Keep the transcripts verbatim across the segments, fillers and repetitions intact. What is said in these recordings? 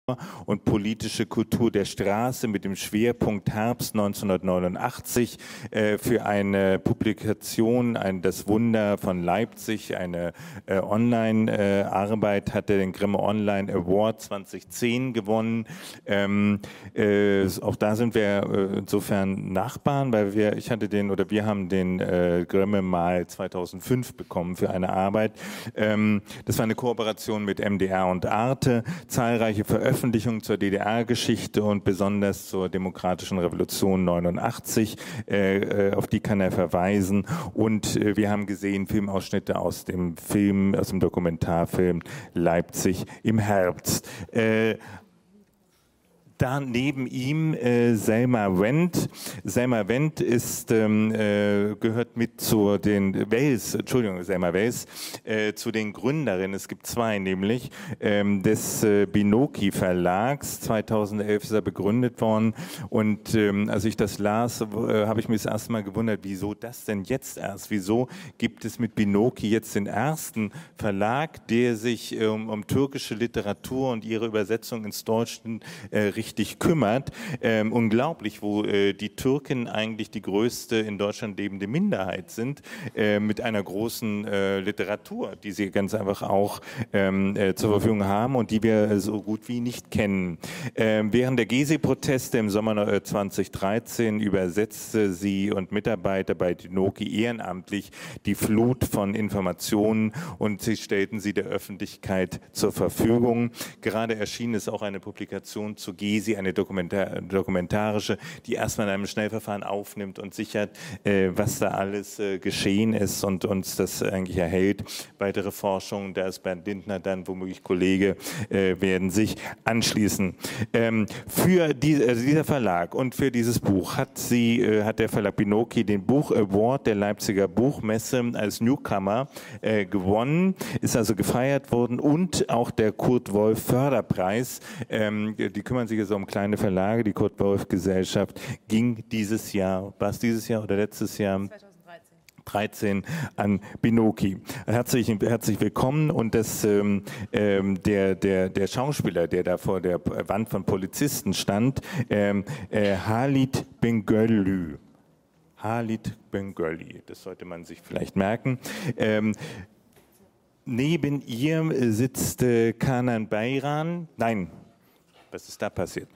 und politische Kultur der Straße mit dem Schwerpunkt Herbst neunzehnhundertneunundachtzig äh, für eine Publikation, ein, das Wunder von Leipzig, eine äh, Online-Arbeit, äh, hat er den Grimme Online Award zweitausendzehn gewonnen. Ähm, äh, auch da sind wir äh, insofern Nachbarn, weil wir, ich hatte den, oder wir haben den äh, Grimme mal zweitausendfünf bekommen für eine Arbeit. Ähm, das war eine Kooperation mit M D R und Arte, zahlreiche Veröffentlichungen Veröffentlichungen zur D D R-Geschichte und besonders zur Demokratischen Revolution neunundachtzig, äh, auf die kann er verweisen. Und äh, wir haben gesehen Filmausschnitte aus dem Film, aus dem Dokumentarfilm Leipzig im Herbst. Äh, Da neben ihm äh, Selma Wendt. Selma Wendt ist, ähm, äh, gehört mit zu den Wels, Entschuldigung, Selma Wels, äh, zu den Gründerinnen, es gibt zwei nämlich, ähm, des äh, Binoki Verlags. zweitausendelf ist er begründet worden und ähm, als ich das las, äh, habe ich mich das erste Mal gewundert, wieso das denn jetzt erst? Wieso gibt es mit Binoki jetzt den ersten Verlag, der sich äh, um, um türkische Literatur und ihre Übersetzung ins Deutsche äh, richtig kümmert. Ähm, unglaublich, wo äh, die Türken eigentlich die größte in Deutschland lebende Minderheit sind, äh, mit einer großen äh, Literatur, die sie ganz einfach auch ähm, äh, zur Verfügung haben und die wir so gut wie nicht kennen. Ähm, während der Gezi-Proteste im Sommer äh, zweitausenddreizehn übersetzte sie und Mitarbeiter bei Binoki ehrenamtlich die Flut von Informationen und sie stellten sie der Öffentlichkeit zur Verfügung. Gerade erschien es auch eine Publikation zu Gezi, eine Dokumentar dokumentarische, die erstmal in einem Schnellverfahren aufnimmt und sichert, äh, was da alles äh, geschehen ist und uns das eigentlich erhält. Weitere Forschungen, da ist Bernd Lindner dann womöglich Kollege, äh, werden sich anschließen. Ähm, für die, also dieser Verlag und für dieses Buch hat, sie, äh, hat der Verlag Binoki den Buch Award der Leipziger Buchmesse als Newcomer äh, gewonnen, ist also gefeiert worden und auch der Kurt Wolf Förderpreis, ähm, die kümmern sich so um kleine Verlage, die Kurt-Wolf-Gesellschaft ging dieses Jahr, war es dieses Jahr oder letztes Jahr? zweitausenddreizehn an Binoki. Herzlich, herzlich willkommen und das, ähm, der, der, der Schauspieler, der da vor der Wand von Polizisten stand, ähm, äh, Halit Bengöllü. Halit Bengöllü, das sollte man sich vielleicht merken. Ähm, neben ihr sitzt äh, Kanan Bayran, nein, was ist da passiert?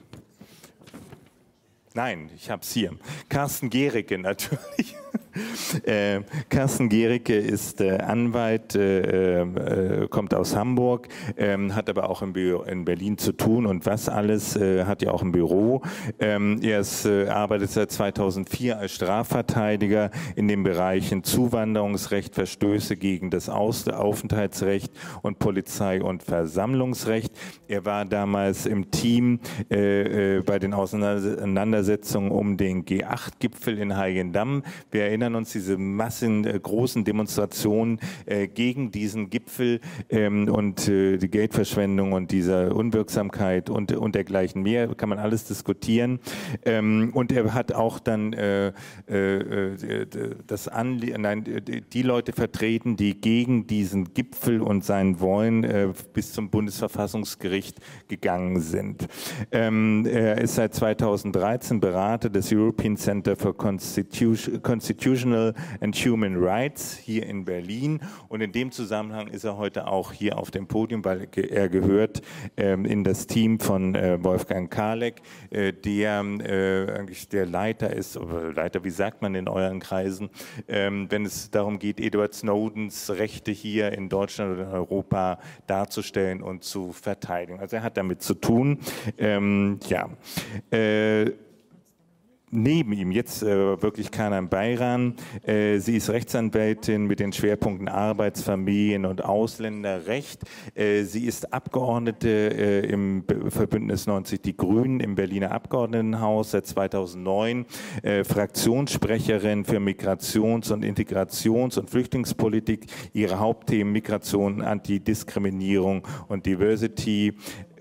Nein, ich habe es hier. Carsten Gericke natürlich. äh, Carsten Gericke ist äh, Anwalt, äh, äh, kommt aus Hamburg, äh, hat aber auch im Büro in Berlin zu tun und was alles, äh, hat ja auch ein Büro. Ähm, er ist, äh, arbeitet seit zweitausendvier als Strafverteidiger in den Bereichen Zuwanderungsrecht, Verstöße gegen das Aus Aufenthaltsrecht und Polizei- und Versammlungsrecht. Er war damals im Team äh, äh, bei den Auseinandersetzungen um den G acht Gipfel in Heiligendamm. Wir erinnern uns diese massen äh, großen Demonstrationen äh, gegen diesen Gipfel ähm, und äh, die Geldverschwendung und diese Unwirksamkeit und, und dergleichen mehr, kann man alles diskutieren. Ähm, und er hat auch dann äh, äh, das Anlie nein, die Leute vertreten, die gegen diesen Gipfel und sein Wollen äh, bis zum Bundesverfassungsgericht gegangen sind. Ähm, er ist seit zweitausenddreizehn Berater des European Center for Constitution, Constitutional and Human Rights hier in Berlin und in dem Zusammenhang ist er heute auch hier auf dem Podium, weil er gehört ähm, in das Team von äh, Wolfgang Karleck, äh, der äh, eigentlich der Leiter ist, oder Leiter, wie sagt man in euren Kreisen, ähm, wenn es darum geht, Edward Snowdens Rechte hier in Deutschland oder in Europa darzustellen und zu verteidigen. Also er hat damit zu tun. Ähm, ja. Äh, Neben ihm jetzt äh, wirklich Kanan Bayran. Äh, sie ist Rechtsanwältin mit den Schwerpunkten Arbeits-, Familien- und Ausländerrecht. Äh, sie ist Abgeordnete äh, im Verbündnis neunzig Die Grünen im Berliner Abgeordnetenhaus seit zweitausendneun, äh, Fraktionssprecherin für Migrations- und Integrations- und Flüchtlingspolitik. Ihre Hauptthemen Migration, Antidiskriminierung und Diversity.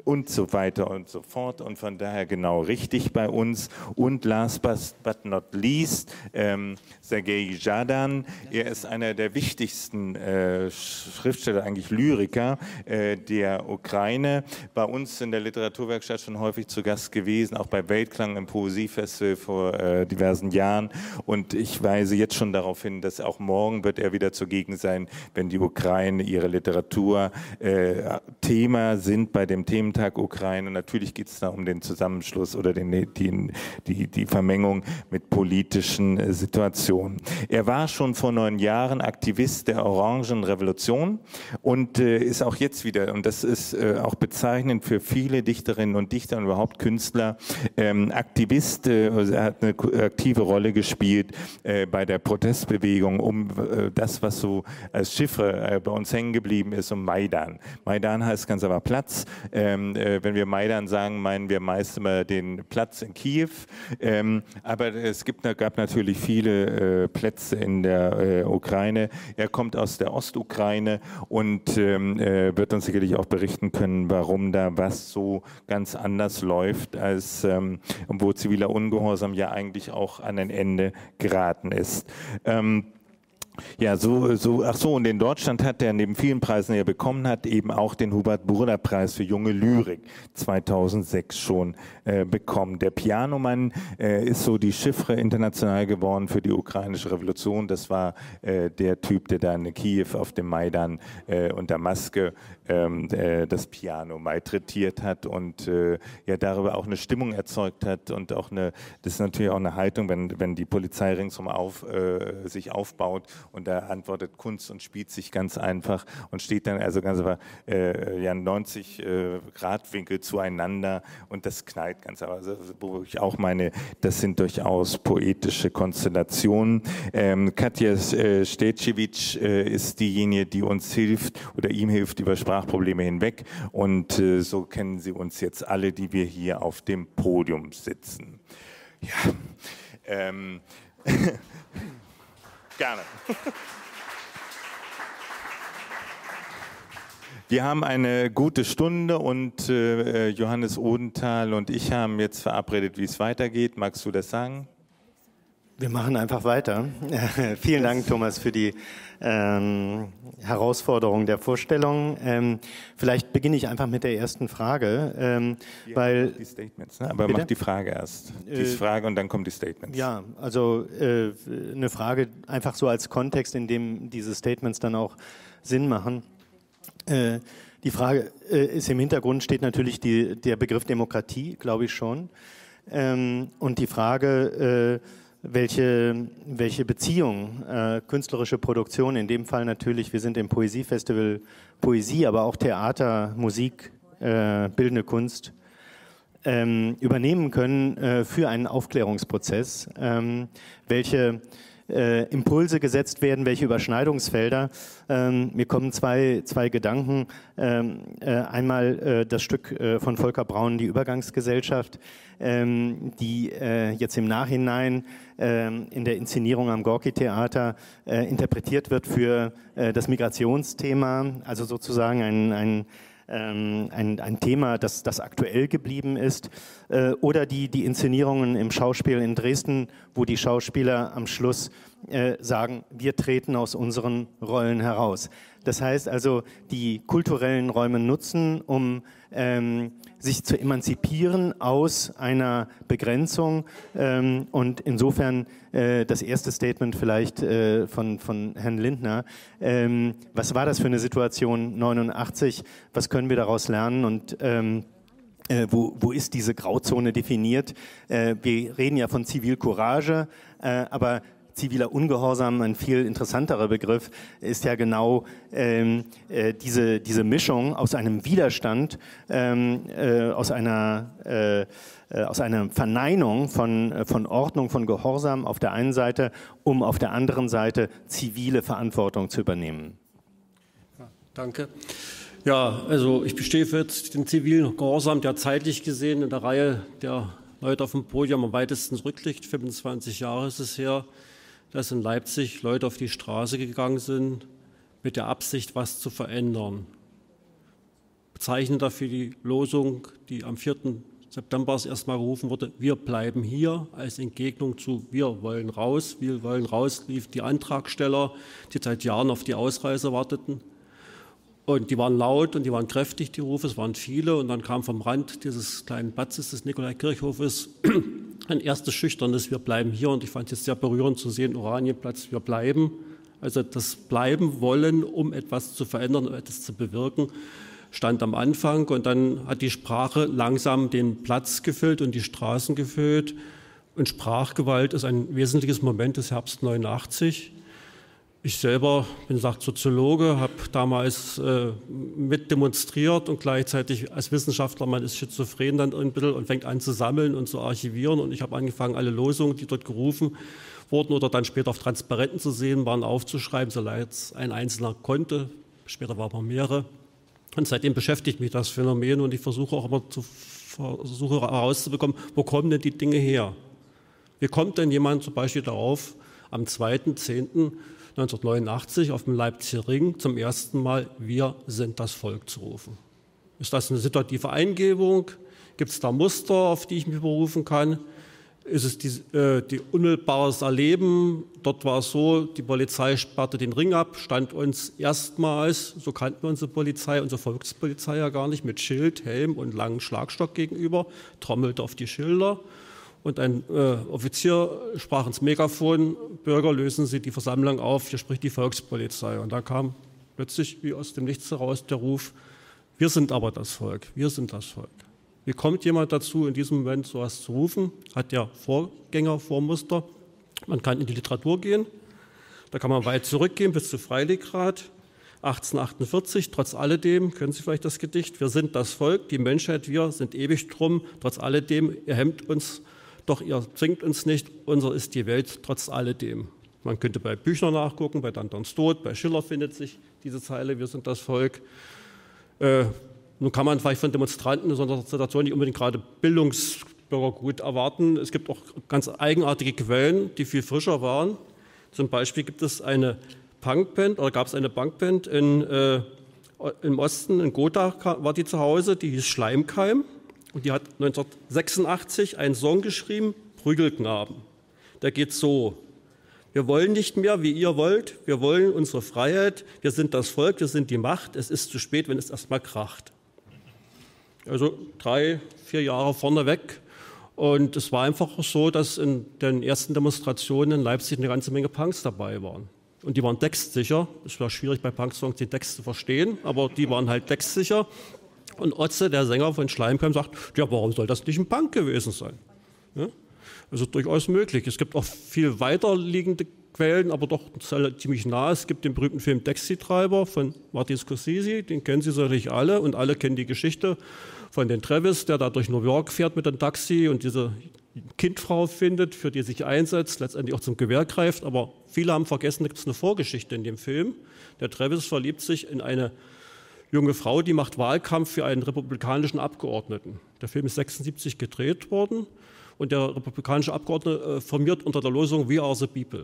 und so weiter und so fort. Und von daher genau richtig bei uns. Und last but not least, ähm, Sergei Zhadan. Er ist einer der wichtigsten äh, Schriftsteller, eigentlich Lyriker äh, der Ukraine. Bei uns in der Literaturwerkstatt schon häufig zu Gast gewesen, auch bei Weltklang im Poesiefestival vor äh, diversen Jahren. Und ich weise jetzt schon darauf hin, dass auch morgen wird er wieder zugegen sein, wenn die Ukraine ihre Literatur äh, Thema sind bei dem Thementag Ukraine. Natürlich geht es da um den Zusammenschluss oder den, die, die, die Vermengung mit politischen äh, Situationen. Er war schon vor neun Jahren Aktivist der Orangenrevolution und äh, ist auch jetzt wieder, und das ist äh, auch bezeichnend für viele Dichterinnen und Dichter und überhaupt Künstler, ähm, Aktivist, äh, er hat eine aktive Rolle gespielt äh, bei der Protestbewegung um äh, das, was so als Chiffre äh, bei uns hängen geblieben ist, um Maidan. Maidan heißt ganz aber Platz. Ähm, äh, wenn wir Maidan sagen, meinen wir meist immer den Platz in Kiew. Ähm, aber es gibt, gab natürlich viele äh, Plätze in der äh, Ukraine. Er kommt aus der Ostukraine und ähm, äh, wird uns sicherlich auch berichten können, warum da was so ganz anders läuft, als ähm, wo ziviler Ungehorsam ja eigentlich auch an ein Ende geraten ist. Ähm, Ja, so, so, ach so, und in Deutschland hat er neben vielen Preisen, die er bekommen hat, eben auch den Hubert-Burda-Preis für junge Lyrik zweitausendsechs schon äh, bekommen. Der Pianomann äh, ist so die Chiffre international geworden für die ukrainische Revolution. Das war äh, der Typ, der da in Kiew auf dem Maidan äh, unter Maske ähm, äh, das Piano malträtiert hat und äh, ja darüber auch eine Stimmung erzeugt hat und auch eine, das ist natürlich auch eine Haltung, wenn, wenn die Polizei ringsum auf, äh, sich aufbaut. Und da antwortet Kunst und spielt sich ganz einfach und steht dann also ganz einfach äh, ja, neunzig äh, Grad Winkel zueinander und das knallt ganz einfach. Also, wo ich auch meine, das sind durchaus poetische Konstellationen. Ähm, Katja äh, Stecevich äh, ist diejenige, die uns hilft oder ihm hilft über Sprachprobleme hinweg und äh, so kennen Sie uns jetzt alle, die wir hier auf dem Podium sitzen. Ja, ähm, gerne. Wir haben eine gute Stunde und äh, Johannes Odenthal und ich haben jetzt verabredet, wie es weitergeht. Magst du das sagen? Wir machen einfach weiter. Vielen Dank, Thomas, für die ähm, Herausforderung der Vorstellung. Ähm, vielleicht beginne ich einfach mit der ersten Frage, ähm, ja, weil die Statements, ne? Aber bitte? mach die Frage erst. Die Äh, Frage und dann kommen die Statements. Ja, also äh, eine Frage einfach so als Kontext, in dem diese Statements dann auch Sinn machen. Äh, die Frage äh, ist im Hintergrund steht natürlich die, der Begriff Demokratie, glaube ich schon. Ähm, und die Frage, äh, welche, welche Beziehung, äh, künstlerische Produktion, in dem Fall natürlich, wir sind im Poesiefestival Poesie, aber auch Theater, Musik, äh, bildende Kunst, ähm, übernehmen können äh, für einen Aufklärungsprozess, ähm, welche äh, Impulse gesetzt werden, welche Überschneidungsfelder. Ähm, mir kommen zwei, zwei Gedanken. Ähm, äh, einmal äh, das Stück äh, von Volker Braun, die Übergangsgesellschaft, ähm, die äh, jetzt im Nachhinein ähm, in der Inszenierung am Gorki-Theater äh, interpretiert wird für äh, das Migrationsthema, also sozusagen ein, ein Ein, ein Thema, das, das aktuell geblieben ist, äh, oder die, die Inszenierungen im Schauspiel in Dresden, wo die Schauspieler am Schluss äh, sagen, wir treten aus unseren Rollen heraus. Das heißt also, die kulturellen Räume nutzen, um ähm, sich zu emanzipieren aus einer Begrenzung ähm, und insofern äh, das erste Statement vielleicht äh, von, von Herrn Lindner. Ähm, was war das für eine Situation neunundachtzig? Was können wir daraus lernen und ähm, äh, wo, wo ist diese Grauzone definiert? Äh, wir reden ja von Zivilcourage, äh, aber ziviler Ungehorsam, ein viel interessanterer Begriff, ist ja genau ähm, äh, diese, diese Mischung aus einem Widerstand, ähm, äh, aus einer, äh, äh, aus einer Verneinung von, äh, von Ordnung, von Gehorsam auf der einen Seite, um auf der anderen Seite zivile Verantwortung zu übernehmen. Ja, danke. Ja, also ich bestehe für jetzt den zivilen Gehorsam, der zeitlich gesehen in der Reihe der Leute auf dem Podium am weitesten zurückliegt. fünfundzwanzig Jahre ist es her, dass in Leipzig Leute auf die Straße gegangen sind mit der Absicht, was zu verändern. Bezeichnender für die Losung, die am vierten September erstmal gerufen wurde, wir bleiben hier, als Entgegnung zu wir wollen raus. Wir wollen raus lief die Antragsteller, die seit Jahren auf die Ausreise warteten. Und die waren laut und die waren kräftig, die Rufe, es waren viele. Und dann kam vom Rand dieses kleinen Platzes des Nikolaikirchhofes ein erstes schüchternes wir bleiben hier. Und ich fand es sehr berührend zu sehen, Oranienplatz, wir bleiben. Also das Bleiben wollen, um etwas zu verändern, um etwas zu bewirken, stand am Anfang. Und dann hat die Sprache langsam den Platz gefüllt und die Straßen gefüllt. Und Sprachgewalt ist ein wesentliches Moment des Herbst neunundachtzig. Ich selber bin gesagt Soziologe, habe damals äh, mit demonstriert und gleichzeitig als Wissenschaftler, man ist schizophren dann ein bisschen und fängt an zu sammeln und zu archivieren. Und ich habe angefangen, alle Losungen, die dort gerufen wurden oder dann später auf Transparenten zu sehen waren, aufzuschreiben, so leid es ein Einzelner konnte. Später waren wir mehrere. Und seitdem beschäftigt mich das Phänomen und ich versuche auch immer zu versuche herauszubekommen, wo kommen denn die Dinge her? Wie kommt denn jemand zum Beispiel darauf, am zweiten zehnten neunzehnhundertneunundachtzig auf dem Leipziger Ring zum ersten Mal wir sind das Volk zu rufen? Ist das eine situative Eingebung? Gibt es da Muster, auf die ich mich berufen kann? Ist es die, äh, die unmittelbares Erleben? Dort war es so, die Polizei sperrte den Ring ab, stand uns erstmals, so kannten wir unsere Polizei, unsere Volkspolizei ja gar nicht, mit Schild, Helm und langen Schlagstock gegenüber, trommelte auf die Schilder. Und ein äh, Offizier sprach ins Megafon, Bürger, lösen Sie die Versammlung auf, hier spricht die Volkspolizei. Und da kam plötzlich wie aus dem Nichts heraus der Ruf, wir sind aber das Volk, wir sind das Volk. Wie kommt jemand dazu, in diesem Moment sowas zu rufen? Hat ja Vorgänger, Vormuster. Man kann in die Literatur gehen, da kann man weit zurückgehen bis zu Freiligrath. achtzehnhundertachtundvierzig, trotz alledem, kennen Sie vielleicht das Gedicht, wir sind das Volk, die Menschheit, wir sind ewig drum, trotz alledem, ihr hemmt uns, doch ihr zwingt uns nicht, unser ist die Welt, trotz alledem. Man könnte bei Büchner nachgucken, bei Dantons Tod, bei Schiller findet sich diese Zeile, wir sind das Volk. Äh, nun kann man vielleicht von Demonstranten in so einer Situation nicht unbedingt gerade Bildungsbürgergut erwarten. Es gibt auch ganz eigenartige Quellen, die viel frischer waren. Zum Beispiel gibt es eine Punkband, oder gab es eine Punkband in, äh, im Osten, in Gotha war die zu Hause, die hieß Schleimkeim. Und die hat neunzehnhundertsechsundachtzig einen Song geschrieben, Prügelknaben. Der geht so: Wir wollen nicht mehr, wie ihr wollt, wir wollen unsere Freiheit, wir sind das Volk, wir sind die Macht, es ist zu spät, wenn es erstmal kracht. Also drei, vier Jahre vorneweg. Und es war einfach so, dass in den ersten Demonstrationen in Leipzig eine ganze Menge Punks dabei waren. Und die waren textsicher. Es war schwierig bei Punksongs den Text zu verstehen, aber die waren halt textsicher. Und Otze, der Sänger von Schleimkeim, sagt, ja, warum soll das nicht ein Punk gewesen sein? Ja? Also durchaus möglich. Es gibt auch viel weiterliegende Quellen, aber doch ziemlich nah. Es gibt den berühmten Film Taxi-Treiber von Martin Scorsese, den kennen Sie sicherlich alle und alle kennen die Geschichte von den Travis, der da durch New York fährt mit einem Taxi und diese Kindfrau findet, für die sich einsetzt, letztendlich auch zum Gewehr greift. Aber viele haben vergessen, da gibt es eine Vorgeschichte in dem Film. Der Travis verliebt sich in eine junge Frau, die macht Wahlkampf für einen republikanischen Abgeordneten. Der Film ist sechsundsiebzig gedreht worden und der republikanische Abgeordnete äh, formiert unter der Losung We are the people.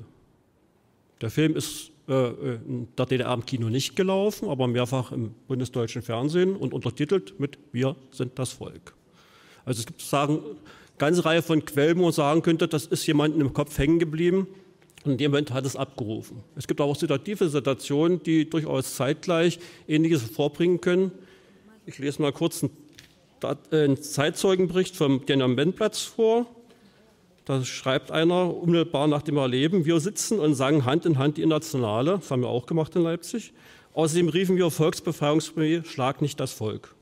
Der Film ist äh, in der D D R im Kino nicht gelaufen, aber mehrfach im bundesdeutschen Fernsehen und untertitelt mit Wir sind das Volk. Also es gibt sozusagen eine ganze Reihe von Quellen, wo man sagen könnte, das ist jemandem im Kopf hängen geblieben. Und in dem Moment hat es abgerufen. Es gibt auch situative Situationen, die durchaus zeitgleich Ähnliches vorbringen können. Ich lese mal kurz einen, einen Zeitzeugenbericht vom Tiananmenplatz vor. Da schreibt einer unmittelbar nach dem Erleben, wir sitzen und sangen Hand in Hand die Internationale, das haben wir auch gemacht in Leipzig. Außerdem riefen wir Volksbefreiungsarmee, schlag nicht das Volk.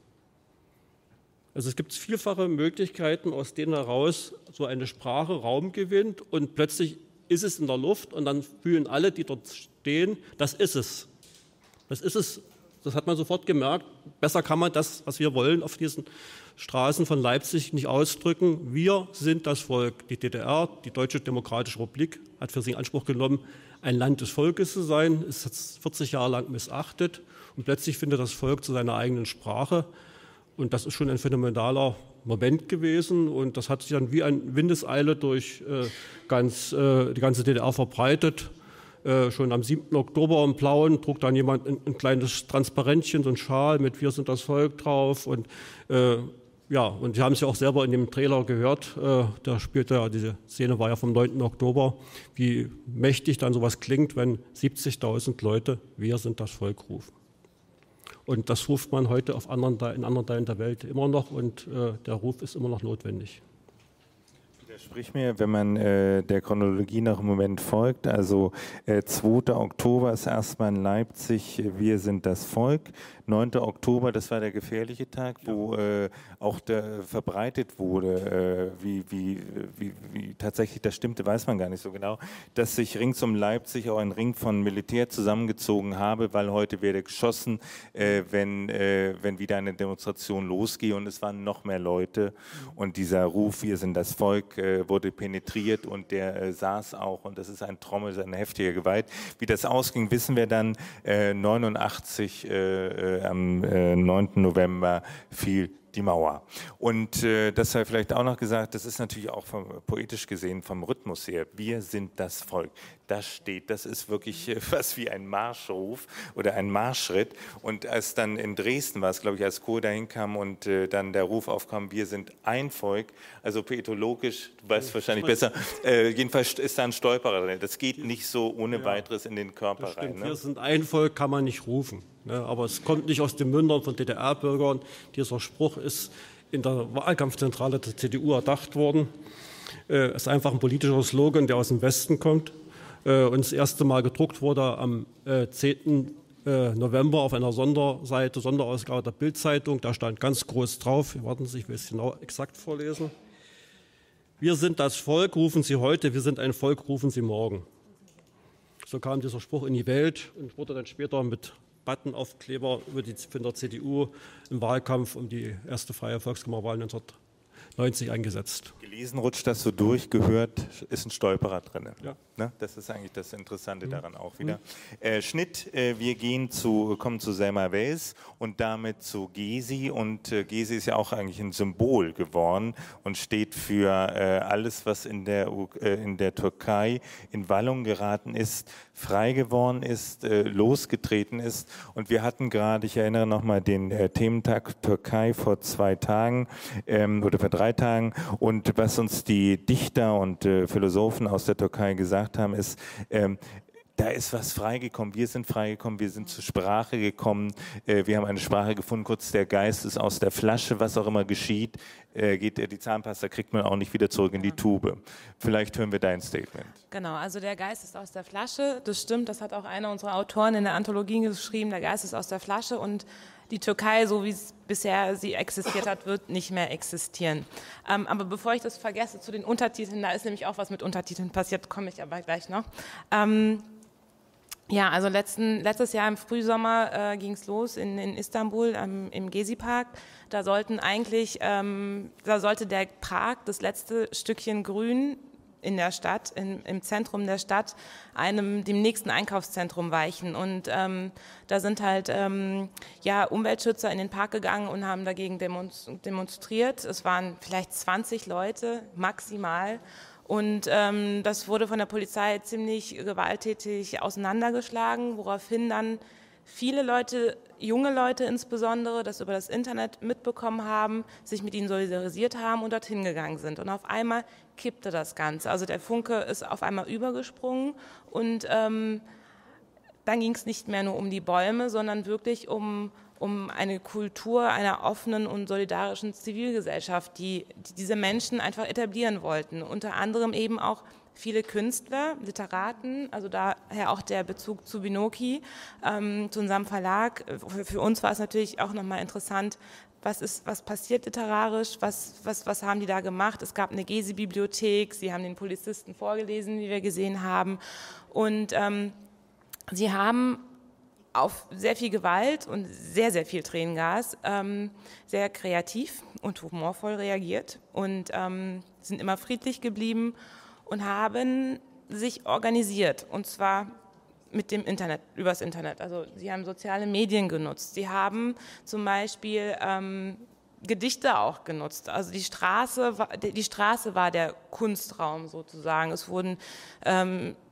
Also es gibt vielfache Möglichkeiten, aus denen heraus so eine Sprache Raum gewinnt und plötzlich ist es in der Luft und dann fühlen alle, die dort stehen, das ist es. Das ist es, das hat man sofort gemerkt. Besser kann man das, was wir wollen, auf diesen Straßen von Leipzig nicht ausdrücken. Wir sind das Volk. Die D D R, die Deutsche Demokratische Republik, hat für sich in Anspruch genommen, ein Land des Volkes zu sein, ist jetzt vierzig Jahre lang missachtet und plötzlich findet das Volk zu seiner eigenen Sprache. Und das ist schon ein phänomenaler Moment gewesen und das hat sich dann wie ein Windeseile durch äh, ganz, äh, die ganze D D R verbreitet. Äh, schon am siebten Oktober im Blauen trug dann jemand ein, ein kleines Transparentchen, so ein Schal mit "Wir sind das Volk" drauf. Und äh, ja, und Sie haben es ja auch selber in dem Trailer gehört, äh, da spielte ja, diese Szene war ja vom neunten Oktober, wie mächtig dann sowas klingt, wenn siebzigtausend Leute "Wir sind das Volk" rufen. Und das ruft man heute auf anderen, in anderen Teilen der Welt immer noch, und äh, der Ruf ist immer noch notwendig. Sprich mir, wenn man äh, der Chronologie noch im Moment folgt, also äh, zweiter Oktober ist erstmal in Leipzig, äh, "Wir sind das Volk", neunter Oktober, das war der gefährliche Tag, wo äh, auch der verbreitet wurde, äh, wie, wie, wie, wie tatsächlich das stimmte, weiß man gar nicht so genau, dass sich rings um Leipzig auch ein Ring von Militär zusammengezogen habe, weil heute werde geschossen, äh, wenn, äh, wenn wieder eine Demonstration losgehe, und es waren noch mehr Leute, und dieser Ruf "Wir sind das Volk" wurde penetriert, und der äh, saß auch, und das ist ein Trommel, eine heftige Gewalt. Wie das ausging, wissen wir dann. äh, neunundachtzig äh, äh, am äh, neunten November fiel die Mauer. Und äh, das sei vielleicht auch noch gesagt, das ist natürlich auch vom, poetisch gesehen vom Rhythmus her. "Wir sind das Volk". Das steht, das ist wirklich äh, fast wie ein Marschruf oder ein Marschschritt. Und als dann in Dresden war es, glaube ich, als Kohl dahin kam und äh, dann der Ruf aufkam, "Wir sind ein Volk", also poetologisch, du weißt ja, wahrscheinlich besser, äh, jedenfalls ist da ein Stolperer drin. Das geht nicht so ohne ja, weiteres in den Körper rein. Ne? "Wir sind ein Volk" kann man nicht rufen. Ne? Aber es kommt nicht aus den Mündern von D D R-Bürgern. Dieser Spruch ist in der Wahlkampfzentrale der C D U erdacht worden. Es äh, ist einfach ein politischer Slogan, der aus dem Westen kommt. Äh, und das erste Mal gedruckt wurde am äh, zehnten November auf einer Sonderseite, Sonderausgabe der Bild-Zeitung. Da stand ganz groß drauf, warten Sie, ich will es genau exakt vorlesen: "Wir sind das Volk, rufen Sie heute, wir sind ein Volk, rufen Sie morgen." So kam dieser Spruch in die Welt und wurde dann später mit Buttonaufkleber über die, von der C D U im Wahlkampf um die erste freie Volkskammerwahl neunzehnhundertneunzig eingesetzt. Gelesen rutscht das so durch, gehört ist ein Stolperer drin. Ja. Ne? Das ist eigentlich das Interessante daran auch wieder. Mhm. Äh, Schnitt, äh, wir gehen zu, kommen zu Selma Wels und damit zu Gezi. Und äh, Gezi ist ja auch eigentlich ein Symbol geworden und steht für äh, alles, was in der, äh, in der Türkei in Wallung geraten ist, frei geworden ist, äh, losgetreten ist. Und wir hatten gerade, ich erinnere nochmal, den äh, Thementag Türkei vor zwei Tagen ähm, oder vor drei Tagen. Und was uns die Dichter und äh, Philosophen aus der Türkei gesagt haben, ist, ähm, da ist was freigekommen, wir sind freigekommen, wir sind zur Sprache gekommen, äh, wir haben eine Sprache gefunden, kurz der Geist ist aus der Flasche, was auch immer geschieht, äh, geht äh, die Zahnpasta kriegt man auch nicht wieder zurück in die Tube. Vielleicht hören wir dein Statement. Genau, also der Geist ist aus der Flasche, das stimmt, das hat auch einer unserer Autoren in der Anthologie geschrieben, der Geist ist aus der Flasche, und die Türkei, so wie es bisher sie existiert hat, wird nicht mehr existieren. Ähm, aber bevor ich das vergesse, zu den Untertiteln, da ist nämlich auch was mit Untertiteln passiert, komme ich aber gleich noch. Ähm, ja, also letzten, letztes Jahr im Frühsommer äh, ging es los in, in Istanbul ähm, im Gezi-Park. Da sollten eigentlich, ähm, da sollte der Park, das letzte Stückchen Grün in der Stadt, in, im Zentrum der Stadt, einem dem nächsten Einkaufszentrum weichen. Und ähm, da sind halt ähm, ja, Umweltschützer in den Park gegangen und haben dagegen demonstriert. Es waren vielleicht zwanzig Leute maximal. Und ähm, das wurde von der Polizei ziemlich gewalttätig auseinandergeschlagen, woraufhin dann viele Leute, junge Leute insbesondere, das über das Internet mitbekommen haben, sich mit ihnen solidarisiert haben und dorthin gegangen sind. Und auf einmal kippte das Ganze. Also der Funke ist auf einmal übergesprungen, und ähm, dann ging es nicht mehr nur um die Bäume, sondern wirklich um, um eine Kultur einer offenen und solidarischen Zivilgesellschaft, die, die diese Menschen einfach etablieren wollten. Unter anderem eben auch viele Künstler, Literaten, also daher auch der Bezug zu Binoki, ähm, zu unserem Verlag. Für, für uns war es natürlich auch nochmal interessant, was ist, was passiert literarisch, was, was, was haben die da gemacht. Es gab eine Gezi-Bibliothek, sie haben den Polizisten vorgelesen, wie wir gesehen haben. Und ähm, sie haben auf sehr viel Gewalt und sehr, sehr viel Tränengas ähm, sehr kreativ und humorvoll reagiert und ähm, sind immer friedlich geblieben und haben sich organisiert, und zwar mit dem Internet, übers Internet. Also sie haben soziale Medien genutzt. Sie haben zum Beispiel ähm, Gedichte auch genutzt. Also die Straße, die Straße war der Kunstraum sozusagen. Es wurden ähm,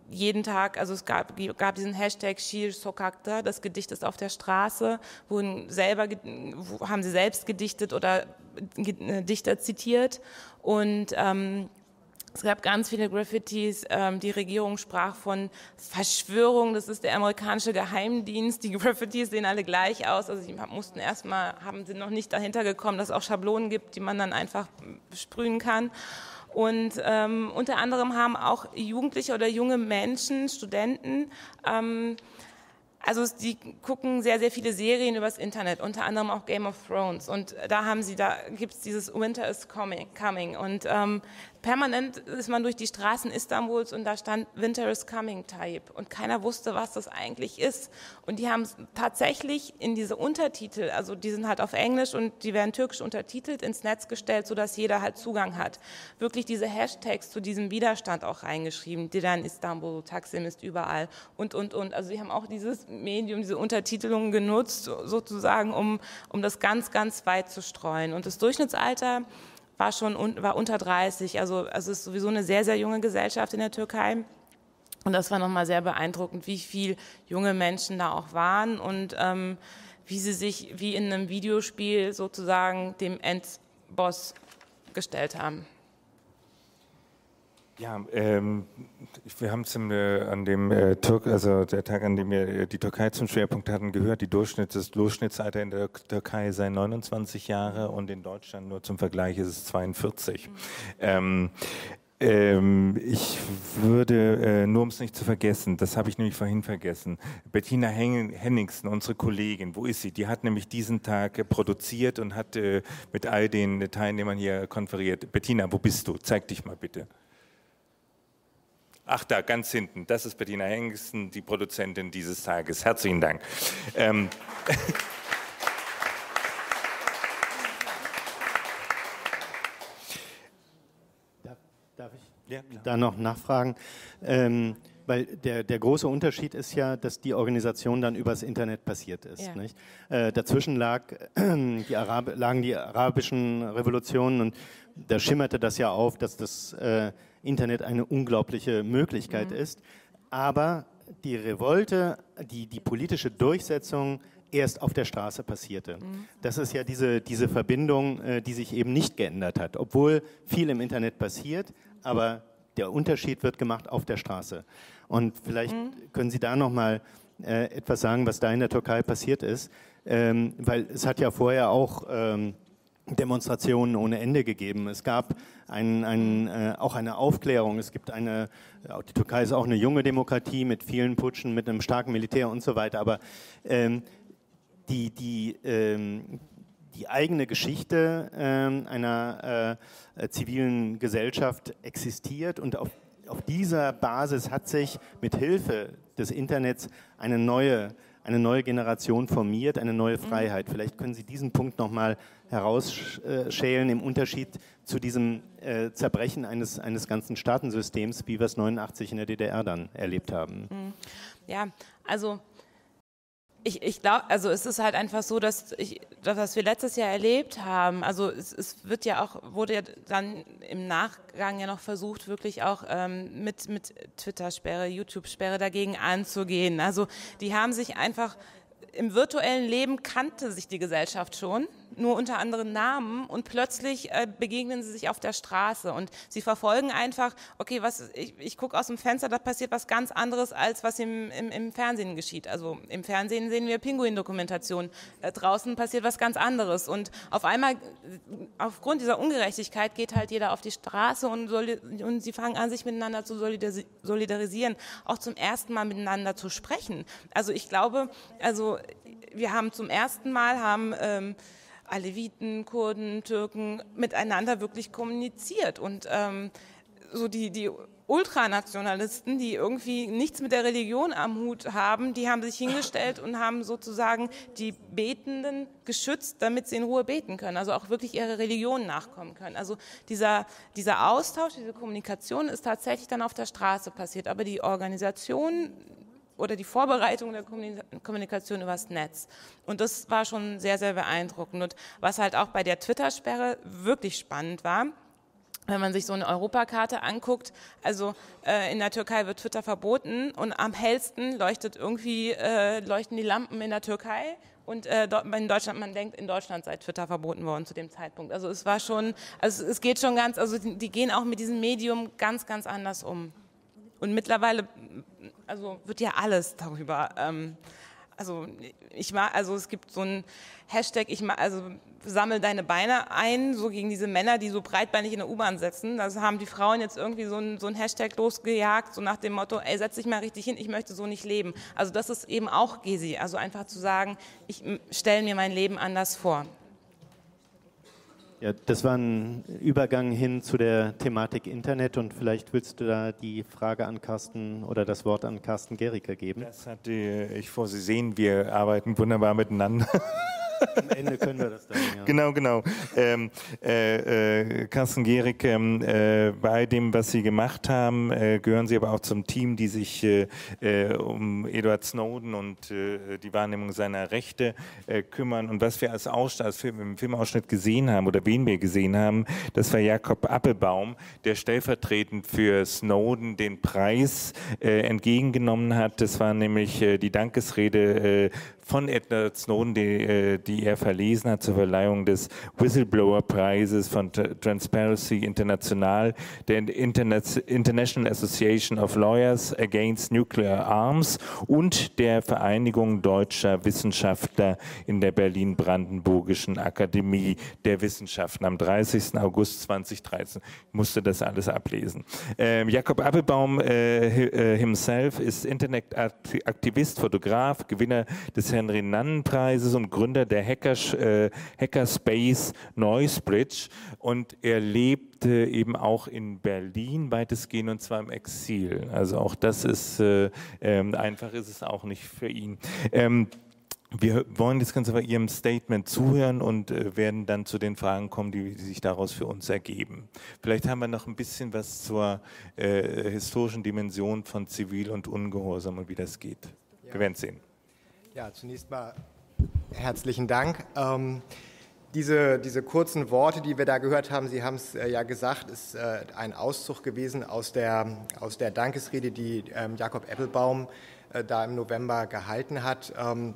jeden Tag, also es gab, gab diesen Hashtag Şiir Sokak'ta, das Gedicht ist auf der Straße, wurden selber, wo haben sie selbst gedichtet oder Dichter zitiert und ähm, es gab ganz viele Graffitis, ähm, die Regierung sprach von Verschwörung, das ist der amerikanische Geheimdienst, die Graffitis sehen alle gleich aus, also die mussten erstmal, haben sie noch nicht dahinter gekommen, dass es auch Schablonen gibt, die man dann einfach sprühen kann. Und ähm, unter anderem haben auch Jugendliche oder junge Menschen, Studenten, ähm, also die gucken sehr, sehr viele Serien übers Internet, unter anderem auch Game of Thrones. Und da haben sie, da gibt es dieses Winter is coming. coming. Und ähm, permanent ist man durch die Straßen Istanbuls und da stand Winter is coming Type. Und keiner wusste, was das eigentlich ist. Und die haben tatsächlich in diese Untertitel, also die sind halt auf Englisch und die werden türkisch untertitelt, ins Netz gestellt, sodass jeder halt Zugang hat. Wirklich diese Hashtags zu diesem Widerstand auch reingeschrieben. Diren Istanbul, Taksim ist überall und, und, und. Also sie haben auch dieses Medium, diese Untertitelung genutzt, sozusagen, um, um das ganz, ganz weit zu streuen. Und das Durchschnittsalter war schon war unter dreißig, also, also es ist sowieso eine sehr, sehr junge Gesellschaft in der Türkei. Und das war nochmal sehr beeindruckend, wie viel junge Menschen da auch waren und ähm, wie sie sich wie in einem Videospiel sozusagen dem Endboss gestellt haben. Ja, ähm, wir haben es äh, an dem äh, Türk, also der Tag, an dem wir äh, die Türkei zum Schwerpunkt hatten, gehört, die Durchschnitt, das Durchschnittsalter in der Türkei sei neunundzwanzig Jahre und in Deutschland nur zum Vergleich ist es zweiundvierzig. Mhm. Ähm, ähm, ich würde, äh, nur um es nicht zu vergessen, das habe ich nämlich vorhin vergessen, Bettina Henningsen, unsere Kollegin, wo ist sie? Die hat nämlich diesen Tag äh, produziert und hat äh, mit all den Teilnehmern hier konferiert. Bettina, wo bist du? Zeig dich mal bitte. Ach, da, ganz hinten. Das ist Bettina Henningsen, die Produzentin dieses Tages. Herzlichen Dank. Ähm darf, darf ich ja, da noch nachfragen? Ähm, weil der, der große Unterschied ist ja, dass die Organisation dann übers Internet passiert ist. Ja. Nicht? Äh, dazwischen lag, äh, die Arab lagen die arabischen Revolutionen und da schimmerte das ja auf, dass das äh, Internet eine unglaubliche Möglichkeit mhm. ist, aber die Revolte, die, die politische Durchsetzung erst auf der Straße passierte. Mhm. Das ist ja diese, diese Verbindung, äh, die sich eben nicht geändert hat, obwohl viel im Internet passiert, aber der Unterschied wird gemacht auf der Straße. Und vielleicht mhm. können Sie da noch mal äh, etwas sagen, was da in der Türkei passiert ist, ähm, weil es hat ja vorher auch ähm, Demonstrationen ohne Ende gegeben. Es gab ein, ein, äh, auch eine Aufklärung. Es gibt eine, die Türkei ist auch eine junge Demokratie mit vielen Putschen, mit einem starken Militär und so weiter. Aber ähm, die, die, ähm, die eigene Geschichte ähm, einer äh, zivilen Gesellschaft existiert und auf, auf dieser Basis hat sich mit Hilfe des Internets eine neue eine neue Generation formiert, eine neue Freiheit. Vielleicht können Sie diesen Punkt noch mal herausschälen im Unterschied zu diesem äh, Zerbrechen eines, eines ganzen Staatensystems, wie wir es neunundachtzig in der D D R dann erlebt haben. Ja, also ich, ich glaube, also es ist halt einfach so, dass ich, das, was wir letztes Jahr erlebt haben, also es, es wird ja auch, wurde ja dann im Nachgang ja noch versucht, wirklich auch ähm, mit, mit Twitter-Sperre, YouTube-Sperre dagegen anzugehen. Also die haben sich einfach, im virtuellen Leben kannte sich die Gesellschaft schon, nur unter anderen Namen und plötzlich äh, begegnen sie sich auf der Straße und sie verfolgen einfach, okay, was ich, ich gucke aus dem Fenster, da passiert was ganz anderes, als was im, im, im Fernsehen geschieht. Also im Fernsehen sehen wir Pinguin-Dokumentation, äh, draußen passiert was ganz anderes und auf einmal, aufgrund dieser Ungerechtigkeit geht halt jeder auf die Straße und, und sie fangen an, sich miteinander zu solidarisieren, auch zum ersten Mal miteinander zu sprechen. Also ich glaube, also wir haben zum ersten Mal, haben ähm, Aleviten, Kurden, Türken miteinander wirklich kommuniziert und ähm, so die, die Ultranationalisten, die irgendwie nichts mit der Religion am Hut haben, die haben sich hingestellt und haben sozusagen die Betenden geschützt, damit sie in Ruhe beten können, also auch wirklich ihrer Religion nachkommen können. Also dieser, dieser Austausch, diese Kommunikation ist tatsächlich dann auf der Straße passiert, aber die Organisation oder die Vorbereitung der Kommunikation übers Netz. Und das war schon sehr, sehr beeindruckend. Und was halt auch bei der Twitter-Sperre wirklich spannend war, wenn man sich so eine Europakarte anguckt, also äh, in der Türkei wird Twitter verboten und am hellsten leuchtet irgendwie, äh, leuchten die Lampen in der Türkei und äh, in Deutschland, man denkt, in Deutschland sei Twitter verboten worden zu dem Zeitpunkt. Also es war schon, also es geht schon ganz, also die, die gehen auch mit diesem Medium ganz, ganz anders um. Und mittlerweile, also wird ja alles darüber, ähm, also ich mag, also es gibt so ein Hashtag, ich mag, also sammel deine Beine ein, so gegen diese Männer, die so breitbeinig in der U-Bahn sitzen. Da haben die Frauen jetzt irgendwie so ein, so ein Hashtag losgejagt, so nach dem Motto, ey, setz dich mal richtig hin, ich möchte so nicht leben. Also das ist eben auch Gezi, also einfach zu sagen, ich stelle mir mein Leben anders vor. Ja, das war ein Übergang hin zu der Thematik Internet und vielleicht willst du da die Frage an Carsten oder das Wort an Carsten Gericke geben. Das hatte ich vor. Sie sehen, wir arbeiten wunderbar miteinander. Am Ende können wir das dann, ja. Genau, genau. Ähm, äh, äh, Carsten Gericke, äh, bei dem, was Sie gemacht haben, äh, gehören Sie aber auch zum Team, die sich äh, äh, um Edward Snowden und äh, die Wahrnehmung seiner Rechte äh, kümmern. Und was wir als Ausschnitt, als Film, im Filmausschnitt gesehen haben oder wen wir gesehen haben, das war Jakob Appelbaum, der stellvertretend für Snowden den Preis äh, entgegengenommen hat. Das war nämlich äh, die Dankesrede äh, von Edward Snowden, die, die er verlesen hat zur Verleihung des Whistleblower-Preises von Transparency International, der Internet, International Association of Lawyers Against Nuclear Arms und der Vereinigung deutscher Wissenschaftler in der Berlin-Brandenburgischen Akademie der Wissenschaften am dreißigsten August zweitausenddreizehn. Ich musste das alles ablesen. Ähm, Jakob Appelbaum äh, himself ist Internetaktivist, Fotograf, Gewinner des Henry-Nannen-Preises und Gründer der Hacker, äh, Hackerspace Noisebridge, und er lebt äh, eben auch in Berlin weitestgehend und zwar im Exil. Also auch das ist, äh, äh, einfach ist es auch nicht für ihn. Ähm, Wir wollen jetzt ganz einfach Ihrem Statement zuhören und äh, werden dann zu den Fragen kommen, die, die sich daraus für uns ergeben. Vielleicht haben wir noch ein bisschen was zur äh, historischen Dimension von Zivil- und Ungehorsam und wie das geht. Ja. Wir werden es sehen. Ja, zunächst mal herzlichen Dank. Ähm, diese, diese kurzen Worte, die wir da gehört haben, Sie haben es äh, ja gesagt, ist äh, ein Auszug gewesen aus der, aus der Dankesrede, die ähm, Jakob Appelbaum äh, da im November gehalten hat. Ähm,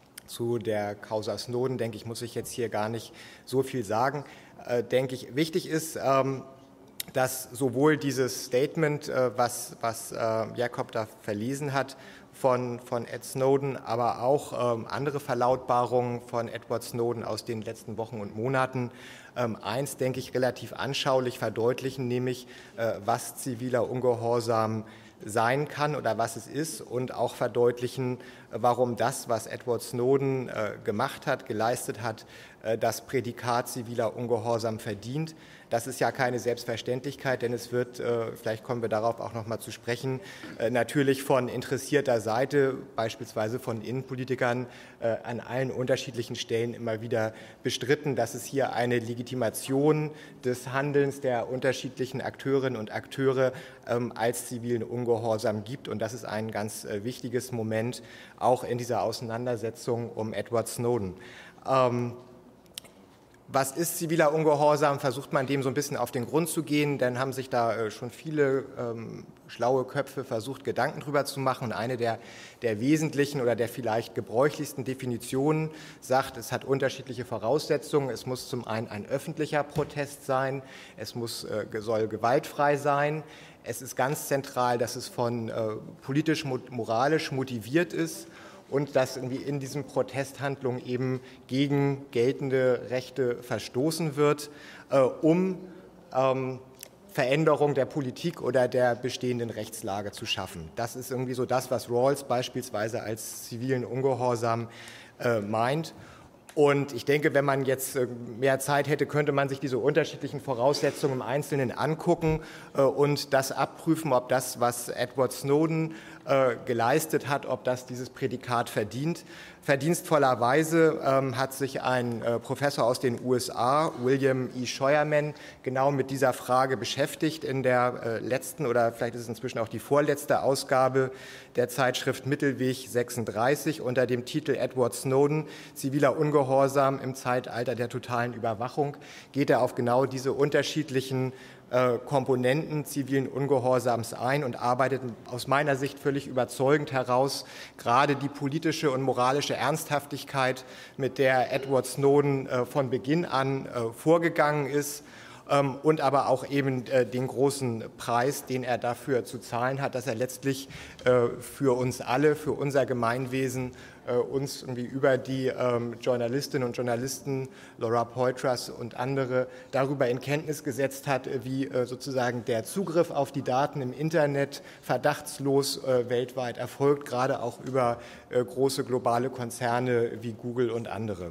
zu der Causa Snowden, denke ich, muss ich jetzt hier gar nicht so viel sagen. Äh, denke ich, wichtig ist, ähm, dass sowohl dieses Statement, äh, was, was äh, Jakob da verlesen hat, Von, von Ed Snowden, aber auch ähm, andere Verlautbarungen von Edward Snowden aus den letzten Wochen und Monaten. Ähm, eins, denke ich, relativ anschaulich verdeutlichen, nämlich äh, was ziviler Ungehorsam sein kann oder was es ist, und auch verdeutlichen, warum das, was Edward Snowden äh, gemacht hat, geleistet hat, äh, das Prädikat ziviler Ungehorsam verdient. Das ist ja keine Selbstverständlichkeit, denn es wird, äh, vielleicht kommen wir darauf auch noch mal zu sprechen, äh, natürlich von interessierter Seite, beispielsweise von Innenpolitikern, äh, an allen unterschiedlichen Stellen immer wieder bestritten, dass es hier eine Legitimation des Handelns der unterschiedlichen Akteurinnen und Akteure ähm, als zivilen Ungehorsam gibt. Und das ist ein ganz äh, wichtiges Moment, auch in dieser Auseinandersetzung um Edward Snowden. Ähm, Was ist ziviler Ungehorsam? Versucht man dem so ein bisschen auf den Grund zu gehen, dann haben sich da äh, schon viele ähm, schlaue Köpfe versucht, Gedanken drüber zu machen. Und eine der, der wesentlichen oder der vielleicht gebräuchlichsten Definitionen sagt, es hat unterschiedliche Voraussetzungen. Es muss zum einen ein öffentlicher Protest sein, es muss, äh, soll gewaltfrei sein. Es ist ganz zentral, dass es von äh, politisch-moralisch motiviert ist. Und dass irgendwie in diesen Protesthandlungen eben gegen geltende Rechte verstoßen wird, äh, um ähm, Veränderung der Politik oder der bestehenden Rechtslage zu schaffen. Das ist irgendwie so das, was Rawls beispielsweise als zivilen Ungehorsam äh, meint. Und ich denke, wenn man jetzt mehr Zeit hätte, könnte man sich diese unterschiedlichen Voraussetzungen im Einzelnen angucken äh, und das abprüfen, ob das, was Edward Snowden äh, geleistet hat, ob das dieses Prädikat verdient. Verdienstvollerweise ähm, hat sich ein äh, Professor aus den U S A, William E. Scheuermann, genau mit dieser Frage beschäftigt in der äh, letzten oder vielleicht ist es inzwischen auch die vorletzte Ausgabe der Zeitschrift Mittelweg sechsunddreißig unter dem Titel Edward Snowden, ziviler Ungehorsam im Zeitalter der totalen Überwachung, geht er auf genau diese unterschiedlichen äh, Komponenten zivilen Ungehorsams ein und arbeitet aus meiner Sicht völlig überzeugend heraus, gerade die politische und moralische Ernsthaftigkeit, mit der Edward Snowden äh, von Beginn an äh, vorgegangen ist, ähm, und aber auch eben äh, den großen Preis, den er dafür zu zahlen hat, dass er letztlich äh, für uns alle, für unser Gemeinwesen uns irgendwie über die ähm, Journalistinnen und Journalisten, Laura Poitras und andere, darüber in Kenntnis gesetzt hat, wie äh, sozusagen der Zugriff auf die Daten im Internet verdachtslos äh, weltweit erfolgt, gerade auch über äh, große globale Konzerne wie Google und andere.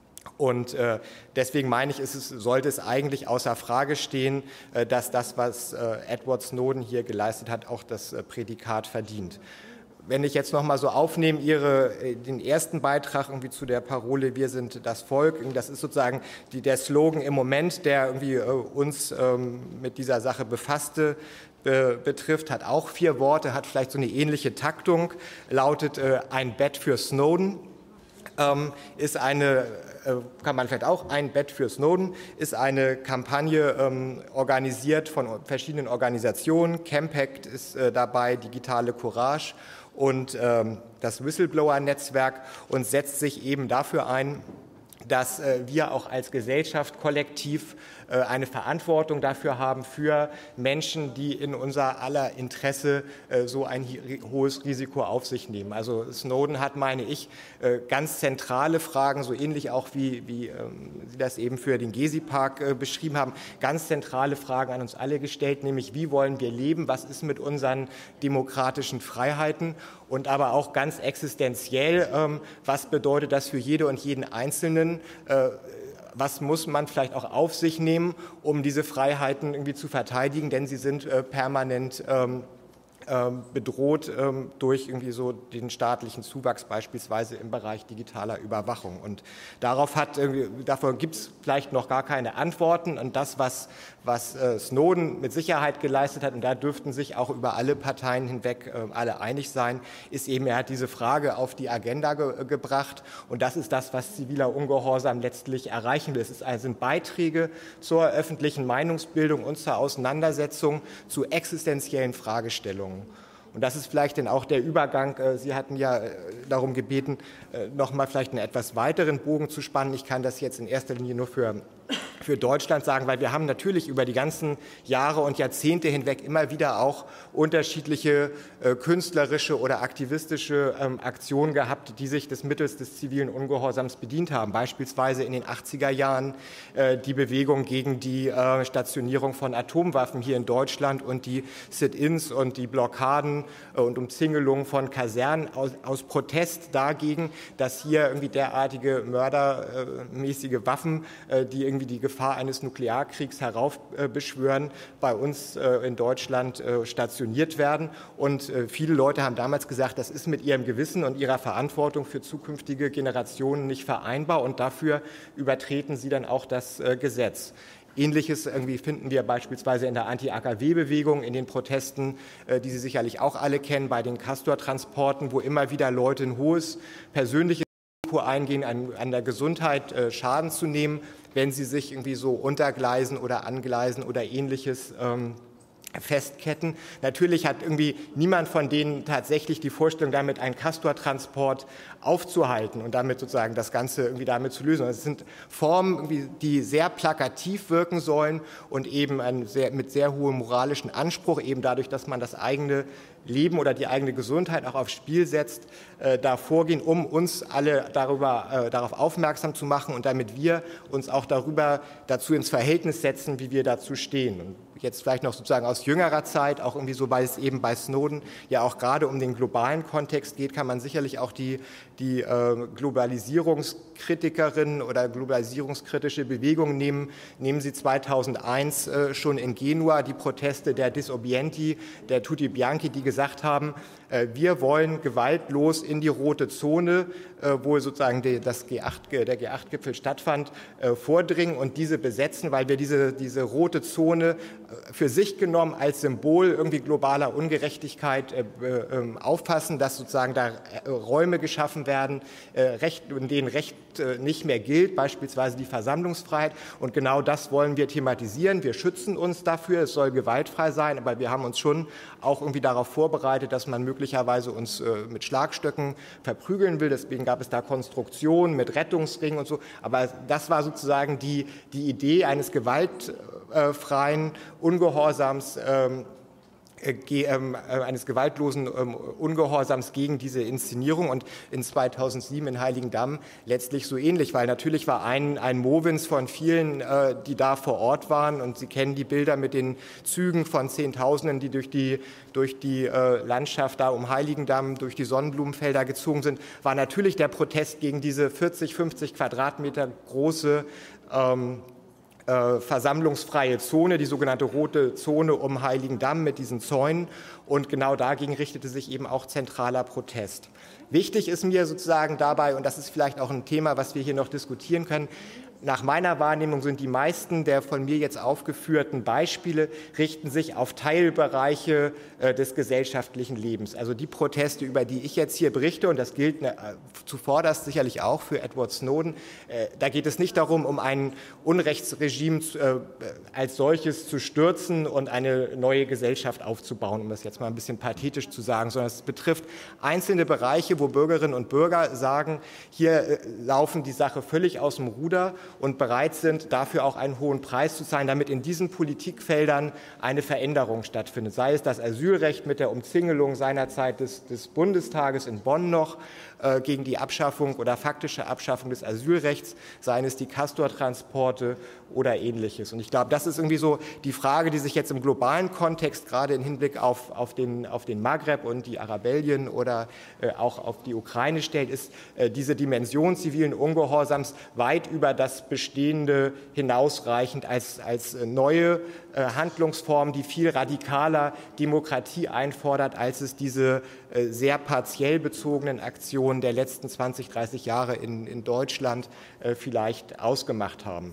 Und äh, deswegen meine ich, ist es, sollte es eigentlich außer Frage stehen, äh, dass das, was äh, Edward Snowden hier geleistet hat, auch das äh, Prädikat verdient. Wenn ich jetzt noch mal so aufnehme, Ihre, den ersten Beitrag irgendwie zu der Parole "Wir sind das Volk", das ist sozusagen die, der Slogan im Moment, der irgendwie äh, uns ähm, mit dieser Sache befasste, be, betrifft, hat auch vier Worte, hat vielleicht so eine ähnliche Taktung, lautet äh, "Ein Bett für Snowden", ähm, ist eine kann man vielleicht auch "Ein Bett für Snowden", ist eine Kampagne ähm, organisiert von verschiedenen Organisationen. Campact ist äh, dabei, Digitale Courage und ähm, das Whistleblower-Netzwerk, und setzt sich eben dafür ein, dass äh, wir auch als Gesellschaft kollektiv äh, eine Verantwortung dafür haben für Menschen, die in unser aller Interesse äh, so ein hohes Risiko auf sich nehmen. Also Snowden hat, meine ich, äh, ganz zentrale Fragen, so ähnlich auch wie, wie ähm, Sie das eben für den Gezi-Park äh, beschrieben haben, ganz zentrale Fragen an uns alle gestellt, nämlich wie wollen wir leben, was ist mit unseren demokratischen Freiheiten, und aber auch ganz existenziell, ähm, was bedeutet das für jede und jeden Einzelnen, äh, was muss man vielleicht auch auf sich nehmen, um diese Freiheiten irgendwie zu verteidigen, denn sie sind äh, permanent ähm, bedroht ähm, durch irgendwie so den staatlichen Zuwachs, beispielsweise im Bereich digitaler Überwachung. Und darauf hat, äh, davor gibt es vielleicht noch gar keine Antworten. Und das, was, was äh, Snowden mit Sicherheit geleistet hat, und da dürften sich auch über alle Parteien hinweg äh, alle einig sein, ist eben, er hat diese Frage auf die Agenda ge gebracht. Und das ist das, was ziviler Ungehorsam letztlich erreichen will. Es ist, also sind Beiträge zur öffentlichen Meinungsbildung und zur Auseinandersetzung zu existenziellen Fragestellungen. Und das ist vielleicht dann auch der Übergang. Sie hatten ja darum gebeten, noch mal vielleicht einen etwas weiteren Bogen zu spannen. Ich kann das jetzt in erster Linie nur für, für Deutschland sagen, weil wir haben natürlich über die ganzen Jahre und Jahrzehnte hinweg immer wieder auch unterschiedliche äh, künstlerische oder aktivistische ähm, Aktionen gehabt, die sich des Mittels des zivilen Ungehorsams bedient haben. Beispielsweise in den achtziger Jahren äh, die Bewegung gegen die äh, Stationierung von Atomwaffen hier in Deutschland und die Sit-ins und die Blockaden äh, und Umzingelungen von Kasernen aus, aus Protest dagegen, dass hier irgendwie derartige mördermäßige Waffen, äh, die irgendwie die Gefahr eines Nuklearkriegs heraufbeschwören, bei uns in Deutschland stationiert werden. Und viele Leute haben damals gesagt, das ist mit ihrem Gewissen und ihrer Verantwortung für zukünftige Generationen nicht vereinbar, und dafür übertreten sie dann auch das Gesetz. Ähnliches irgendwie finden wir beispielsweise in der Anti-A K W-Bewegung, in den Protesten, die Sie sicherlich auch alle kennen, bei den Castor-Transporten, wo immer wieder Leute ein hohes persönliches Risiko eingehen, an, an der Gesundheit äh, Schaden zu nehmen, wenn sie sich irgendwie so untergleisen oder angleisen oder Ähnliches ähm, festketten. Natürlich hat irgendwie niemand von denen tatsächlich die Vorstellung, damit einen Castor-Transport aufzuhalten und damit sozusagen das Ganze irgendwie damit zu lösen. Es sind Formen, irgendwie, die sehr plakativ wirken sollen und eben ein sehr, mit sehr hohem moralischen Anspruch, eben dadurch, dass man das eigene Leben oder die eigene Gesundheit auch aufs Spiel setzt, äh, da vorgehen, um uns alle darüber, äh, darauf aufmerksam zu machen und damit wir uns auch darüber dazu ins Verhältnis setzen, wie wir dazu stehen. Und jetzt vielleicht noch sozusagen aus jüngerer Zeit, auch irgendwie so, weil es eben bei Snowden ja auch gerade um den globalen Kontext geht, kann man sicherlich auch die, die äh, Globalisierungskritikerin oder globalisierungskritische Bewegung nehmen. Nehmen Sie zweitausendeins äh, schon in Genua die Proteste der Disobienti, der Tutti Bianchi, die gesagt haben, Wir wollen gewaltlos in die rote Zone, wo sozusagen das G acht, der G acht Gipfel stattfand, vordringen und diese besetzen, weil wir diese, diese rote Zone für sich genommen als Symbol irgendwie globaler Ungerechtigkeit auffassen, dass sozusagen da Räume geschaffen werden, in denen Recht nicht mehr gilt, beispielsweise die Versammlungsfreiheit. Und genau das wollen wir thematisieren. Wir schützen uns dafür, es soll gewaltfrei sein, aber wir haben uns schon auch irgendwie darauf vorbereitet, dass man möglicherweise uns mit Schlagstöcken verprügeln will. Deswegen gab es da Konstruktionen mit Rettungsringen und so. Aber das war sozusagen die, die Idee eines gewaltfreien Ungehorsams, ähm, eines gewaltlosen Ungehorsams gegen diese Inszenierung und in zweitausendsieben in Heiligendamm letztlich so ähnlich, weil natürlich war ein, ein Movens von vielen, die da vor Ort waren und Sie kennen die Bilder mit den Zügen von Zehntausenden, die durch die, durch die Landschaft da um Heiligendamm, durch die Sonnenblumenfelder gezogen sind, war natürlich der Protest gegen diese vierzig, fünfzig Quadratmeter große ähm, Äh, versammlungsfreie Zone, die sogenannte rote Zone um Heiligendamm mit diesen Zäunen. Und genau dagegen richtete sich eben auch zentraler Protest. Wichtig ist mir sozusagen dabei, und das ist vielleicht auch ein Thema, was wir hier noch diskutieren können, nach meiner Wahrnehmung sind die meisten der von mir jetzt aufgeführten Beispiele richten sich auf Teilbereiche äh, des gesellschaftlichen Lebens. Also die Proteste, über die ich jetzt hier berichte, und das gilt äh, zuvorderst sicherlich auch für Edward Snowden, äh, da geht es nicht darum, um ein Unrechtsregime äh, als solches zu stürzen und eine neue Gesellschaft aufzubauen, um das jetzt mal ein bisschen pathetisch zu sagen, sondern es betrifft einzelne Bereiche, wo Bürgerinnen und Bürger sagen, hier äh, laufen die Sache völlig aus dem Ruder und bereit sind, dafür auch einen hohen Preis zu zahlen, damit in diesen Politikfeldern eine Veränderung stattfindet. Sei es das Asylrecht mit der Umzingelung seinerzeit des, des Bundestages in Bonn noch äh, gegen die Abschaffung oder faktische Abschaffung des Asylrechts, seien es die Castor-Transporte oder Ähnliches. Und ich glaube, das ist irgendwie so die Frage, die sich jetzt im globalen Kontext, gerade im Hinblick auf, auf, den, auf den Maghreb und die Arabellien oder äh, auch auf die Ukraine stellt, ist äh, diese Dimension zivilen Ungehorsams weit über das Bestehende hinausreichend als, als neue äh, Handlungsform, die viel radikaler Demokratie einfordert, als es diese äh, sehr partiell bezogenen Aktionen der letzten zwanzig, dreißig Jahre in, in Deutschland äh, vielleicht ausgemacht haben.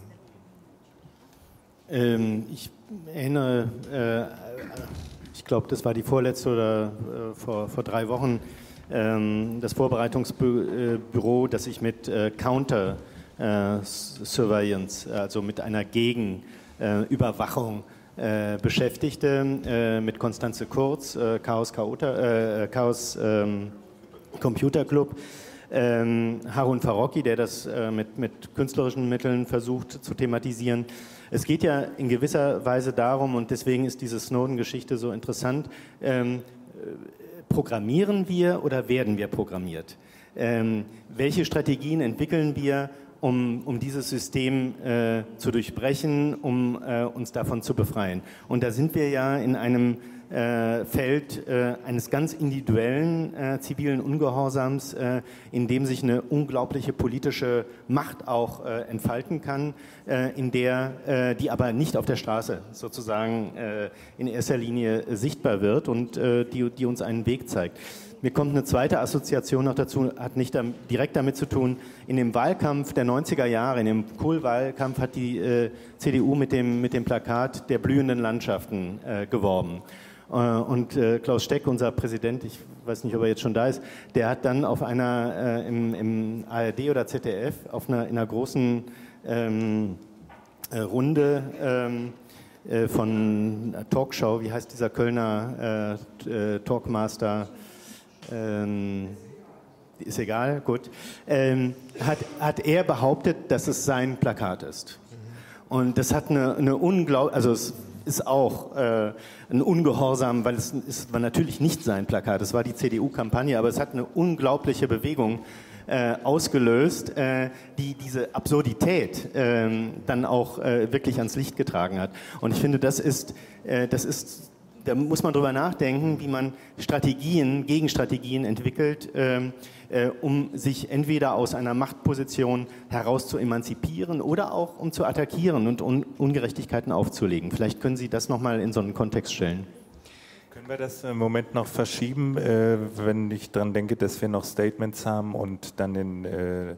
Ähm, ich erinnere, äh, ich glaube, das war die vorletzte oder äh, vor, vor drei Wochen, ähm, das Vorbereitungsbüro, das sich mit äh, Counter Äh, Surveillance, also mit einer Gegenüberwachung äh, äh, beschäftigte, äh, mit Konstanze Kurz, äh, Chaos, Chaota, äh, Chaos ähm, Computer Club, ähm, Harun Farocki, der das äh, mit, mit künstlerischen Mitteln versucht zu thematisieren. Es geht ja in gewisser Weise darum, und deswegen ist diese Snowden-Geschichte so interessant, ähm, programmieren wir oder werden wir programmiert? Ähm, welche Strategien entwickeln wir, Um, um dieses System äh, zu durchbrechen, um äh, uns davon zu befreien. Und da sind wir ja in einem äh, Feld äh, eines ganz individuellen äh, zivilen Ungehorsams, äh, in dem sich eine unglaubliche politische Macht auch äh, entfalten kann, äh, in der, äh, die aber nicht auf der Straße sozusagen äh, in erster Linie sichtbar wird und äh, die, die uns einen Weg zeigt. Mir kommt eine zweite Assoziation noch dazu, hat nicht direkt damit zu tun. In dem Wahlkampf der neunziger Jahre, in dem Kohl-Wahlkampf, hat die äh, C D U mit dem, mit dem Plakat der blühenden Landschaften äh, geworben. Äh, und äh, Klaus Steck, unser Präsident, ich weiß nicht, ob er jetzt schon da ist, der hat dann auf einer, äh, im, im A R D oder Z D F, auf einer, in einer großen ähm, äh, Runde ähm, äh, von Talkshow, wie heißt dieser Kölner äh, äh, Talkmaster, Ähm, ist egal, gut, ähm, hat, hat er behauptet, dass es sein Plakat ist. Und das hat eine, eine unglaubliche, also es ist auch äh, ein Ungehorsam, weil es, es war natürlich nicht sein Plakat, es war die C D U-Kampagne, aber es hat eine unglaubliche Bewegung äh, ausgelöst, äh, die diese Absurdität äh, dann auch äh, wirklich ans Licht getragen hat. Und ich finde, das ist, äh, das ist da muss man drüber nachdenken, wie man Strategien, Gegenstrategien entwickelt, ähm, äh, um sich entweder aus einer Machtposition heraus zu emanzipieren oder auch um zu attackieren und Un- Ungerechtigkeiten aufzulegen. Vielleicht können Sie das nochmal in so einen Kontext stellen. Können wir das im Moment noch verschieben, äh, wenn ich daran denke, dass wir noch Statements haben und dann den, äh,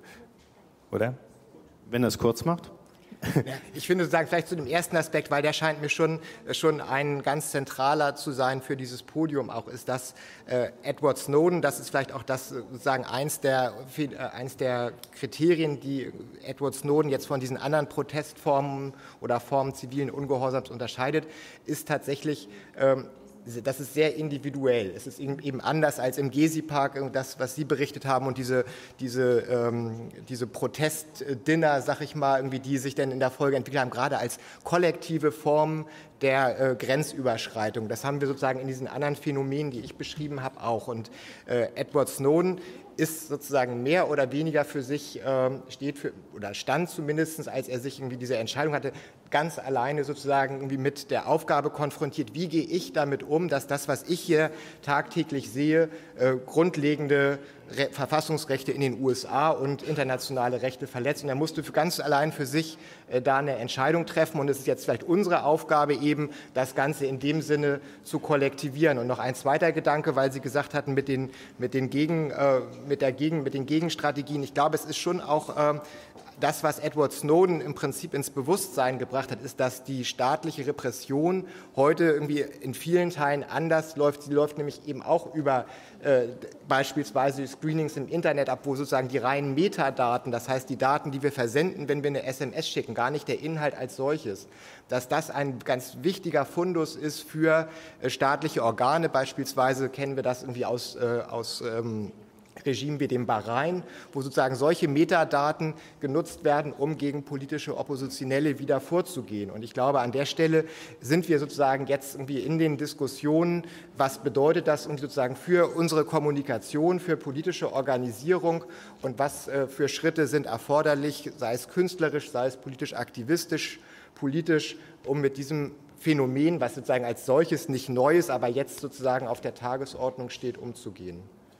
oder? Wenn er es kurz macht. Ja, ich finde sozusagen vielleicht zu dem ersten Aspekt, weil der scheint mir schon, schon ein ganz zentraler zu sein für dieses Podium auch, ist, dass äh, Edward Snowden, das ist vielleicht auch das sozusagen eins der, äh, eins der Kriterien, die Edward Snowden jetzt von diesen anderen Protestformen oder Formen zivilen Ungehorsams unterscheidet, ist tatsächlich ähm, das ist sehr individuell. Es ist eben anders als im Gezi-Park, das, was Sie berichtet haben, und diese, diese, ähm, diese Protestdinner, sag ich mal, irgendwie, die sich dann in der Folge entwickelt haben, gerade als kollektive Form der äh, Grenzüberschreitung. Das haben wir sozusagen in diesen anderen Phänomenen, die ich beschrieben habe, auch. Und äh, Edward Snowden ist sozusagen mehr oder weniger für sich, äh, steht für, oder stand zumindest, als er sich irgendwie diese Entscheidung hatte, ganz alleine sozusagen irgendwie mit der Aufgabe konfrontiert, wie gehe ich damit um, dass das, was ich hier tagtäglich sehe, äh, grundlegende Re- Verfassungsrechte in den U S A und internationale Rechte verletzt. Und er musste für ganz allein für sich äh, da eine Entscheidung treffen. Und es ist jetzt vielleicht unsere Aufgabe eben, das Ganze in dem Sinne zu kollektivieren. Und noch ein zweiter Gedanke, weil Sie gesagt hatten, mit den, mit den, Gegen, äh, mit der Gegen, mit den Gegenstrategien. Ich glaube, es ist schon auch äh, das, was Edward Snowden im Prinzip ins Bewusstsein gebracht hat, ist, dass die staatliche Repression heute irgendwie in vielen Teilen anders läuft. Sie läuft nämlich eben auch über äh, beispielsweise Screenings im Internet ab, wo sozusagen die reinen Metadaten, das heißt die Daten, die wir versenden, wenn wir eine S M S schicken, gar nicht der Inhalt als solches, dass das ein ganz wichtiger Fundus ist für äh, staatliche Organe. Beispielsweise kennen wir das irgendwie aus, äh, aus ähm, Regime wie dem Bahrain, wo sozusagen solche Metadaten genutzt werden, um gegen politische Oppositionelle wieder vorzugehen. Und ich glaube, an der Stelle sind wir sozusagen jetzt irgendwie in den Diskussionen, was bedeutet das sozusagen für unsere Kommunikation, für politische Organisierung und was für Schritte sind erforderlich, sei es künstlerisch, sei es politisch aktivistisch, politisch, um mit diesem Phänomen, was sozusagen als solches nicht neu ist, aber jetzt sozusagen auf der Tagesordnung steht, umzugehen.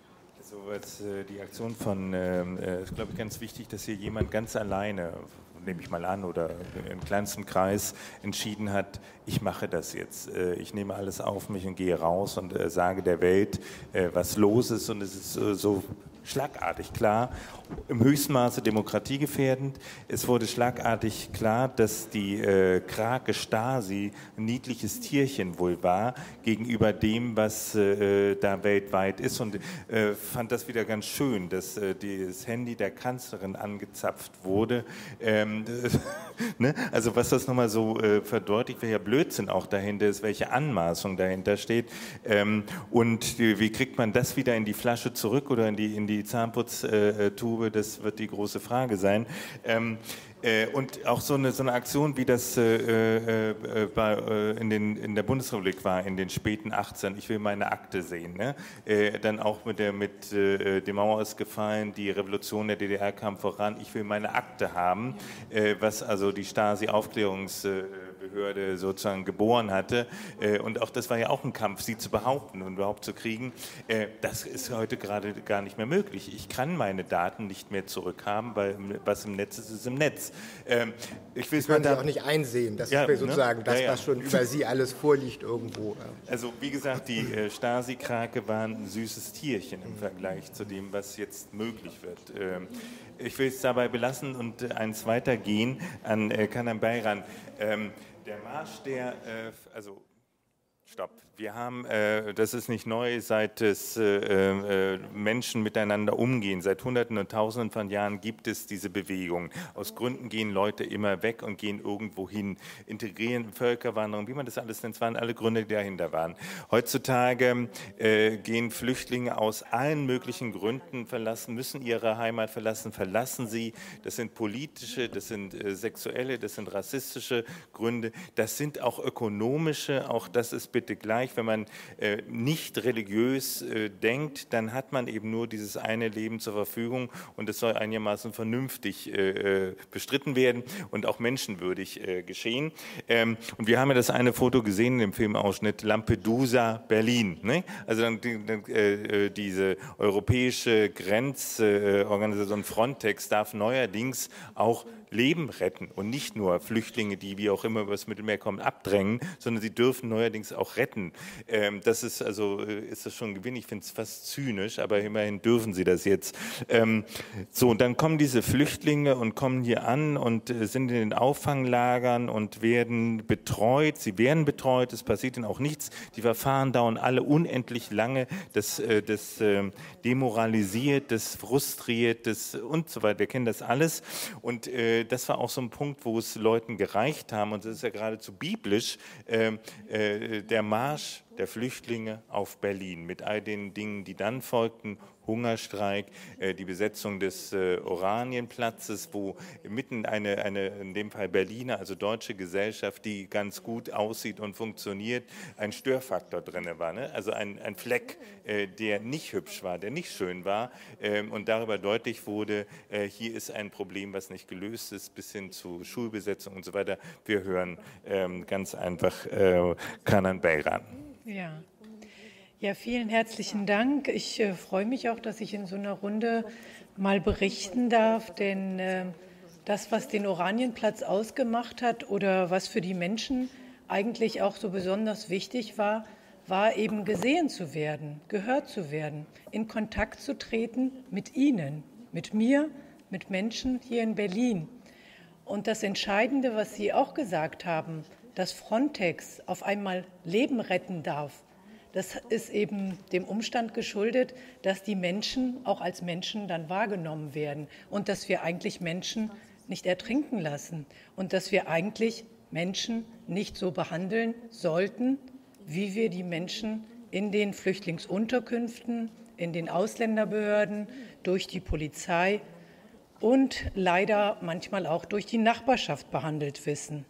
So als äh, die Aktion von, äh, ist glaube ich ganz wichtig, dass hier jemand ganz alleine, nehme ich mal an, oder im kleinsten Kreis entschieden hat, ich mache das jetzt. Äh, ich nehme alles auf mich und gehe raus und äh, sage der Welt, äh, was los ist, und es ist äh, so schlagartig klar, im höchsten Maße demokratiegefährdend. Es wurde schlagartig klar, dass die äh, Krake Stasi ein niedliches Tierchen wohl war gegenüber dem, was äh, da weltweit ist, und äh, fand das wieder ganz schön, dass äh, das Handy der Kanzlerin angezapft wurde. Ähm, ne? Also was das nochmal so äh, verdeutlicht, welcher Blödsinn auch dahinter ist, welche Anmaßung dahinter steht, ähm, und äh, wie kriegt man das wieder in die Flasche zurück oder in die, in die Zahnputztube, das wird die große Frage sein. Ähm, äh, und auch so eine, so eine Aktion, wie das äh, äh, bei, äh, in, den, in der Bundesrepublik war, in den späten achtzehn, ich will meine Akte sehen. Ne? Äh, dann auch mit, der, mit äh, die Mauer ist gefallen, die Revolution der D D R kam voran, ich will meine Akte haben, äh, was also die Stasi-Aufklärungs- äh, Behörde sozusagen geboren hatte. Und auch das war ja auch ein Kampf, sie zu behaupten und überhaupt zu kriegen. Das ist heute gerade gar nicht mehr möglich. Ich kann meine Daten nicht mehr zurückhaben, weil was im Netz ist, ist im Netz. Ich will das können Sie auch nicht einsehen. Das ja, ist sozusagen ne? das, ja, ja. was schon über Sie alles vorliegt irgendwo. Also wie gesagt, die Stasi-Krake waren ein süßes Tierchen im Vergleich zu dem, was jetzt möglich wird. Ich will es dabei belassen und eins weitergehen an Kanan Bayram. Der Marsch der, äh, also, stopp, wir haben, äh, das ist nicht neu, seit es äh, äh, Menschen miteinander umgehen, seit Hunderten und Tausenden von Jahren gibt es diese Bewegung. Aus Gründen gehen Leute immer weg und gehen irgendwo hin, integrieren Völkerwanderung, wie man das alles nennt, es waren alle Gründe, die dahinter waren. Heutzutage äh, gehen Flüchtlinge aus allen möglichen Gründen verlassen, müssen ihre Heimat verlassen, verlassen sie, das sind politische, das sind äh, sexuelle, das sind rassistische Gründe, das sind auch ökonomische, auch das ist bitte gleich. Wenn man äh, nicht religiös äh, denkt, dann hat man eben nur dieses eine Leben zur Verfügung und es soll einigermaßen vernünftig äh, bestritten werden und auch menschenwürdig äh, geschehen. Ähm, und wir haben ja das eine Foto gesehen in dem Filmausschnitt Lampedusa, Berlin. Ne? Also dann, dann, äh, diese europäische Grenzorganisation Frontex darf neuerdings auch Leben retten und nicht nur Flüchtlinge, die wie auch immer übers Mittelmeer kommen, abdrängen, sondern sie dürfen neuerdings auch retten. Ähm, das ist also, ist das schon ein Gewinn. Ich finde es fast zynisch, aber immerhin dürfen sie das jetzt. Ähm, so, und dann kommen diese Flüchtlinge und kommen hier an und äh, sind in den Auffanglagern und werden betreut. Sie werden betreut, es passiert ihnen auch nichts. Die Verfahren dauern alle unendlich lange. Das, äh, das äh, demoralisiert, das frustriert, das und so weiter. Wir kennen das alles. Und äh, das war auch so ein Punkt, wo es Leuten gereicht haben, und das ist ja geradezu biblisch, äh, äh, der Marsch der Flüchtlinge auf Berlin mit all den Dingen, die dann folgten, Hungerstreik, äh, die Besetzung des äh, Oranienplatzes, wo mitten eine, eine, in dem Fall Berliner, also deutsche Gesellschaft, die ganz gut aussieht und funktioniert, ein Störfaktor drin war. Ne? Also ein, ein Fleck, äh, der nicht hübsch war, der nicht schön war, äh, und darüber deutlich wurde, äh, hier ist ein Problem, was nicht gelöst ist, bis hin zu Schulbesetzung und so weiter. Wir hören ähm, ganz einfach äh, Kanan Beyran. Ja. Ja, vielen herzlichen Dank. Ich äh, freue mich auch, dass ich in so einer Runde mal berichten darf, denn äh, das, was den Oranienplatz ausgemacht hat oder was für die Menschen eigentlich auch so besonders wichtig war, war eben gesehen zu werden, gehört zu werden, in Kontakt zu treten mit Ihnen, mit mir, mit Menschen hier in Berlin. Und das Entscheidende, was Sie auch gesagt haben, dass Frontex auf einmal Leben retten darf, das ist eben dem Umstand geschuldet, dass die Menschen auch als Menschen dann wahrgenommen werden und dass wir eigentlich Menschen nicht ertrinken lassen und dass wir eigentlich Menschen nicht so behandeln sollten, wie wir die Menschen in den Flüchtlingsunterkünften, in den Ausländerbehörden, durch die Polizei und leider manchmal auch durch die Nachbarschaft behandelt wissen.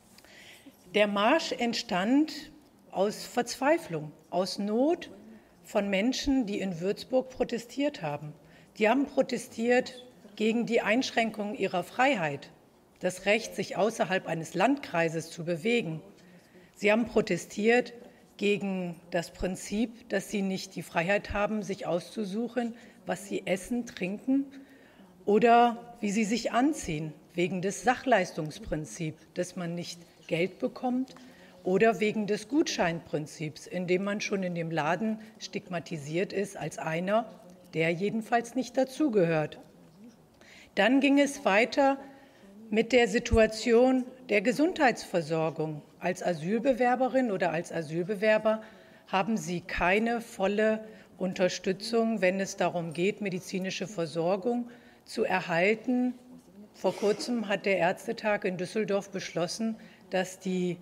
Der Marsch entstand aus Verzweiflung, aus Not von Menschen, die in Würzburg protestiert haben. Die haben protestiert gegen die Einschränkung ihrer Freiheit, das Recht, sich außerhalb eines Landkreises zu bewegen. Sie haben protestiert gegen das Prinzip, dass sie nicht die Freiheit haben, sich auszusuchen, was sie essen, trinken oder wie sie sich anziehen, wegen des Sachleistungsprinzips, dass man nicht Geld bekommt, oder wegen des Gutscheinprinzips, in dem man schon in dem Laden stigmatisiert ist als einer, der jedenfalls nicht dazugehört. Dann ging es weiter mit der Situation der Gesundheitsversorgung. Als Asylbewerberin oder als Asylbewerber haben Sie keine volle Unterstützung, wenn es darum geht, medizinische Versorgung zu erhalten. Vor kurzem hat der Ärztetag in Düsseldorf beschlossen, dass die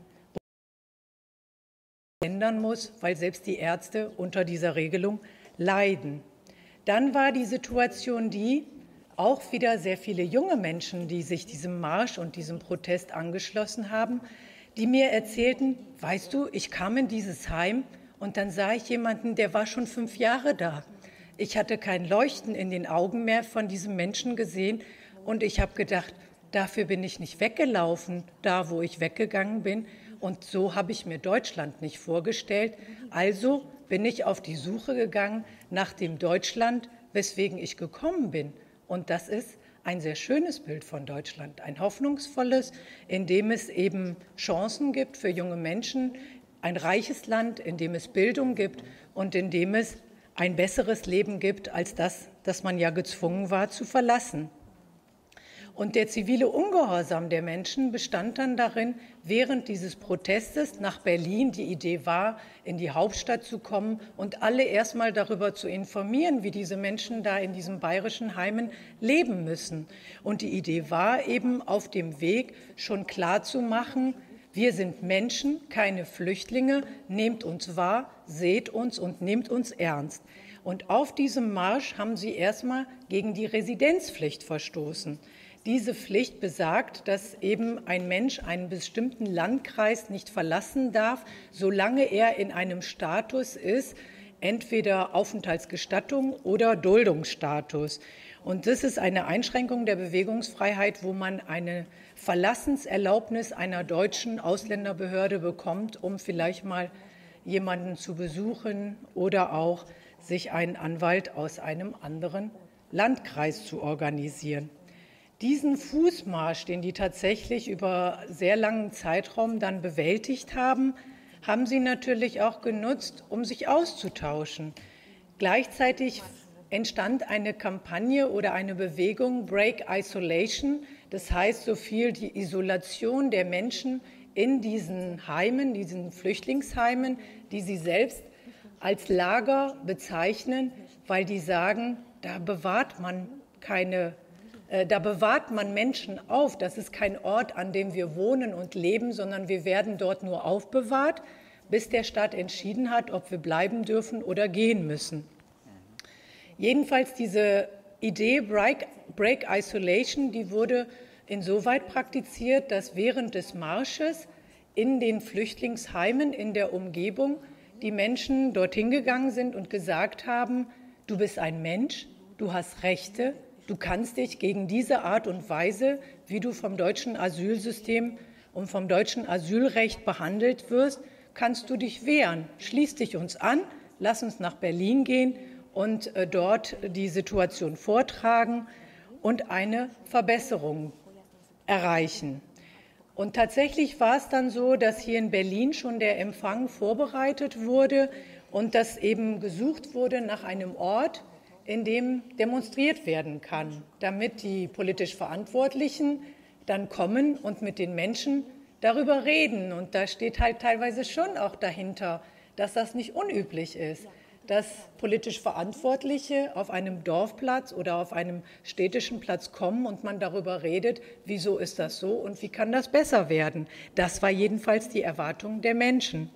ändern muss, weil selbst die Ärzte unter dieser Regelung leiden. Dann war die Situation die, auch wieder sehr viele junge Menschen, die sich diesem Marsch und diesem Protest angeschlossen haben, die mir erzählten, weißt du, ich kam in dieses Heim und dann sah ich jemanden, der war schon fünf Jahre da. Ich hatte kein Leuchten in den Augen mehr von diesem Menschen gesehen und ich habe gedacht, dafür bin ich nicht weggelaufen, da wo ich weggegangen bin. Und so habe ich mir Deutschland nicht vorgestellt. Also bin ich auf die Suche gegangen nach dem Deutschland, weswegen ich gekommen bin. Und das ist ein sehr schönes Bild von Deutschland, ein hoffnungsvolles, in dem es eben Chancen gibt für junge Menschen, ein reiches Land, in dem es Bildung gibt und in dem es ein besseres Leben gibt als das, das man ja gezwungen war zu verlassen. Und der zivile Ungehorsam der Menschen bestand dann darin, während dieses Protestes nach Berlin, die Idee war, in die Hauptstadt zu kommen und alle erst mal darüber zu informieren, wie diese Menschen da in diesen bayerischen Heimen leben müssen. Und die Idee war eben auf dem Weg schon klar zu machen, wir sind Menschen, keine Flüchtlinge, nehmt uns wahr, seht uns und nehmt uns ernst. Und auf diesem Marsch haben sie erst mal gegen die Residenzpflicht verstoßen. Diese Pflicht besagt, dass eben ein Mensch einen bestimmten Landkreis nicht verlassen darf, solange er in einem Status ist, entweder Aufenthaltsgestattung oder Duldungsstatus. Und das ist eine Einschränkung der Bewegungsfreiheit, wo man eine Verlassenserlaubnis einer deutschen Ausländerbehörde bekommt, um vielleicht mal jemanden zu besuchen oder auch sich einen Anwalt aus einem anderen Landkreis zu organisieren. diesen Fußmarsch, den die tatsächlich über sehr langen Zeitraum dann bewältigt haben, haben sie natürlich auch genutzt, um sich auszutauschen. Gleichzeitig entstand eine Kampagne oder eine Bewegung Break Isolation, das heißt so viel die Isolation der Menschen in diesen Heimen, diesen Flüchtlingsheimen, die sie selbst als Lager bezeichnen, weil die sagen, da bewahrt man keine, äh, da bewahrt man Menschen auf. Das ist kein Ort, an dem wir wohnen und leben, sondern wir werden dort nur aufbewahrt, bis der Staat entschieden hat, ob wir bleiben dürfen oder gehen müssen. Jedenfalls diese Idee Break, Break Isolation, die wurde insoweit praktiziert, dass während des Marsches in den Flüchtlingsheimen in der Umgebung die Menschen dorthin gegangen sind und gesagt haben, du bist ein Mensch, du hast Rechte, du kannst dich gegen diese Art und Weise, wie du vom deutschen Asylsystem und vom deutschen Asylrecht behandelt wirst, kannst du dich wehren. Schließ dich uns an, lass uns nach Berlin gehen und äh, dort die Situation vortragen und eine Verbesserung erreichen. Und tatsächlich war es dann so, dass hier in Berlin schon der Empfang vorbereitet wurde und dass eben gesucht wurde nach einem Ort, in dem demonstriert werden kann, damit die politisch Verantwortlichen dann kommen und mit den Menschen darüber reden. Und da steht halt teilweise schon auch dahinter, dass das nicht unüblich ist, dass politisch Verantwortliche auf einem Dorfplatz oder auf einem städtischen Platz kommen und man darüber redet, wieso ist das so und wie kann das besser werden. Das war jedenfalls die Erwartung der Menschen.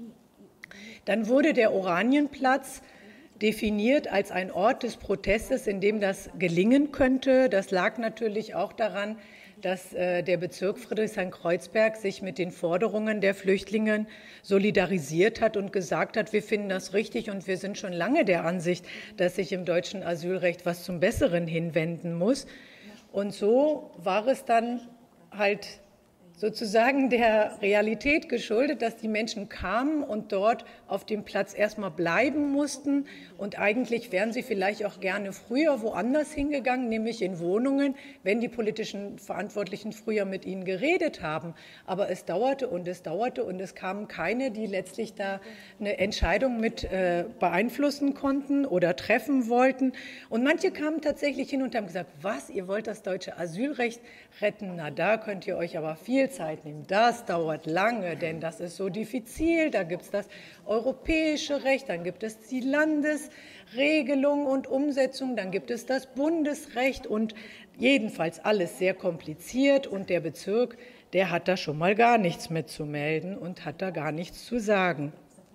Dann wurde der Oranienplatz definiert als ein Ort des Protestes, in dem das gelingen könnte. Das lag natürlich auch daran, dass äh, der Bezirk Friedrichshain-Kreuzberg sich mit den Forderungen der Flüchtlinge solidarisiert hat und gesagt hat, wir finden das richtig und wir sind schon lange der Ansicht, dass sich im deutschen Asylrecht was zum Besseren hinwenden muss. Und so war es dann halt sozusagen der Realität geschuldet, dass die Menschen kamen und dort auf dem Platz erstmal bleiben mussten. Und eigentlich wären sie vielleicht auch gerne früher woanders hingegangen, nämlich in Wohnungen, wenn die politischen Verantwortlichen früher mit ihnen geredet haben. Aber es dauerte und es dauerte und es kamen keine, die letztlich da eine Entscheidung mit äh, beeinflussen konnten oder treffen wollten. Und manche kamen tatsächlich hin und haben gesagt, was, ihr wollt das deutsche Asylrecht retten? Na, da könnt ihr euch aber viel Zeit nehmen. Das dauert lange, denn das ist so diffizil. Da gibt es das europäische Recht, dann gibt es die Landesregelung und Umsetzung, dann gibt es das Bundesrecht und jedenfalls alles sehr kompliziert. Und der Bezirk, der hat da schon mal gar nichts mitzumelden und hat da gar nichts zu sagen.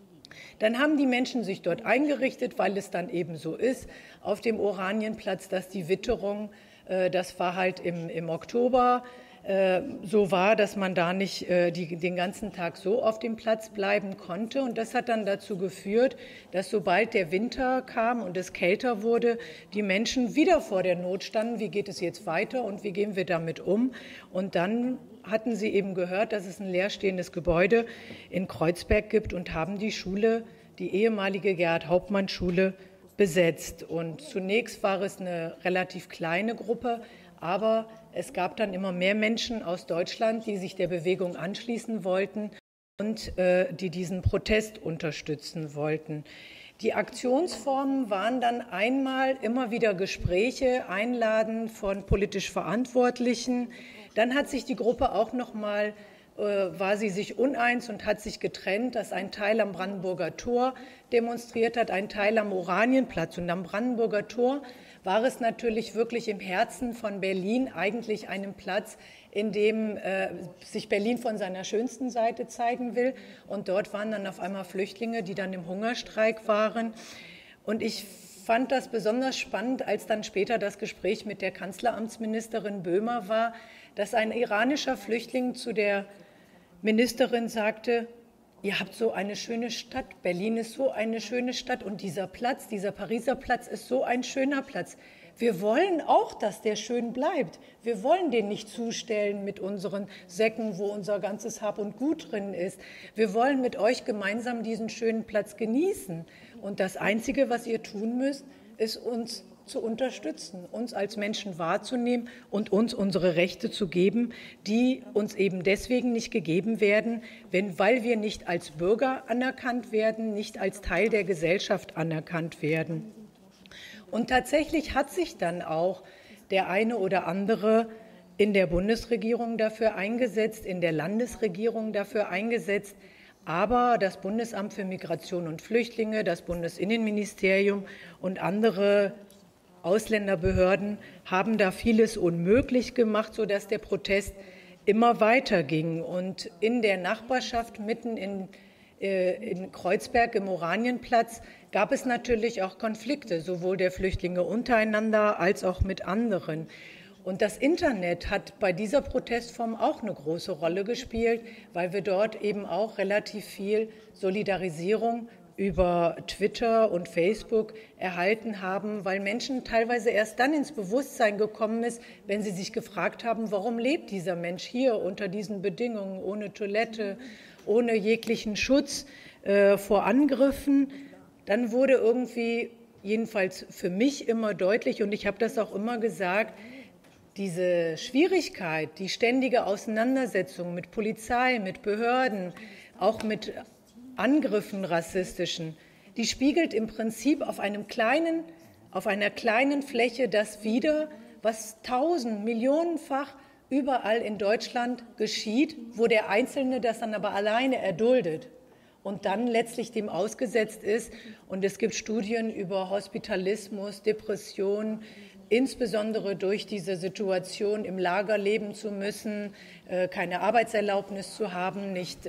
Dann haben die Menschen sich dort eingerichtet, weil es dann eben so ist, auf dem Oranienplatz, dass die Witterung, äh, das war halt im, im Oktober, so war, dass man da nicht äh, die, den ganzen Tag so auf dem Platz bleiben konnte. Und das hat dann dazu geführt, dass sobald der Winter kam und es kälter wurde, die Menschen wieder vor der Not standen, wie geht es jetzt weiter und wie gehen wir damit um? Und dann hatten sie eben gehört, dass es ein leerstehendes Gebäude in Kreuzberg gibt und haben die Schule, die ehemalige Gerhard-Hauptmann-Schule, besetzt. Und zunächst war es eine relativ kleine Gruppe, aber es gab dann immer mehr Menschen aus Deutschland, die sich der Bewegung anschließen wollten und äh, die diesen Protest unterstützen wollten. Die Aktionsformen waren dann einmal immer wieder Gespräche, Einladen von politisch Verantwortlichen. Dann hat sich die Gruppe auch noch mal, äh, war sie sich uneins und hat sich getrennt, dass ein Teil am Brandenburger Tor demonstriert hat, ein Teil am Oranienplatz. Und am Brandenburger Tor war es natürlich wirklich im Herzen von Berlin, eigentlich einem Platz, in dem äh, sich Berlin von seiner schönsten Seite zeigen will. Und dort waren dann auf einmal Flüchtlinge, die dann im Hungerstreik waren. Und ich fand das besonders spannend, als dann später das Gespräch mit der Kanzleramtsministerin Böhmer war, dass ein iranischer Flüchtling zu der Ministerin sagte, ihr habt so eine schöne Stadt, Berlin ist so eine schöne Stadt und dieser Platz, dieser Pariser Platz ist so ein schöner Platz. Wir wollen auch, dass der schön bleibt. Wir wollen den nicht zustellen mit unseren Säcken, wo unser ganzes Hab und Gut drin ist. Wir wollen mit euch gemeinsam diesen schönen Platz genießen. Und das Einzige, was ihr tun müsst, ist uns zu unterstützen, uns als Menschen wahrzunehmen und uns unsere Rechte zu geben, die uns eben deswegen nicht gegeben werden, wenn, weil wir nicht als Bürger anerkannt werden, nicht als Teil der Gesellschaft anerkannt werden. Und tatsächlich hat sich dann auch der eine oder andere in der Bundesregierung dafür eingesetzt, in der Landesregierung dafür eingesetzt, aber das Bundesamt für Migration und Flüchtlinge, das Bundesinnenministerium und andere Ausländerbehörden haben da vieles unmöglich gemacht, sodass der Protest immer weiter ging. Und in der Nachbarschaft mitten in, äh, in Kreuzberg im Oranienplatz gab es natürlich auch Konflikte, sowohl der Flüchtlinge untereinander als auch mit anderen. Und das Internet hat bei dieser Protestform auch eine große Rolle gespielt, weil wir dort eben auch relativ viel Solidarisierung über Twitter und Facebook erhalten haben, weil Menschen teilweise erst dann ins Bewusstsein gekommen ist, wenn sie sich gefragt haben, warum lebt dieser Mensch hier unter diesen Bedingungen, ohne Toilette, ohne jeglichen Schutz äh, vor Angriffen. Dann wurde irgendwie, jedenfalls für mich immer deutlich, und ich habe das auch immer gesagt, diese Schwierigkeit, die ständige Auseinandersetzung mit Polizei, mit Behörden, auch mit Angriffen rassistischen, die spiegelt im Prinzip auf einem kleinen, auf einer kleinen Fläche das wider, was tausend, millionenfach überall in Deutschland geschieht, wo der Einzelne das dann aber alleine erduldet und dann letztlich dem ausgesetzt ist. Und es gibt Studien über Hospitalismus, Depression, insbesondere durch diese Situation, im Lager leben zu müssen, keine Arbeitserlaubnis zu haben, nicht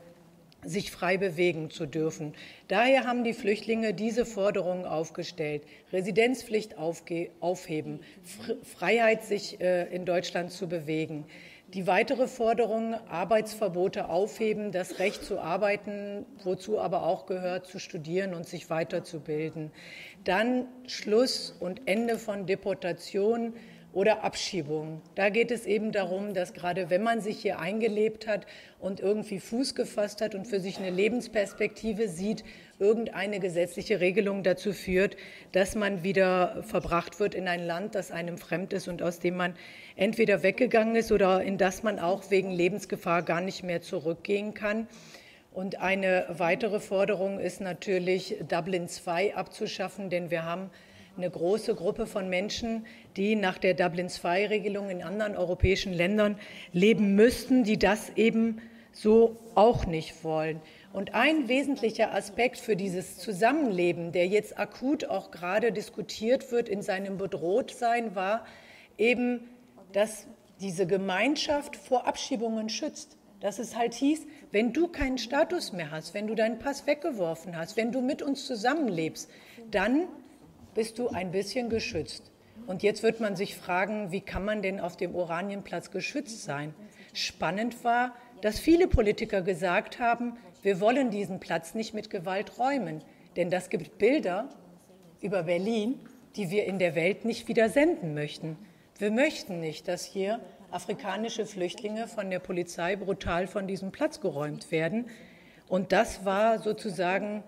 sich frei bewegen zu dürfen. Daher haben die Flüchtlinge diese Forderungen aufgestellt: Residenzpflicht aufheben, Freiheit, sich in Deutschland zu bewegen. Die weitere Forderung, Arbeitsverbote aufheben, das Recht zu arbeiten, wozu aber auch gehört, zu studieren und sich weiterzubilden. Dann Schluss und Ende von Deportation oder Abschiebung. Da geht es eben darum, dass gerade wenn man sich hier eingelebt hat und irgendwie Fuß gefasst hat und für sich eine Lebensperspektive sieht, irgendeine gesetzliche Regelung dazu führt, dass man wieder verbracht wird in ein Land, das einem fremd ist und aus dem man entweder weggegangen ist oder in das man auch wegen Lebensgefahr gar nicht mehr zurückgehen kann. Und eine weitere Forderung ist natürlich, Dublin zwei abzuschaffen, denn wir haben eine große Gruppe von Menschen, die nach der Dublin zwei Regelung in anderen europäischen Ländern leben müssten, die das eben so auch nicht wollen. Und ein wesentlicher Aspekt für dieses Zusammenleben, der jetzt akut auch gerade diskutiert wird in seinem Bedrohtsein, war eben, dass diese Gemeinschaft vor Abschiebungen schützt. Dass es halt hieß, wenn du keinen Status mehr hast, wenn du deinen Pass weggeworfen hast, wenn du mit uns zusammenlebst, dann bist du ein bisschen geschützt. Und jetzt wird man sich fragen, wie kann man denn auf dem Oranienplatz geschützt sein? Spannend war, dass viele Politiker gesagt haben, wir wollen diesen Platz nicht mit Gewalt räumen, denn das gibt Bilder über Berlin, die wir in der Welt nicht wieder senden möchten. Wir möchten nicht, dass hier afrikanische Flüchtlinge von der Polizei brutal von diesem Platz geräumt werden. Und das war sozusagen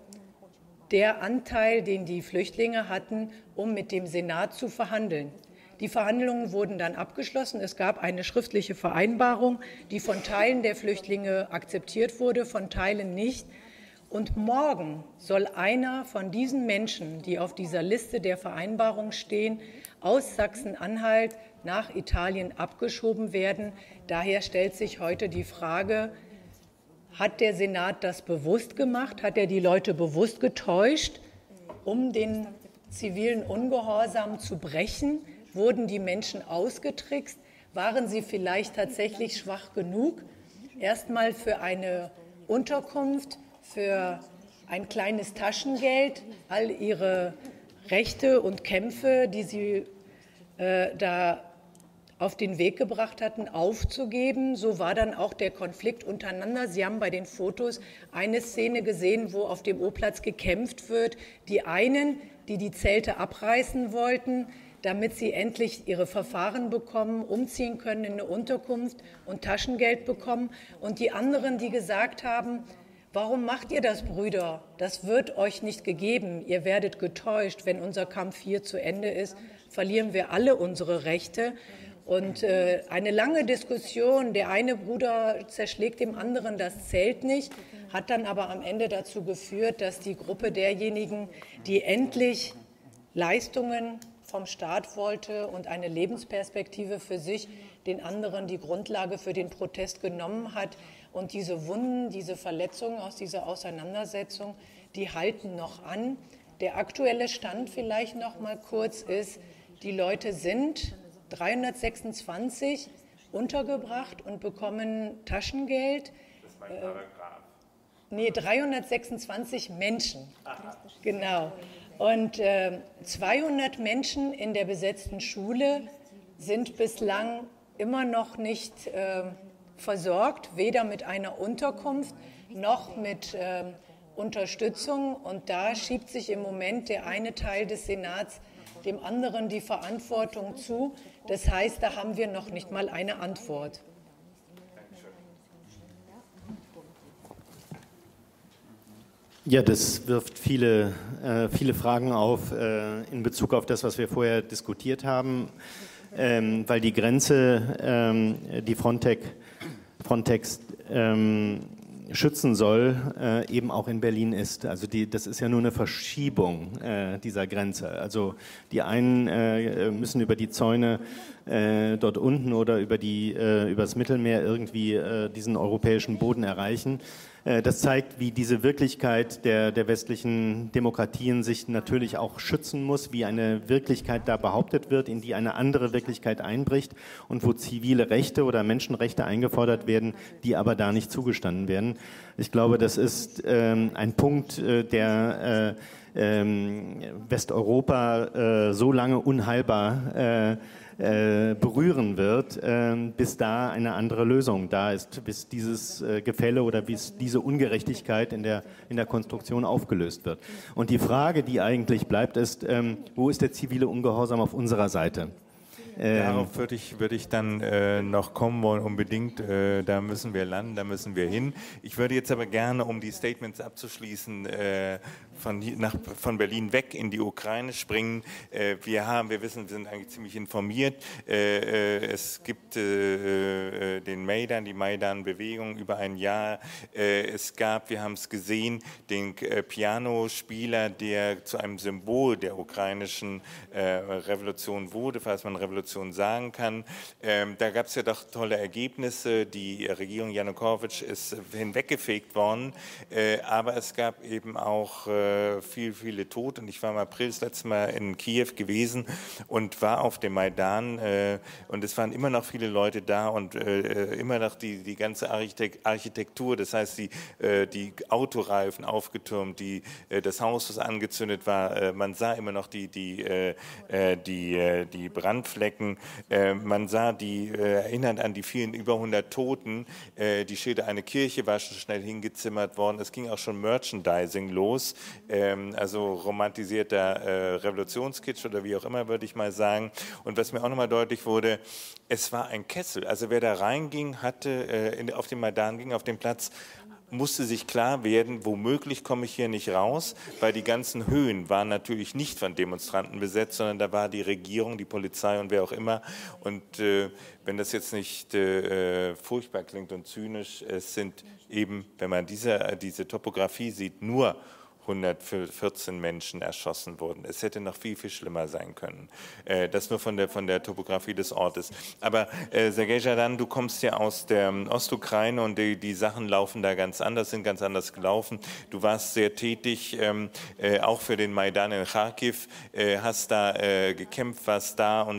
der Anteil, den die Flüchtlinge hatten, um mit dem Senat zu verhandeln. Die Verhandlungen wurden dann abgeschlossen. Es gab eine schriftliche Vereinbarung, die von Teilen der Flüchtlinge akzeptiert wurde, von Teilen nicht. Und morgen soll einer von diesen Menschen, die auf dieser Liste der Vereinbarung stehen, aus Sachsen-Anhalt nach Italien abgeschoben werden. Daher stellt sich heute die Frage, hat der Senat das bewusst gemacht? Hat er die Leute bewusst getäuscht, um den zivilen Ungehorsam zu brechen? Wurden die Menschen ausgetrickst? Waren sie vielleicht tatsächlich schwach genug, erstmal für eine Unterkunft, für ein kleines Taschengeld, all ihre Rechte und Kämpfe, die sie äh, da auf den Weg gebracht hatten, aufzugeben? So war dann auch der Konflikt untereinander. Sie haben bei den Fotos eine Szene gesehen, wo auf dem O-Platz gekämpft wird. Die einen, die die Zelte abreißen wollten, damit sie endlich ihre Verfahren bekommen, umziehen können in eine Unterkunft und Taschengeld bekommen. Und die anderen, die gesagt haben, warum macht ihr das, Brüder? Das wird euch nicht gegeben. Ihr werdet getäuscht. Wenn unser Kampf hier zu Ende ist, verlieren wir alle unsere Rechte. Und äh, eine lange Diskussion, der eine Bruder zerschlägt dem anderen, das zählt nicht, hat dann aber am Ende dazu geführt, dass die Gruppe derjenigen, die endlich Leistungen vom Staat wollte und eine Lebensperspektive für sich, den anderen die Grundlage für den Protest genommen hat. Und diese Wunden, diese Verletzungen aus dieser Auseinandersetzung, die halten noch an. Der aktuelle Stand vielleicht noch mal kurz ist, die Leute sind dreihundertsechsundzwanzig untergebracht und bekommen Taschengeld. Das ist mein Paragraph. Äh, nee, dreihundertsechsundzwanzig Menschen. Aha. Genau. Und äh, zweihundert Menschen in der besetzten Schule sind bislang immer noch nicht äh, versorgt, weder mit einer Unterkunft noch mit äh, Unterstützung. Und da schiebt sich im Moment der eine Teil des Senats dem anderen die Verantwortung zu. Das heißt, da haben wir noch nicht mal eine Antwort. Ja, das wirft viele, äh, viele Fragen auf äh, in Bezug auf das, was wir vorher diskutiert haben, ähm, weil die Grenze, ähm, die Frontex, Frontex ähm, schützen soll, äh, eben auch in Berlin ist. Also die, das ist ja nur eine Verschiebung äh, dieser Grenze. Also die einen äh, müssen über die Zäune äh, dort unten oder über, die, äh, über das Mittelmeer irgendwie äh, diesen europäischen Boden erreichen. Das zeigt, wie diese Wirklichkeit der, der westlichen Demokratien sich natürlich auch schützen muss, wie eine Wirklichkeit da behauptet wird, in die eine andere Wirklichkeit einbricht und wo zivile Rechte oder Menschenrechte eingefordert werden, die aber da nicht zugestanden werden. Ich glaube, das ist ähm, ein Punkt, äh, der äh, ähm, Westeuropa äh, so lange unheilbar äh, Äh, berühren wird, äh, bis da eine andere Lösung da ist, bis dieses äh, Gefälle oder bis diese Ungerechtigkeit in der, in der Konstruktion aufgelöst wird. Und die Frage, die eigentlich bleibt, ist, ähm, wo ist der zivile Ungehorsam auf unserer Seite? Darauf würde ich, würde ich dann äh, noch kommen wollen, unbedingt. Äh, da müssen wir landen, da müssen wir hin. Ich würde jetzt aber gerne, um die Statements abzuschließen, äh, von, hier, nach, von Berlin weg in die Ukraine springen. Äh, wir haben, wir wissen, wir sind eigentlich ziemlich informiert. Äh, äh, es gibt äh, äh, den Maidan, die Maidan-Bewegung über ein Jahr. Äh, es gab, wir haben es gesehen, den äh, Pianospieler, der zu einem Symbol der ukrainischen äh, Revolution wurde, falls man Revolution sagen kann. Ähm, da gab es ja doch tolle Ergebnisse. Die Regierung Janukowitsch ist hinweggefegt worden, äh, aber es gab eben auch äh, viel, viele Tote. Und ich war im April das letzte Mal in Kiew gewesen und war auf dem Maidan äh, und es waren immer noch viele Leute da und äh, immer noch die, die ganze Architektur, das heißt die, äh, die Autoreifen aufgetürmt, die, äh, das Haus, das angezündet war, äh, man sah immer noch die, die, äh, die, äh, die Brandflecken. Äh, man sah die, äh, erinnert an die vielen über hundert Toten, äh, die Schilder, eine Kirche war schon schnell hingezimmert worden, es ging auch schon Merchandising los, ähm, also romantisierter äh, Revolutionskitsch oder wie auch immer, würde ich mal sagen. Und was mir auch nochmal deutlich wurde, es war ein Kessel, also wer da reinging, hatte, äh, in, auf den Maidan ging, auf den Platz, musste sich klar werden, womöglich komme ich hier nicht raus, weil die ganzen Höhen waren natürlich nicht von Demonstranten besetzt, sondern da war die Regierung, die Polizei und wer auch immer. Und äh, wenn das jetzt nicht äh, furchtbar klingt und zynisch, es sind eben, wenn man diese, diese Topografie sieht, nur hundertvierzehn Menschen erschossen wurden. Es hätte noch viel, viel schlimmer sein können. Äh, das nur von der, von der Topografie des Ortes. Aber äh, Sergej Zhadan, du kommst ja aus der Ostukraine und die, die Sachen laufen da ganz anders, sind ganz anders gelaufen. Du warst sehr tätig, ähm, äh, auch für den Maidan in Kharkiv, äh, hast da äh, gekämpft, warst da und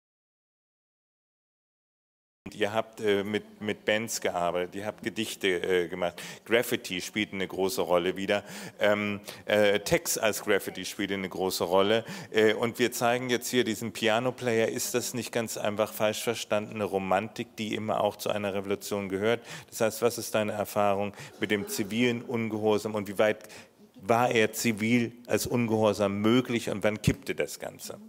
ihr habt äh, mit, mit Bands gearbeitet, ihr habt Gedichte äh, gemacht. Graffiti spielt eine große Rolle wieder. Ähm, äh, Text als Graffiti spielt eine große Rolle. Äh, und wir zeigen jetzt hier diesen Piano-Player. Ist das nicht ganz einfach falsch verstandene Romantik, die immer auch zu einer Revolution gehört? Das heißt, was ist deine Erfahrung mit dem zivilen Ungehorsam und wie weit war er zivil als Ungehorsam möglich und wann kippte das Ganze?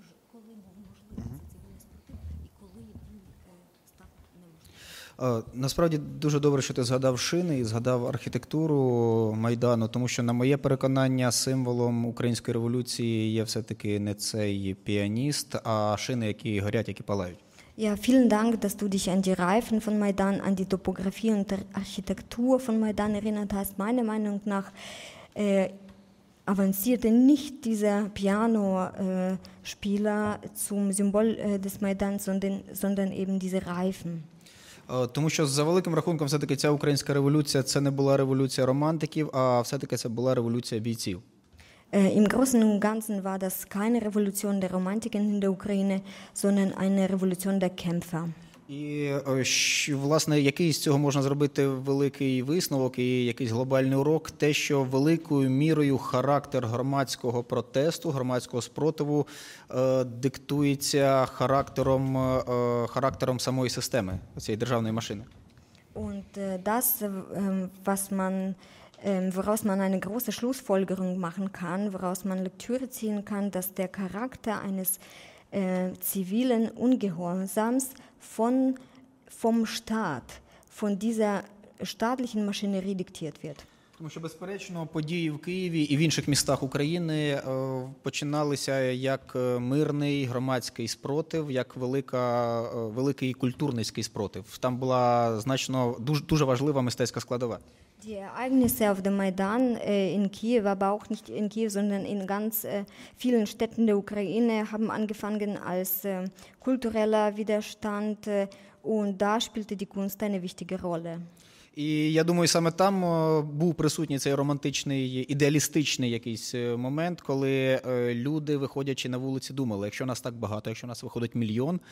Насправді дуже добре, що ти згадав шини і згадав архітектуру Майдану, тому що, на моє переконання, символом української революції є все-таки не цей піаніст, а шини, які горять, які палають. Ja, vielen Dank, dass du dich an die Reifen von Maidan, an die Topografie und der Architektur von Maidan erinnert hast. Meiner Meinung nach äh, avancierte nicht dieser Piano-Spieler äh, zum Symbol äh, des Maidan, sondern, sondern eben diese Reifen. Тому що, за великим рахунком, все-таки ця українська революція – це не була революція романтиків, а все-таки це була революція бійців. Im Großen und Ganzen war das keine Revolution der Romantiken in der Ukraine, sondern eine Revolution der Kämpfer. І, власне, який з цього можна зробити великий висновок і якийсь глобальний урок? Те, що великою мірою характер громадського протесту, громадського спротиву е, диктується характером, е, характером самої системи, цієї державної машини. Und äh, das, äh, was man woraus man eine große Schlussfolgerung machen kann, woraus man Lektüre ziehen kann, dass der Charakter eines äh, zivilen Ungehorsams von, vom Staat, von dieser staatlichen Maschinerie diktiert wird. Тому що, безперечно, події в Києві і в інших містах України починалися як мирний громадський спротив, як велика, великий культурницький спротив. Там була значно дуже, дуже важлива мистецька складова. Die Ereignisse auf dem Maidan äh, in Kiew, aber auch nicht in Kiew, sondern in ganz äh, vielen Städten der Ukraine haben angefangen als äh, kultureller Widerstand äh, und da spielte die Kunst eine wichtige Rolle. І я думаю, саме там був присутній цей романтичний, ідеалістичний якийсь момент, коли люди, виходячи на вулиці, думали, якщо нас так багато, якщо нас виходить мільйон,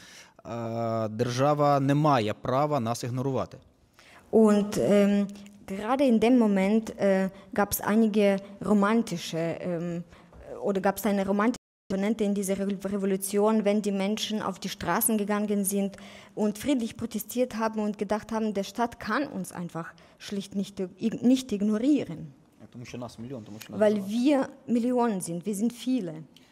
держава не має права нас ігнорувати. Und ähm, gerade in dem Moment äh, gab es einige romantische ähm, oder gab es eine romantische Komponente in dieser Revolution, wenn die Menschen auf die Straßen gegangen sind und friedlich protestiert haben und gedacht haben, der Staat kann uns einfach schlicht nicht, nicht ignorieren. Weil wir Millionen sind, wir sind viele.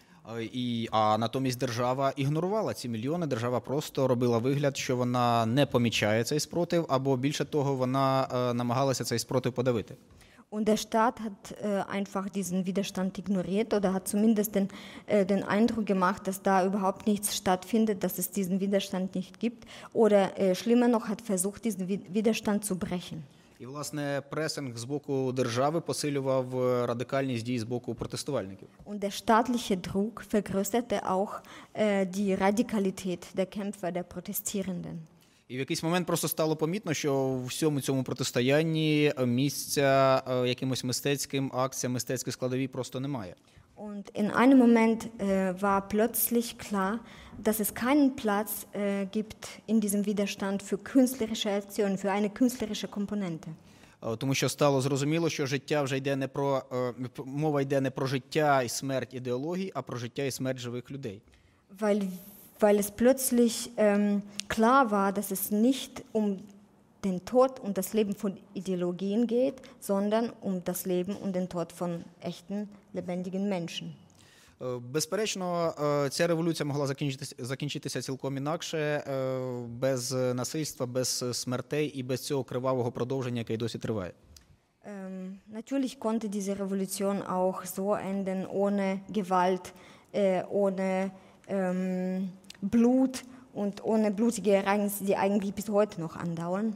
І, а натомість держава ігнорувала ці мільйони, держава просто робила вигляд, що вона не помічає цей спротив, або більше того, вона е, намагалася цей спротив подавити. Und der Staat hat äh, einfach diesen Widerstand ignoriert oder hat zumindest den, äh, den Eindruck gemacht, dass da überhaupt nichts stattfindet, dass es diesen Widerstand nicht gibt. Oder äh, schlimmer noch, hat versucht, diesen Widerstand zu brechen. І, власне, пресинг з боку держави посилював радикальність дій з боку протестувальників. Und der staatliche Druck vergrößerte auch äh, die Radikalität der Kämpfer, der Protestierenden. І в якийсь момент просто стало помітно, що у всьому цьому протистоянні місця якимось мистецьким акціям, мистецькій складовій просто немає. Und in einem Moment äh, war plötzlich klar, dass es keinen Platz äh, gibt in diesem Widerstand für künstlerische Aktionen, für eine künstlerische Komponente. Тому що стало зрозуміло, що життя вже йде не про мова йде не про життя і смерть ідеологій, а про життя і смерть живих людей. Weil weil es plötzlich ähm, klar war, dass es nicht um den Tod und das Leben von Ideologien geht, sondern um das Leben und den Tod von echten, lebendigen Menschen. Безперечно, ця революція могла закінчитися, закінчитися цілком інакше, без насильства, без смертей і без цього кривавого продовження, яке й досі триває. Ähm, natürlich konnte diese Revolution auch so enden, ohne Gewalt, äh, ohne ähm, Blut und ohne blutige Ereignisse, die eigentlich bis heute noch andauern.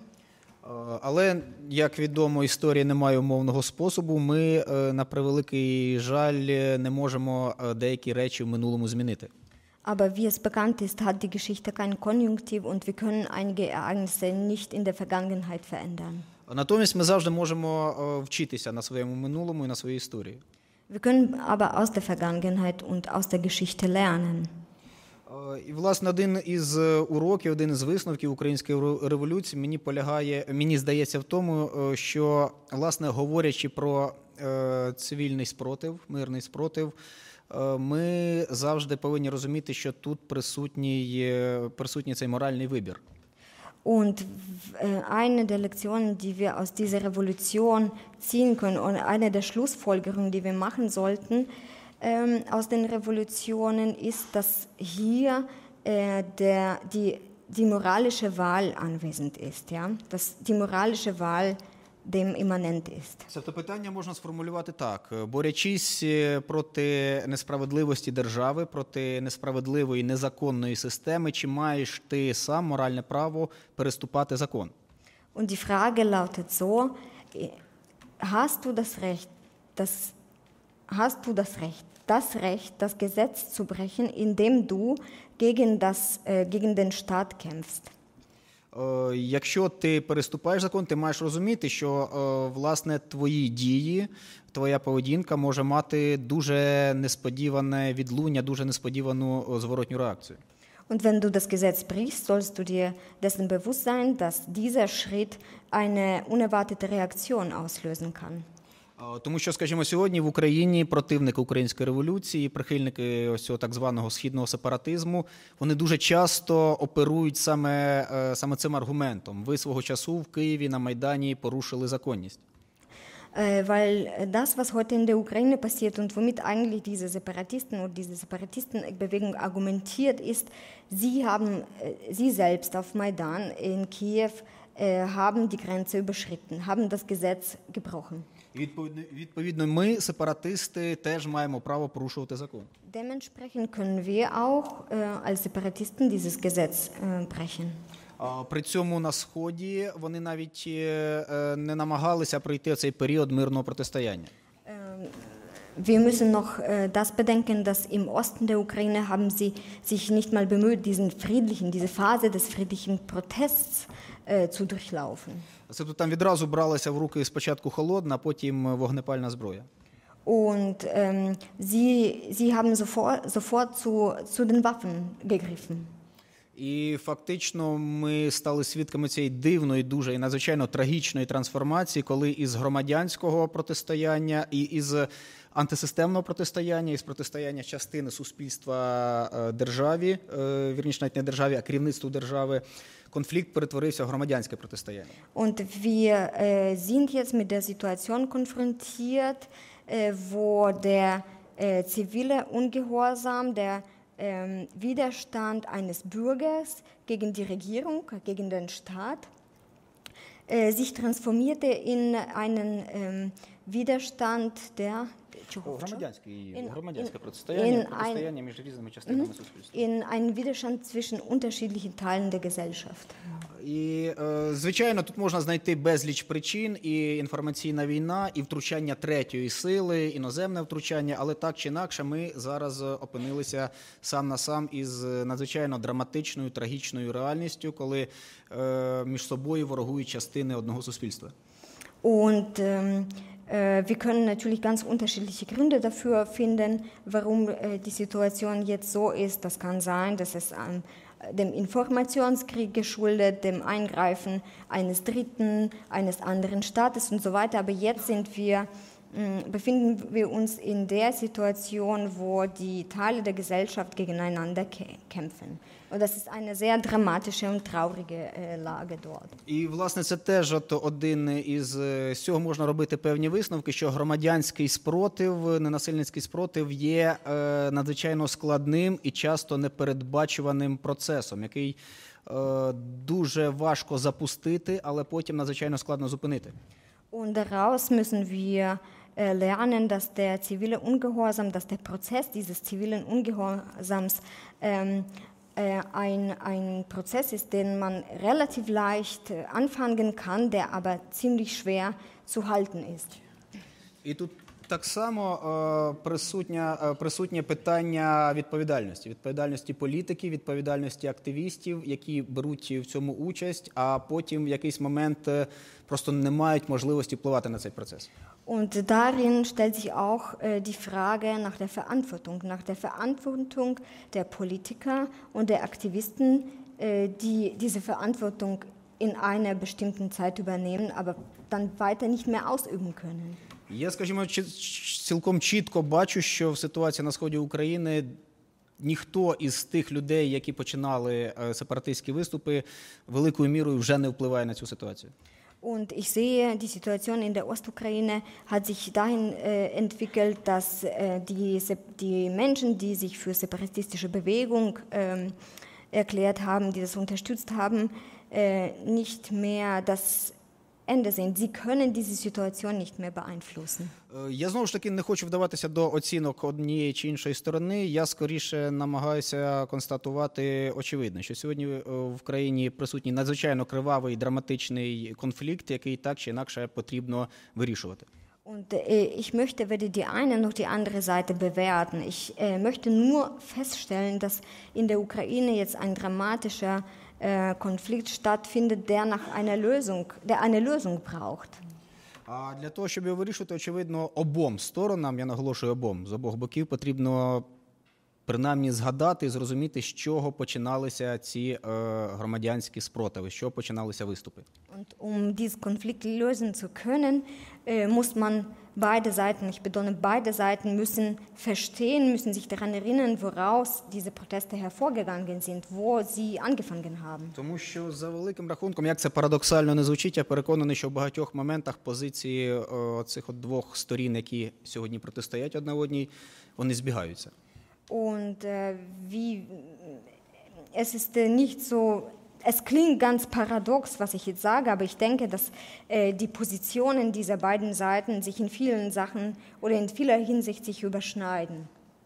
Але, як відомо, історія не має умовного способу. Ми, на превеликий жаль, не можемо деякі речі в минулому змінити. Aber wie es bekannt ist, hat die Geschichte kein Konjunktiv und wir können einige Ereignisse nicht in der Vergangenheit verändern. Натомість ми завжди можемо вчитися на своєму минулому і на своїй історії. Wir können aber aus der Vergangenheit und aus der Geschichte lernen. І, власне, один із уроків, один із висновків української революції мені полягає, мені здається в тому, що, власне, говорячи про е, цивільний спротив, мирний спротив, е, ми завжди повинні розуміти, що тут присутній, присутній цей моральний вибір. Und eine der Lektionen, die wir aus dieser Revolution ziehen können, und eine der Schlussfolgerungen, die wir machen sollten, Ähm, aus den Revolutionen ist, dass hier äh, der, die die moralische Wahl anwesend ist, ja? Dass die moralische Wahl dem immanent ist. Тобто питання можна сформулювати так. Борючись проти несправедливості держави, проти несправедливої незаконної системи, чи маєш ти сам моральне право переступати закон? Und die Frage lautet so, hast du das Recht, das, hast du das Recht, das Recht, das Gesetz zu brechen, indem du gegen, das, äh, gegen den Staat kämpfst? Якщо ти переступаєш закон, ти маєш розуміти, що, власне, твої дії, твоя поведінка може мати дуже несподіване відлуння, дуже несподівану зворотню реакцію. Und wenn du das Gesetz brichst, sollst du dir dessen bewusst sein, dass dieser Schritt eine unerwartete Reaktion auslösen kann. Тому що, скажімо, сьогодні в Україні противники української революції, прихильники ось цього так званого східного сепаратизму, вони дуже часто оперують саме, саме цим аргументом. Ви свого часу в Києві на Майдані порушили законність. Weil das, was heute in der Ukraine passiert und womit eigentlich diese Separatisten und diese Separatistenbewegung argumentiert, ist, sie haben, sie selbst auf Maidan in Kiew haben die Grenze überschritten, haben das Gesetz gebrochen. Відповідно, відповідно, ми, сепаратисти, теж маємо право порушувати закон. Dementsprechend können wir auch äh, als Separatisten dieses Gesetz äh, brechen. При цьому на Сході вони навіть не намагалися пройти цей період мирного протистояння. Wir müssen noch äh, das bedenken, dass im Osten der Ukraine haben sie sich nicht mal bemüht, diesen friedlichen, diese Phase des friedlichen Protests äh, zu durchlaufen. Тобто там відразу бралася в руки спочатку холодна, а потім вогнепальна зброя. Und ähm, sie, sie haben sofort, sofort zu, zu den Waffen gegriffen. І фактично ми стали свідками цієї дивної, дуже і надзвичайно трагічної трансформації, коли із громадянського протистояння і із антисистемного протистояння, із протистояння частини суспільства державі, вірніше навіть не державі, а керівництву держави, конфлікт перетворився в громадянське протистояння. Und wir äh, sind jetzt mit der Situation konfrontiert, äh, wo der äh, zivile Ungehorsam, der äh, Widerstand eines Bürgers gegen die Regierung, gegen den Staat, äh, sich transformierte in einen äh, Widerstand der in einen Widerstand zwischen unterschiedlichen Teilen der Gesellschaft. І, звичайно, тут можна знайти безліч причин, і інформаційна війна, і втручання третьої сили, іноземне втручання, але так чи інакше ми зараз опинилися сам на сам із надзвичайно драматичною, трагічною реальністю, коли між собою ворогують частини одного суспільства. Und ähm, äh, wir können natürlich ganz unterschiedliche Gründe dafür finden, warum äh, die Situation jetzt so ist. Das kann sein, dass es ähm, dem Informationskrieg geschuldet, dem Eingreifen eines Dritten, eines anderen Staates und so weiter. Aber jetzt sind wir, mh, befinden wir uns in der Situation, wo die Teile der Gesellschaft gegeneinander kämpfen. Und das ist eine sehr dramatische und traurige äh, Lage dort. І, власне, це теж от один із, з цього можна робити певні висновки, що громадянський спротив, ненасильницький спротив є е, надзвичайно складним і часто непередбачуваним процесом, який е, дуже важко запустити, але потім надзвичайно складно зупинити. Und daraus müssen wir äh, lernen, dass der zivile Ungehorsam, dass der Prozess dieses zivilen Ungehorsams ähm, Ein, ein Prozess ist, den man relativ leicht anfangen kann, der aber ziemlich schwer zu halten ist. І тут так само присутня, присутнє питання відповідальності. Відповідальності політиків, відповідальності активістів, які беруть в цьому участь, а потім в якийсь момент просто не мають можливості впливати на цей процес. Und darin stellt sich auch äh, die Frage nach der Verantwortung, nach der Verantwortung der Politiker und der Aktivisten, äh, die diese Verantwortung in einer bestimmten Zeit übernehmen, aber dann weiter nicht mehr ausüben können. Я, скажімо, цілком чітко бачу, що в ситуації на сході України ніхто із тих людей, які починали сепаратистські виступи, великою мірою вже не впливає на цю ситуацію. Und ich sehe, die Situation in der Ostukraine hat sich dahin äh, entwickelt, dass äh, die, die Menschen, die sich für separatistische Bewegung ähm, erklärt haben, die das unterstützt haben, äh, nicht mehr das Ende sehen. Sie können diese Situation nicht mehr beeinflussen. Я знову ж таки не хочу вдаватися до оцінок однієї чи іншої сторони. Я скоріше намагаюся констатувати очевидне, що сьогодні в країні присутній надзвичайно кривавий, драматичний конфлікт, який так чи інакше потрібно вирішувати. Und äh, ich möchte weder die eine noch die andere Seite bewerten. Ich äh, möchte nur feststellen, dass in der Ukraine jetzt ein dramatischer äh, Konflikt stattfindet, der nach einer Lösung, der eine Lösung braucht. А для того, щоб його вирішувати, очевидно, обом сторонам, я наголошую обом, з обох боків потрібно принаймні згадати і зрозуміти, з чого починалися ці е, громадянські спротиви, з чого починалися виступи. Und um diesen Konflikt lösen zu können, äh, muss man beide Seiten, ich betone, beide Seiten müssen verstehen, müssen sich daran erinnern, woraus diese Proteste hervorgegangen sind, wo sie angefangen haben. Тому що за великим рахунком, як це парадоксально не звучить, я переконаний, що в багатьох моментах позиції е, цих от двох сторін, які сьогодні протистоять одна одній, вони збігаються. Und äh, wie, es ist äh, nicht so, es klingt ganz paradox, was ich jetzt sage, aber ich denke, dass äh, die Positionen dieser beiden Seiten sich in vielen Sachen oder in vieler Hinsicht sich überschneiden.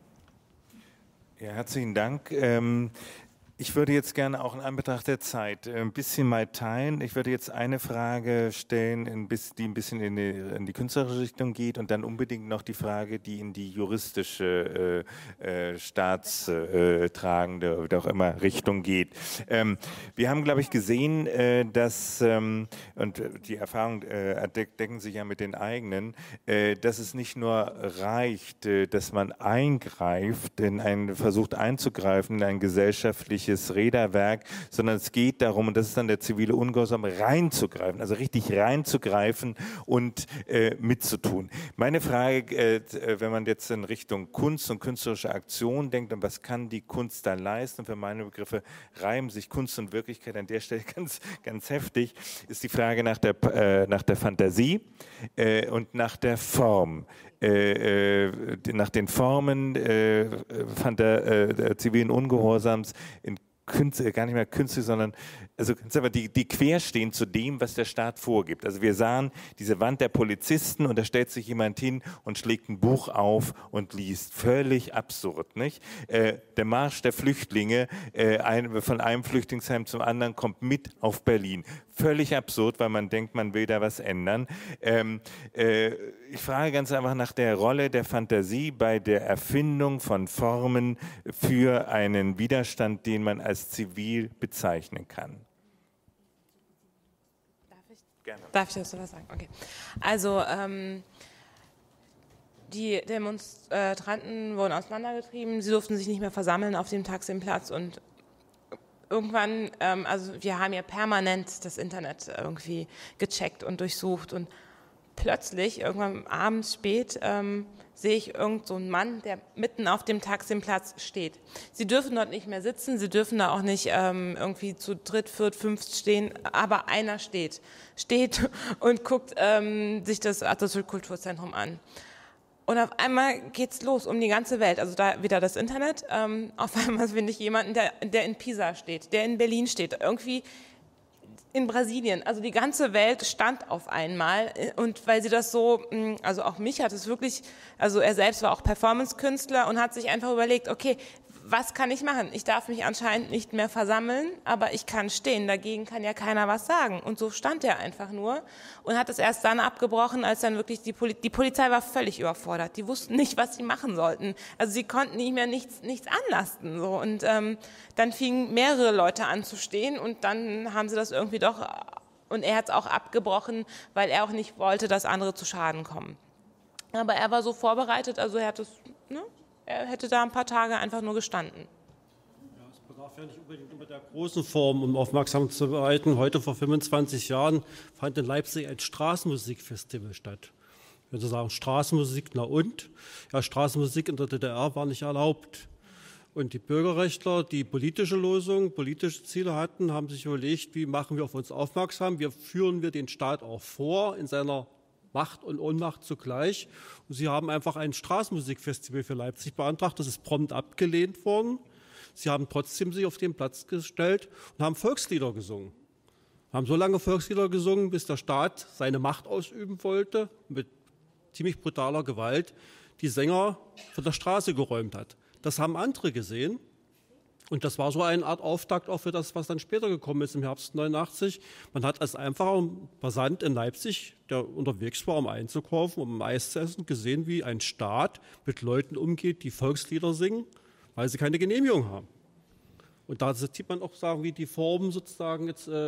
Ja, herzlichen Dank. Ähm Ich würde jetzt gerne auch in Anbetracht der Zeit ein bisschen mal teilen. Ich würde jetzt eine Frage stellen, die ein bisschen in die, in die künstlerische Richtung geht und dann unbedingt noch die Frage, die in die juristische, äh, staatstragende oder auch immer Richtung geht. Ähm, wir haben, glaube ich, gesehen, äh, dass, ähm, und die Erfahrungen äh, decken sich ja mit den eigenen, äh, dass es nicht nur reicht, äh, dass man eingreift, in einen, versucht einzugreifen in ein gesellschaftliches Räderwerk, sondern es geht darum, und das ist dann der zivile Ungehorsam, reinzugreifen, also richtig reinzugreifen und äh, mitzutun. Meine Frage, äh, wenn man jetzt in Richtung Kunst und künstlerische Aktion denkt, und was kann die Kunst da leisten, für meine Begriffe reiben sich Kunst und Wirklichkeit an der Stelle ganz, ganz heftig, ist die Frage nach der, äh, nach der Fantasie äh, und nach der Form. Äh, nach den Formen äh, von der äh, zivilen Ungehorsams in Künste, gar nicht mehr künstlich, sondern also die, die quer stehen zu dem, was der Staat vorgibt. Also wir sahen diese Wand der Polizisten und da stellt sich jemand hin und schlägt ein Buch auf und liest. Völlig absurd, nicht? Äh, der Marsch der Flüchtlinge äh, ein, von einem Flüchtlingsheim zum anderen kommt mit auf Berlin. Völlig absurd, weil man denkt, man will da was ändern. Ähm, äh, ich frage ganz einfach nach der Rolle der Fantasie bei der Erfindung von Formen für einen Widerstand, den man als zivil bezeichnen kann. Gerne. Darf ich dazu was sagen? Okay. Also ähm, die Demonstranten wurden auseinandergetrieben, sie durften sich nicht mehr versammeln auf dem Taksimplatz und irgendwann, ähm, also wir haben ja permanent das Internet irgendwie gecheckt und durchsucht und plötzlich, irgendwann abends spät, ähm, sehe ich irgend so einen Mann, der mitten auf dem Taksimplatz steht. Sie dürfen dort nicht mehr sitzen, sie dürfen da auch nicht ähm, irgendwie zu dritt, viert, fünft stehen, aber einer steht, steht und guckt ähm, sich das Atatürk-Kulturzentrum an. Und auf einmal geht's los um die ganze Welt, also da wieder das Internet, ähm, auf einmal finde ich jemanden, der, der in Pisa steht, der in Berlin steht, irgendwie in Brasilien, also die ganze Welt stand auf einmal und weil sie das so, also auch mich hat es wirklich, also er selbst war auch Performance-Künstler und hat sich einfach überlegt, okay, was kann ich machen? Ich darf mich anscheinend nicht mehr versammeln, aber ich kann stehen, dagegen kann ja keiner was sagen. Und so stand er einfach nur und hat es erst dann abgebrochen, als dann wirklich die, Poli- die Polizei war völlig überfordert. Die wussten nicht, was sie machen sollten. Also sie konnten nicht mehr nichts, nichts anlasten. So. Und ähm, dann fingen mehrere Leute an zu stehen und dann haben sie das irgendwie doch, und er hat es auch abgebrochen, weil er auch nicht wollte, dass andere zu Schaden kommen. Aber er war so vorbereitet, also er hat es, ne? Er hätte da ein paar Tage einfach nur gestanden. Ja, es bedarf ja nicht unbedingt immer der großen Form, um aufmerksam zu werden. Heute vor fünfundzwanzig Jahren fand in Leipzig ein Straßenmusikfestival statt. Wenn Sie sagen Straßenmusik, na und? Ja, Straßenmusik in der D D R war nicht erlaubt. Und die Bürgerrechtler, die politische Lösung, politische Ziele hatten, haben sich überlegt, wie machen wir auf uns aufmerksam? Wie führen wir den Staat auch vor in seiner Macht und Ohnmacht zugleich. Und sie haben einfach ein Straßenmusikfestival für Leipzig beantragt. Das ist prompt abgelehnt worden. Sie haben trotzdem sich auf den Platz gestellt und haben Volkslieder gesungen. Haben so lange Volkslieder gesungen, bis der Staat seine Macht ausüben wollte, mit ziemlich brutaler Gewalt die Sänger von der Straße geräumt hat. Das haben andere gesehen. Und das war so eine Art Auftakt auch für das, was dann später gekommen ist im Herbst neunundachtzig. Man hat als einfacher Passant in Leipzig, der unterwegs war, um einzukaufen, um Eis zu essen, gesehen, wie ein Staat mit Leuten umgeht, die Volkslieder singen, weil sie keine Genehmigung haben. Und da sieht man auch, sagen, wie die Formen sozusagen jetzt äh,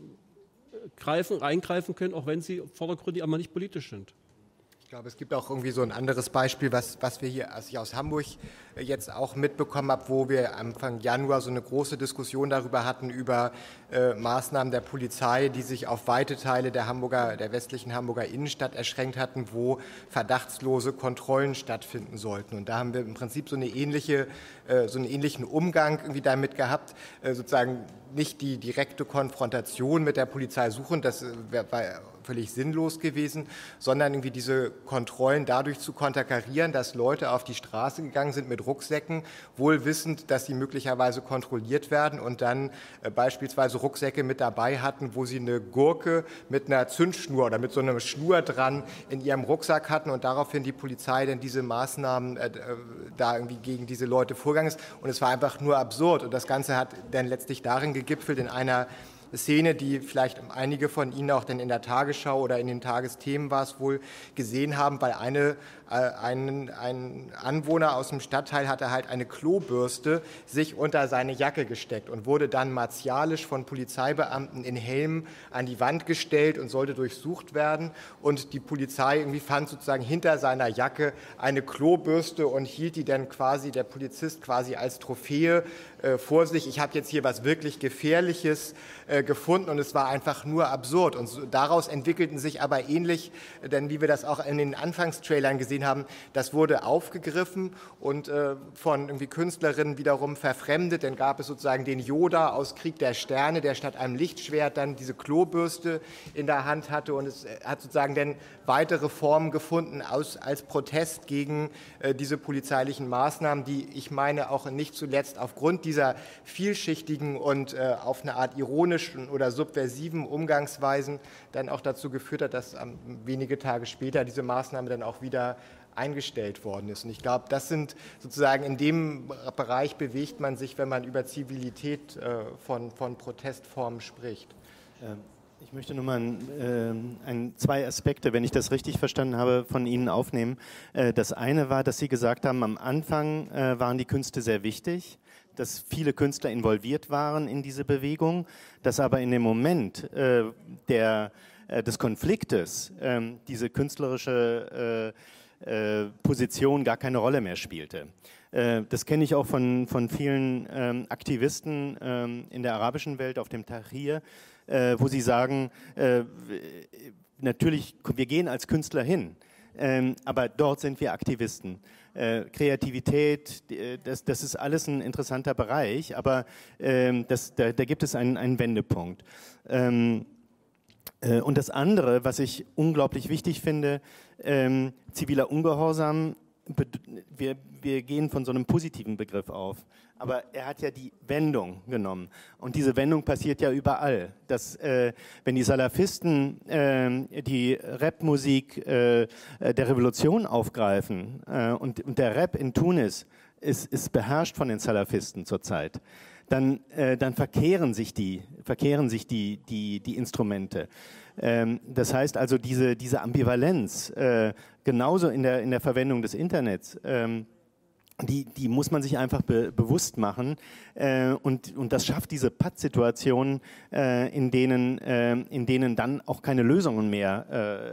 greifen, eingreifen können, auch wenn sie vordergründig einmal nicht politisch sind. Ich glaube, es gibt auch irgendwie so ein anderes Beispiel, was, was wir hier, als ich aus Hamburg jetzt auch mitbekommen habe, wo wir Anfang Januar so eine große Diskussion darüber hatten, über äh, Maßnahmen der Polizei, die sich auf weite Teile der Hamburger, der westlichen Hamburger Innenstadt erschränkt hatten, wo verdachtslose Kontrollen stattfinden sollten. Und da haben wir im Prinzip so eine ähnliche, äh, so einen ähnlichen Umgang irgendwie damit gehabt, äh, sozusagen nicht die direkte Konfrontation mit der Polizei suchen, das war völlig sinnlos gewesen, sondern irgendwie diese Kontrollen dadurch zu konterkarieren, dass Leute auf die Straße gegangen sind mit Rucksäcken, wohl wissend, dass sie möglicherweise kontrolliert werden und dann äh, beispielsweise Rucksäcke mit dabei hatten, wo sie eine Gurke mit einer Zündschnur oder mit so einer Schnur dran in ihrem Rucksack hatten und daraufhin die Polizei dann diese Maßnahmen äh, da irgendwie gegen diese Leute vorgegangen ist. Und es war einfach nur absurd und das Ganze hat dann letztlich darin gegipfelt in einer Szene, die vielleicht einige von Ihnen auch denn in der Tagesschau oder in den Tagesthemen war es wohl gesehen haben, weil eine, äh, ein, ein Anwohner aus dem Stadtteil hatte halt eine Klobürste sich unter seine Jacke gesteckt und wurde dann martialisch von Polizeibeamten in Helmen an die Wand gestellt und sollte durchsucht werden und die Polizei irgendwie fand sozusagen hinter seiner Jacke eine Klobürste und hielt die dann quasi, der Polizist quasi als Trophäe äh, vor sich. Ich habe jetzt hier was wirklich Gefährliches äh, gefunden und es war einfach nur absurd. Und so, daraus entwickelten sich aber ähnlich, denn wie wir das auch in den Anfangstrailern gesehen haben, das wurde aufgegriffen und äh, von irgendwie Künstlerinnen wiederum verfremdet. Dann gab es sozusagen den Yoda aus Krieg der Sterne, der statt einem Lichtschwert dann diese Klobürste in der Hand hatte und es hat sozusagen dann weitere Formen gefunden aus, als Protest gegen äh, diese polizeilichen Maßnahmen, die ich meine auch nicht zuletzt aufgrund dieser vielschichtigen und äh, auf eine Art ironischen oder subversiven Umgangsweisen dann auch dazu geführt hat, dass ähm, wenige Tage später diese Maßnahme dann auch wieder eingestellt worden ist. Und ich glaube, das sind sozusagen in dem Bereich bewegt man sich, wenn man über Zivilität äh, von, von Protestformen spricht. Ähm. Ich möchte nur mal ein, äh, ein, zwei Aspekte, wenn ich das richtig verstanden habe, von Ihnen aufnehmen. Äh, das eine war, dass Sie gesagt haben, am Anfang äh, waren die Künste sehr wichtig, dass viele Künstler involviert waren in diese Bewegung, dass aber in dem Moment äh, der, äh, des Konfliktes äh, diese künstlerische äh, äh, Position gar keine Rolle mehr spielte. Äh, das kenne ich auch von, von vielen ähm, Aktivisten ähm, in der arabischen Welt auf dem Tahrir, Äh, wo sie sagen, äh, natürlich, wir gehen als Künstler hin, ähm, aber dort sind wir Aktivisten. Äh, Kreativität, äh, das, das ist alles ein interessanter Bereich, aber ähm, das, da, da gibt es einen, einen Wendepunkt. Ähm, äh, und das andere, was ich unglaublich wichtig finde, ähm, ziviler Ungehorsam, wir, wir gehen von so einem positiven Begriff auf. Aber er hat ja die Wendung genommen. Und diese Wendung passiert ja überall. Dass, äh, wenn die Salafisten äh, die Rapmusik äh, der Revolution aufgreifen äh, und, und der Rap in Tunis ist, ist beherrscht von den Salafisten zurzeit, dann, äh, dann verkehren sich die, verkehren sich die, die, die Instrumente. Ähm, das heißt also, diese, diese Ambivalenz, äh, genauso in der, in der Verwendung des Internets, ähm, Die, die muss man sich einfach be, bewusst machen äh, und, und das schafft diese Pattsituationen, äh, in, denen, äh, in denen dann auch keine Lösungen mehr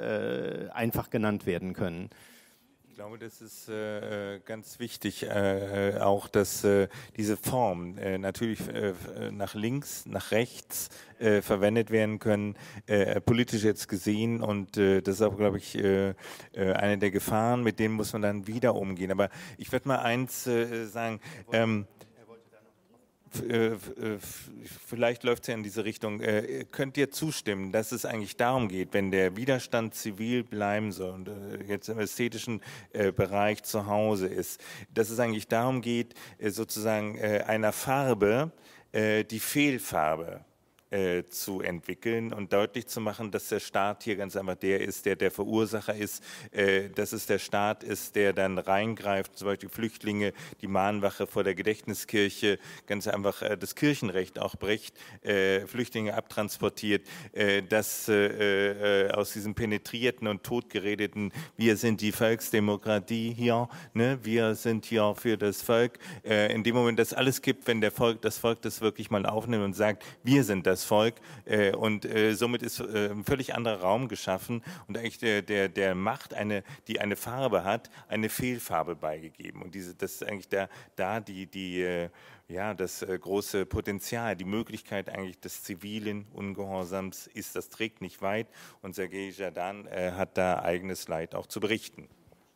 äh, einfach genannt werden können. Ich glaube, das ist äh, ganz wichtig, äh, auch, dass äh, diese Formen äh, natürlich äh, nach links, nach rechts äh, verwendet werden können, äh, politisch jetzt gesehen. Und äh, das ist auch, glaube ich, äh, äh, eine der Gefahren, mit denen muss man dann wieder umgehen. Aber ich würde mal eins äh, sagen. Ähm, vielleicht läuft es ja in diese Richtung. Äh, könnt ihr zustimmen, dass es eigentlich darum geht, wenn der Widerstand zivil bleiben soll und äh, jetzt im ästhetischen äh, Bereich zu Hause ist, dass es eigentlich darum geht, äh, sozusagen äh, einer Farbe äh, die Fehlfarbe Äh, zu entwickeln und deutlich zu machen, dass der Staat hier ganz einfach der ist, der der Verursacher ist, äh, dass es der Staat ist, der dann reingreift, zum Beispiel Flüchtlinge, die Mahnwache vor der Gedächtniskirche, ganz einfach äh, das Kirchenrecht auch bricht, äh, Flüchtlinge abtransportiert, äh, dass äh, äh, aus diesem penetrierten und totgeredeten, wir sind die Volksdemokratie hier, ne? Wir sind hier für das Volk, äh, in dem Moment das alles gibt, wenn der Volk, das Volk das wirklich mal aufnimmt und sagt, wir sind das Volk äh, und äh, somit ist äh, ein völlig anderer Raum geschaffen und eigentlich der, der, der Macht, eine, die eine Farbe hat, eine Fehlfarbe beigegeben. Und diese, das ist eigentlich da, da die, die, äh, ja, das äh, große Potenzial, die Möglichkeit eigentlich des zivilen Ungehorsams ist, das trägt nicht weit und Sergej Zhadan äh, hat da eigenes Leid auch zu berichten.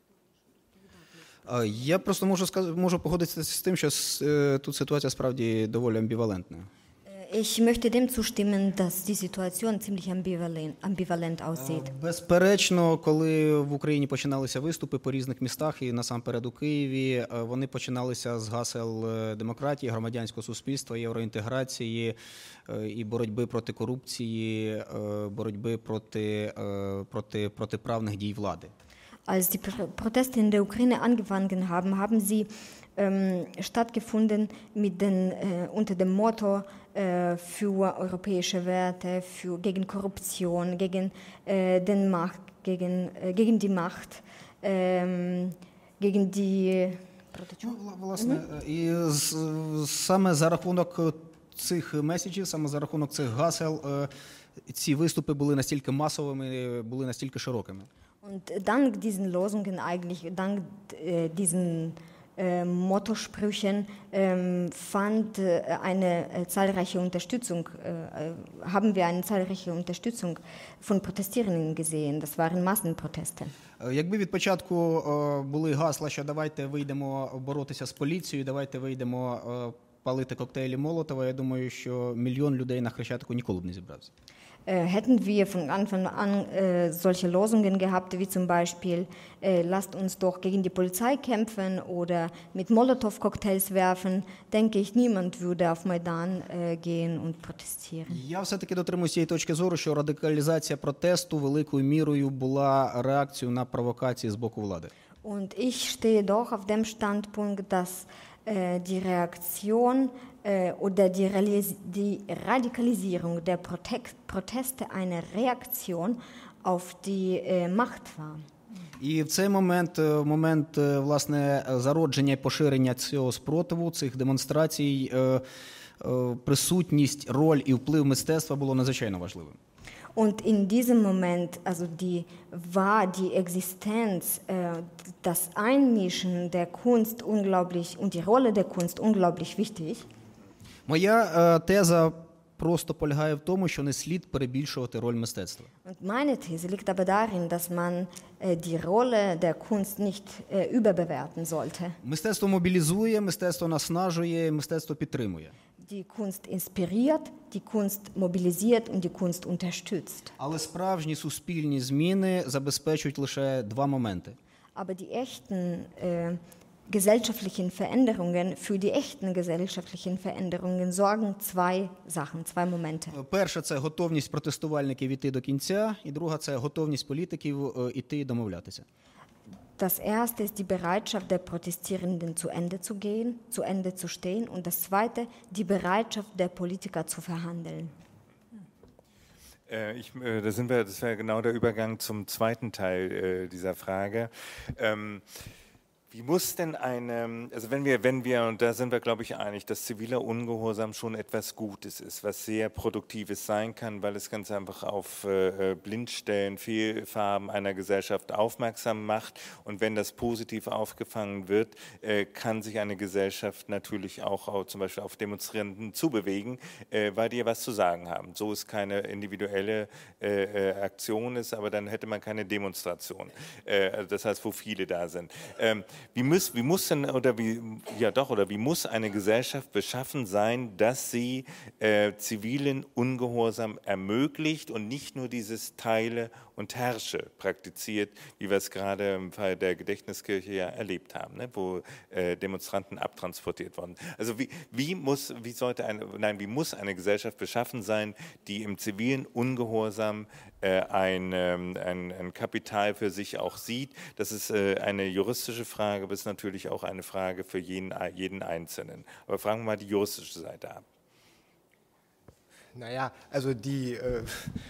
Я просто можу, можу погодитися з тим, що тут ситуація справді доволі амбівалентна. Ich möchte dem zustimmen, dass die Situation ziemlich ambivalent, ambivalent aussieht. Безперечно, коли в Україні починалися виступи по різних містах і насамперед у Києві, вони починалися з гасел демократії, громадянського суспільства, євроінтеграції і боротьби проти корупції, боротьби проти, проти протиправних дій влади. Als die Proteste in der Ukraine angefangen haben, haben sie ähm, stattgefunden mit den, äh, unter dem Motto äh, für europäische Werte, für, gegen Korruption, gegen, äh, den Macht, gegen, äh, gegen die Macht, äh, gegen die... Власне, і саме за рахунок цих меседжів, саме за рахунок цих гасел, ці виступи були настільки масовими, були настільки широкими. Und dank diesen Losungen, eigentlich dank äh, diesen äh, Mottorsprüchen, äh, fand äh, eine äh, zahlreiche Unterstützung, äh, haben wir eine zahlreiche Unterstützung von Protestierenden gesehen. Das waren Massenproteste. Якби від початку були гасла, що давайте вийдемо боротися з поліцією, давайте вийдемо палити коктейлі Молотова, я думаю, що мільйон людей на Хрещатику ніколи б не зібрався. Hätten wir von Anfang an äh, solche Losungen gehabt, wie zum Beispiel, äh, lasst uns doch gegen die Polizei kämpfen oder mit Molotow-Cocktails werfen, denke ich, niemand würde auf Maidan äh, gehen und protestieren. Я все-таки дотримуюся цієї точки зору, що радикалізація протесту великою мірою була реакцією на провокації з боку влади. Und ich stehe doch auf dem Standpunkt, dass äh, die Reaktion äh, oder die, Realis- die Radikalisierung der Prote- Proteste eine Reaktion auf die äh, Macht war. І в цей момент, в момент власне зародження і поширення цього спротиву, цих демонстрацій, присутність, роль і вплив мистецтва було надзвичайно важливим. Und in diesem Moment, also die war die Existenz, äh, das Einmischen der Kunst unglaublich und die Rolle der Kunst unglaublich wichtig. Моя теза просто полягає в тому, що не слід перебільшувати роль мистецтва. Und meine These liegt aber darin, dass man äh, die Rolle der Kunst nicht äh, überbewerten sollte. Мистецтво мобілізує, мистецтво наснажує, мистецтво підтримує. Die Kunst inspiriert, die Kunst mobilisiert und die Kunst unterstützt. Але справжні суспільні зміни забезпечують лише два моменти. Aber die echten äh, gesellschaftlichen Veränderungen, für die echten gesellschaftlichen Veränderungen sorgen zwei Sachen, zwei Momente. Перше – це готовність протестувальників іти до кінця, і друга – це готовність політиків іти і домовлятися. Das erste ist die Bereitschaft der Protestierenden zu Ende zu gehen, zu Ende zu stehen, und das zweite die Bereitschaft der Politiker zu verhandeln. Äh, ich, äh, da sind wir, das wäre genau der Übergang zum zweiten Teil äh, dieser Frage. Ähm, Wie muss denn eine, also wenn wir, wenn wir, und da sind wir, glaube ich, einig, dass ziviler Ungehorsam schon etwas Gutes ist, was sehr Produktives sein kann, weil es ganz einfach auf äh, Blindstellen, Fehlfarben einer Gesellschaft aufmerksam macht. Und wenn das positiv aufgefangen wird, äh, kann sich eine Gesellschaft natürlich auch, auch zum Beispiel auf Demonstrierenden zubewegen, äh, weil die ja was zu sagen haben. So ist keine individuelle äh, Aktion ist, aber dann hätte man keine Demonstration. Äh, das heißt, wo viele da sind. Ähm, wie muss, wie muss denn, oder wie, ja doch, oder wie muss eine Gesellschaft beschaffen sein, dass sie äh, zivilen Ungehorsam ermöglicht und nicht nur dieses Teile und Herrsche praktiziert, wie wir es gerade im Fall der Gedächtniskirche ja erlebt haben, ne, wo äh, Demonstranten abtransportiert wurden. Also wie, wie muss, wie sollte eine, nein, wie muss eine Gesellschaft beschaffen sein, die im zivilen Ungehorsam äh, ein, ähm, ein, ein Kapital für sich auch sieht? Das ist äh, eine juristische Frage, aber es ist natürlich auch eine Frage für jeden, jeden Einzelnen. Aber fragen wir mal die juristische Seite ab. Naja, also die... Äh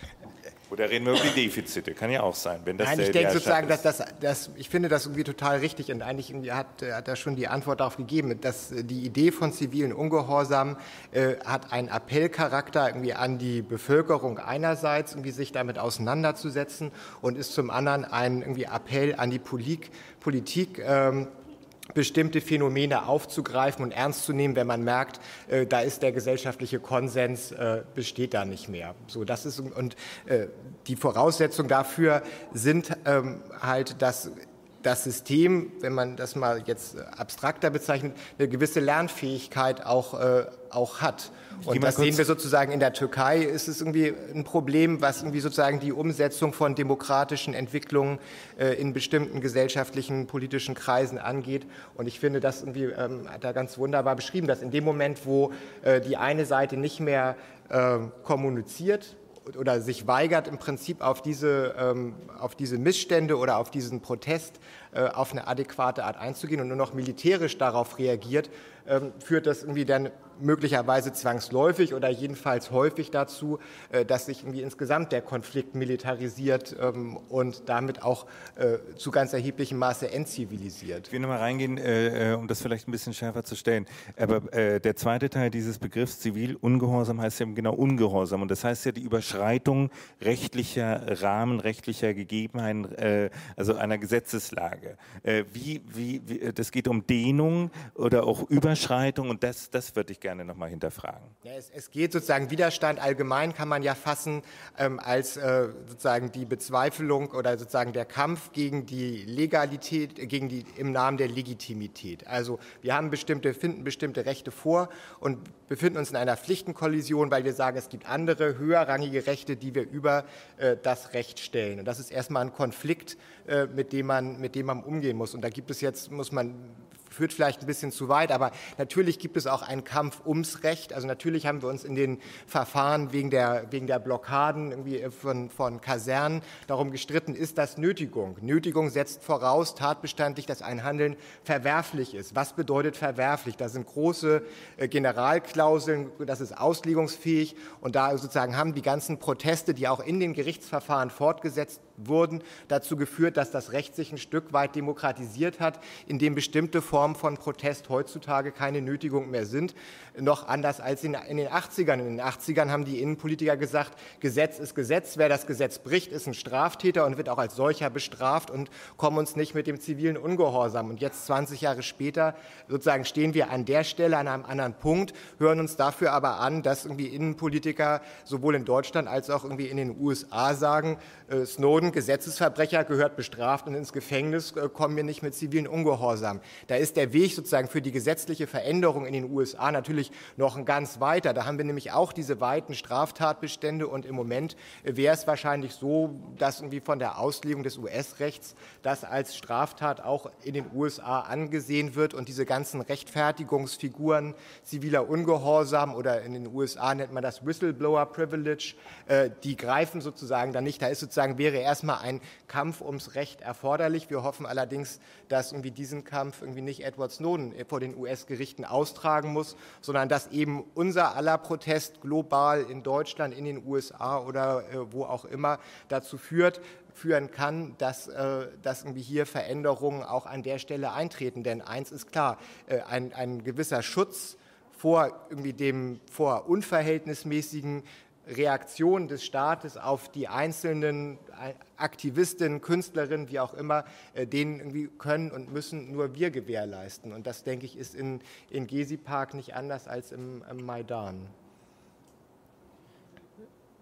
Oder reden wir über die Defizite, kann ja auch sein. Wenn das Nein, der, ich denke der sozusagen, dass ist. das, das, ich finde das irgendwie total richtig und eigentlich irgendwie hat, hat er schon die Antwort darauf gegeben, dass die Idee von zivilen Ungehorsam äh, hat einen Appellcharakter irgendwie an die Bevölkerung einerseits, irgendwie sich damit auseinanderzusetzen und ist zum anderen ein irgendwie Appell an die Politik, Politik ähm, bestimmte Phänomene aufzugreifen und ernst zu nehmen, wenn man merkt, äh, da ist der gesellschaftliche Konsens, äh, besteht da nicht mehr. So, das ist, und äh, die Voraussetzungen dafür sind ähm, halt, dass das System, wenn man das mal jetzt abstrakter bezeichnet, eine gewisse Lernfähigkeit auch, äh, auch hat. Und das sehen wir sozusagen in der Türkei, ist es irgendwie ein Problem, was irgendwie sozusagen die Umsetzung von demokratischen Entwicklungen äh, in bestimmten gesellschaftlichen, politischen Kreisen angeht. Und ich finde, das irgendwie, ähm, hat er ganz wunderbar beschrieben, dass in dem Moment, wo äh, die eine Seite nicht mehr äh, kommuniziert, oder sich weigert, im Prinzip auf diese, ähm, auf diese Missstände oder auf diesen Protest äh, auf eine adäquate Art einzugehen und nur noch militärisch darauf reagiert, ähm, führt das irgendwie dann möglicherweise zwangsläufig oder jedenfalls häufig dazu, äh, dass sich irgendwie insgesamt der Konflikt militarisiert ähm, und damit auch äh, zu ganz erheblichem Maße entzivilisiert. Ich will nochmal reingehen, äh, um das vielleicht ein bisschen schärfer zu stellen. Aber äh, der zweite Teil dieses Begriffs Zivilungehorsam heißt ja genau Ungehorsam. Und das heißt ja die Überschreitung rechtlicher Rahmen, rechtlicher Gegebenheiten, äh, also einer Gesetzeslage. Äh, wie, wie, wie, das geht um Dehnung oder auch Überschreitung und das, das würde ich gerne noch mal hinterfragen. Ja, es, es geht sozusagen, Widerstand allgemein kann man ja fassen ähm, als äh, sozusagen die Bezweiflung oder sozusagen der Kampf gegen die Legalität, gegen die im Namen der Legitimität. Also wir haben bestimmte, finden bestimmte Rechte vor und befinden uns in einer Pflichtenkollision, weil wir sagen, es gibt andere höherrangige Rechte, die wir über äh, das Recht stellen. Und das ist erstmal ein Konflikt, äh, mit dem man, mit dem man umgehen muss. Und da gibt es jetzt, muss man führt vielleicht ein bisschen zu weit, aber natürlich gibt es auch einen Kampf ums Recht. Also natürlich haben wir uns in den Verfahren wegen der, wegen der Blockaden irgendwie von, von Kasernen darum gestritten, ist das Nötigung? Nötigung setzt voraus tatbestandlich, dass ein Handeln verwerflich ist. Was bedeutet verwerflich? Da sind große äh, Generalklauseln, das ist auslegungsfähig und da sozusagen haben die ganzen Proteste, die auch in den Gerichtsverfahren fortgesetzt wurden, dazu geführt, dass das Recht sich ein Stück weit demokratisiert hat, indem bestimmte Formen von Protest heutzutage keine Nötigung mehr sind, noch anders als in, in den achtzigern. In den achtzigern haben die Innenpolitiker gesagt, Gesetz ist Gesetz, wer das Gesetz bricht, ist ein Straftäter und wird auch als solcher bestraft und kommen uns nicht mit dem zivilen Ungehorsam. Und jetzt zwanzig Jahre später sozusagen stehen wir an der Stelle an einem anderen Punkt, hören uns dafür aber an, dass irgendwie Innenpolitiker sowohl in Deutschland als auch irgendwie in den U S A sagen, äh, Snowden, Gesetzesverbrecher, gehört bestraft und ins Gefängnis, äh, kommen wir nicht mit zivilen Ungehorsam. Da ist der Weg sozusagen für die gesetzliche Veränderung in den U S A natürlich noch ein ganz weiter. Da haben wir nämlich auch diese weiten Straftatbestände und im Moment wäre es wahrscheinlich so, dass irgendwie von der Auslegung des U S-Rechts das als Straftat auch in den U S A angesehen wird und diese ganzen Rechtfertigungsfiguren ziviler Ungehorsam oder in den U S A nennt man das Whistleblower Privilege, äh, die greifen sozusagen da nicht. Da ist sozusagen, wäre erstmal ein Kampf ums Recht erforderlich. Wir hoffen allerdings, dass irgendwie diesen Kampf irgendwie nicht Edward Snowden vor den U S-Gerichten austragen muss, sondern dass eben unser aller Protest global in Deutschland, in den U S A oder äh, wo auch immer dazu führt, führen kann, dass, äh, dass irgendwie hier Veränderungen auch an der Stelle eintreten. Denn eins ist klar, äh, ein, ein gewisser Schutz vor irgendwie dem, vor unverhältnismäßigen Reaktion des Staates auf die einzelnen Aktivistinnen, Künstlerinnen, wie auch immer, denen irgendwie können und müssen nur wir gewährleisten. Und das, denke ich, ist in, in Gezi Park nicht anders als im, im Maidan.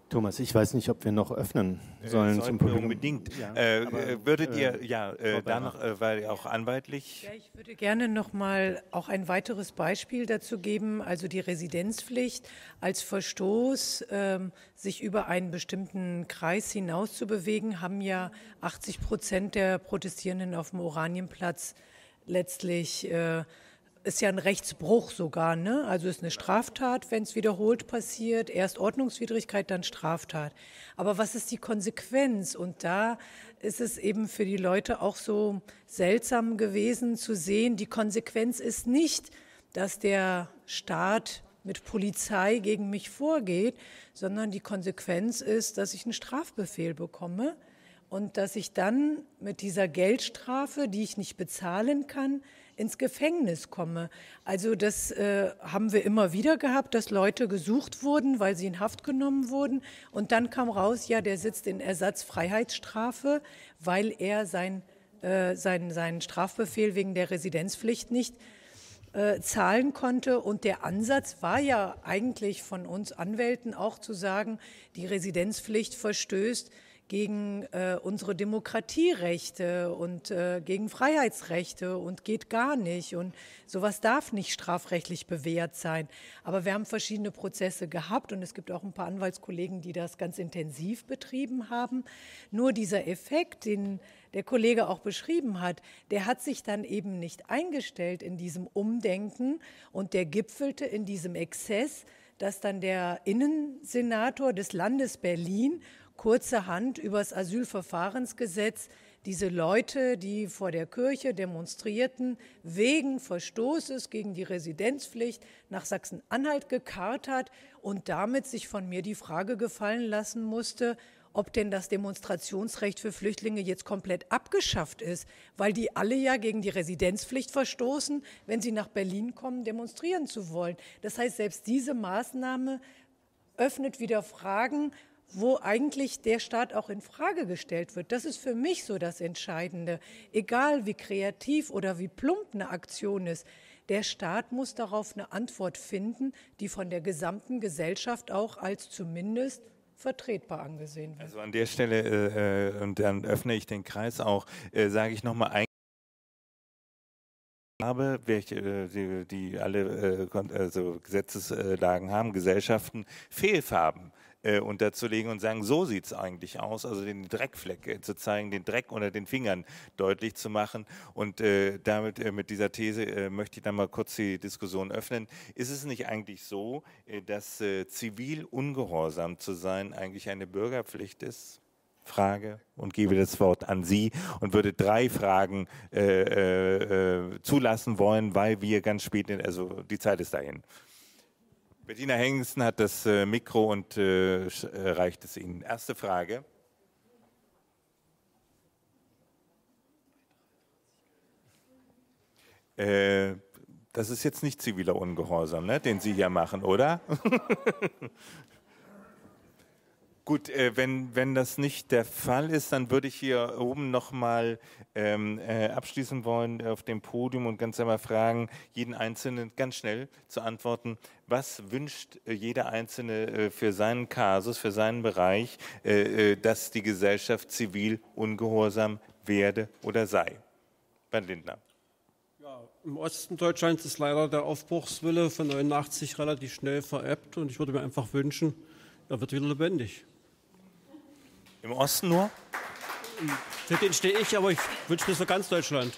Thomas, ich weiß nicht, ob wir noch öffnen sollen äh, zum Publikum. Unbedingt. Ja, äh, aber, würdet äh, ihr, ja, äh, da noch, äh, weil auch anwaltlich... Ja, ich würde gerne noch mal auch ein weiteres Beispiel dazu geben, also die Residenzpflicht als Verstoß, ähm, sich über einen bestimmten Kreis hinaus zu bewegen, haben ja achtzig Prozent der Protestierenden auf dem Oranienplatz letztlich äh, ist ja ein Rechtsbruch sogar, ne? Also ist eine Straftat, wenn es wiederholt passiert, erst Ordnungswidrigkeit, dann Straftat. Aber was ist die Konsequenz? Und da ist es eben für die Leute auch so seltsam gewesen zu sehen, die Konsequenz ist nicht, dass der Staat mit Polizei gegen mich vorgeht, sondern die Konsequenz ist, dass ich einen Strafbefehl bekomme und dass ich dann mit dieser Geldstrafe, die ich nicht bezahlen kann, ins Gefängnis komme. Also das äh, haben wir immer wieder gehabt, dass Leute gesucht wurden, weil sie in Haft genommen wurden. Und dann kam raus, ja, der sitzt in Ersatzfreiheitsstrafe, weil er sein, äh, sein, seinen Strafbefehl wegen der Residenzpflicht nicht äh, zahlen konnte. Und der Ansatz war ja eigentlich von uns Anwälten auch zu sagen, die Residenzpflicht verstößt gegen äh, unsere Demokratierechte und äh, gegen Freiheitsrechte und geht gar nicht. Und sowas darf nicht strafrechtlich bewährt sein. Aber wir haben verschiedene Prozesse gehabt und es gibt auch ein paar Anwaltskollegen, die das ganz intensiv betrieben haben. Nur dieser Effekt, den der Kollege auch beschrieben hat, der hat sich dann eben nicht eingestellt in diesem Umdenken und der gipfelte in diesem Exzess, dass dann der Innensenator des Landes Berlin kurzerhand über das Asylverfahrensgesetz diese Leute, die vor der Kirche demonstrierten, wegen Verstoßes gegen die Residenzpflicht nach Sachsen-Anhalt gekarrt hat und damit sich von mir die Frage gefallen lassen musste, ob denn das Demonstrationsrecht für Flüchtlinge jetzt komplett abgeschafft ist, weil die alle ja gegen die Residenzpflicht verstoßen, wenn sie nach Berlin kommen, demonstrieren zu wollen. Das heißt, selbst diese Maßnahme öffnet wieder Fragen, wo eigentlich der Staat auch in Frage gestellt wird. Das ist für mich so das Entscheidende. Egal wie kreativ oder wie plump eine Aktion ist, der Staat muss darauf eine Antwort finden, die von der gesamten Gesellschaft auch als zumindest vertretbar angesehen wird. Also an der Stelle, äh, und dann öffne ich den Kreis auch, äh, sage ich nochmal ein, habe, welche, die, die alle äh, also Gesetzeslagen haben, Gesellschaften, Fehlfarben äh, unterzulegen und sagen, so sieht es eigentlich aus, also den Dreckfleck äh, zu zeigen, den Dreck unter den Fingern deutlich zu machen. Und äh, damit äh, mit dieser These äh, möchte ich dann mal kurz die Diskussion öffnen. Ist es nicht eigentlich so, äh, dass äh, zivil ungehorsam zu sein eigentlich eine Bürgerpflicht ist? Frage und gebe das Wort an Sie und würde drei Fragen äh, äh, zulassen wollen, weil wir ganz spät, in, also die Zeit ist dahin. Bettina Hengsten hat das äh, Mikro und äh, reicht es Ihnen. Erste Frage. Äh, das ist jetzt nicht ziviler Ungehorsam, ne, den Sie hier machen, oder? Gut, äh, wenn, wenn das nicht der Fall ist, dann würde ich hier oben nochmal ähm, äh, abschließen wollen auf dem Podium und ganz einmal fragen, jeden Einzelnen ganz schnell zu antworten, was wünscht äh, jeder Einzelne äh, für seinen Kasus, für seinen Bereich, äh, äh, dass die Gesellschaft zivil ungehorsam werde oder sei? Bernd Lindner. Ja, im Osten Deutschlands ist leider der Aufbruchswille von neunundachtzig relativ schnell verebbt und ich würde mir einfach wünschen, er wird wieder lebendig. Im Osten nur? Für den stehe ich, aber ich wünsche mir das für ganz Deutschland.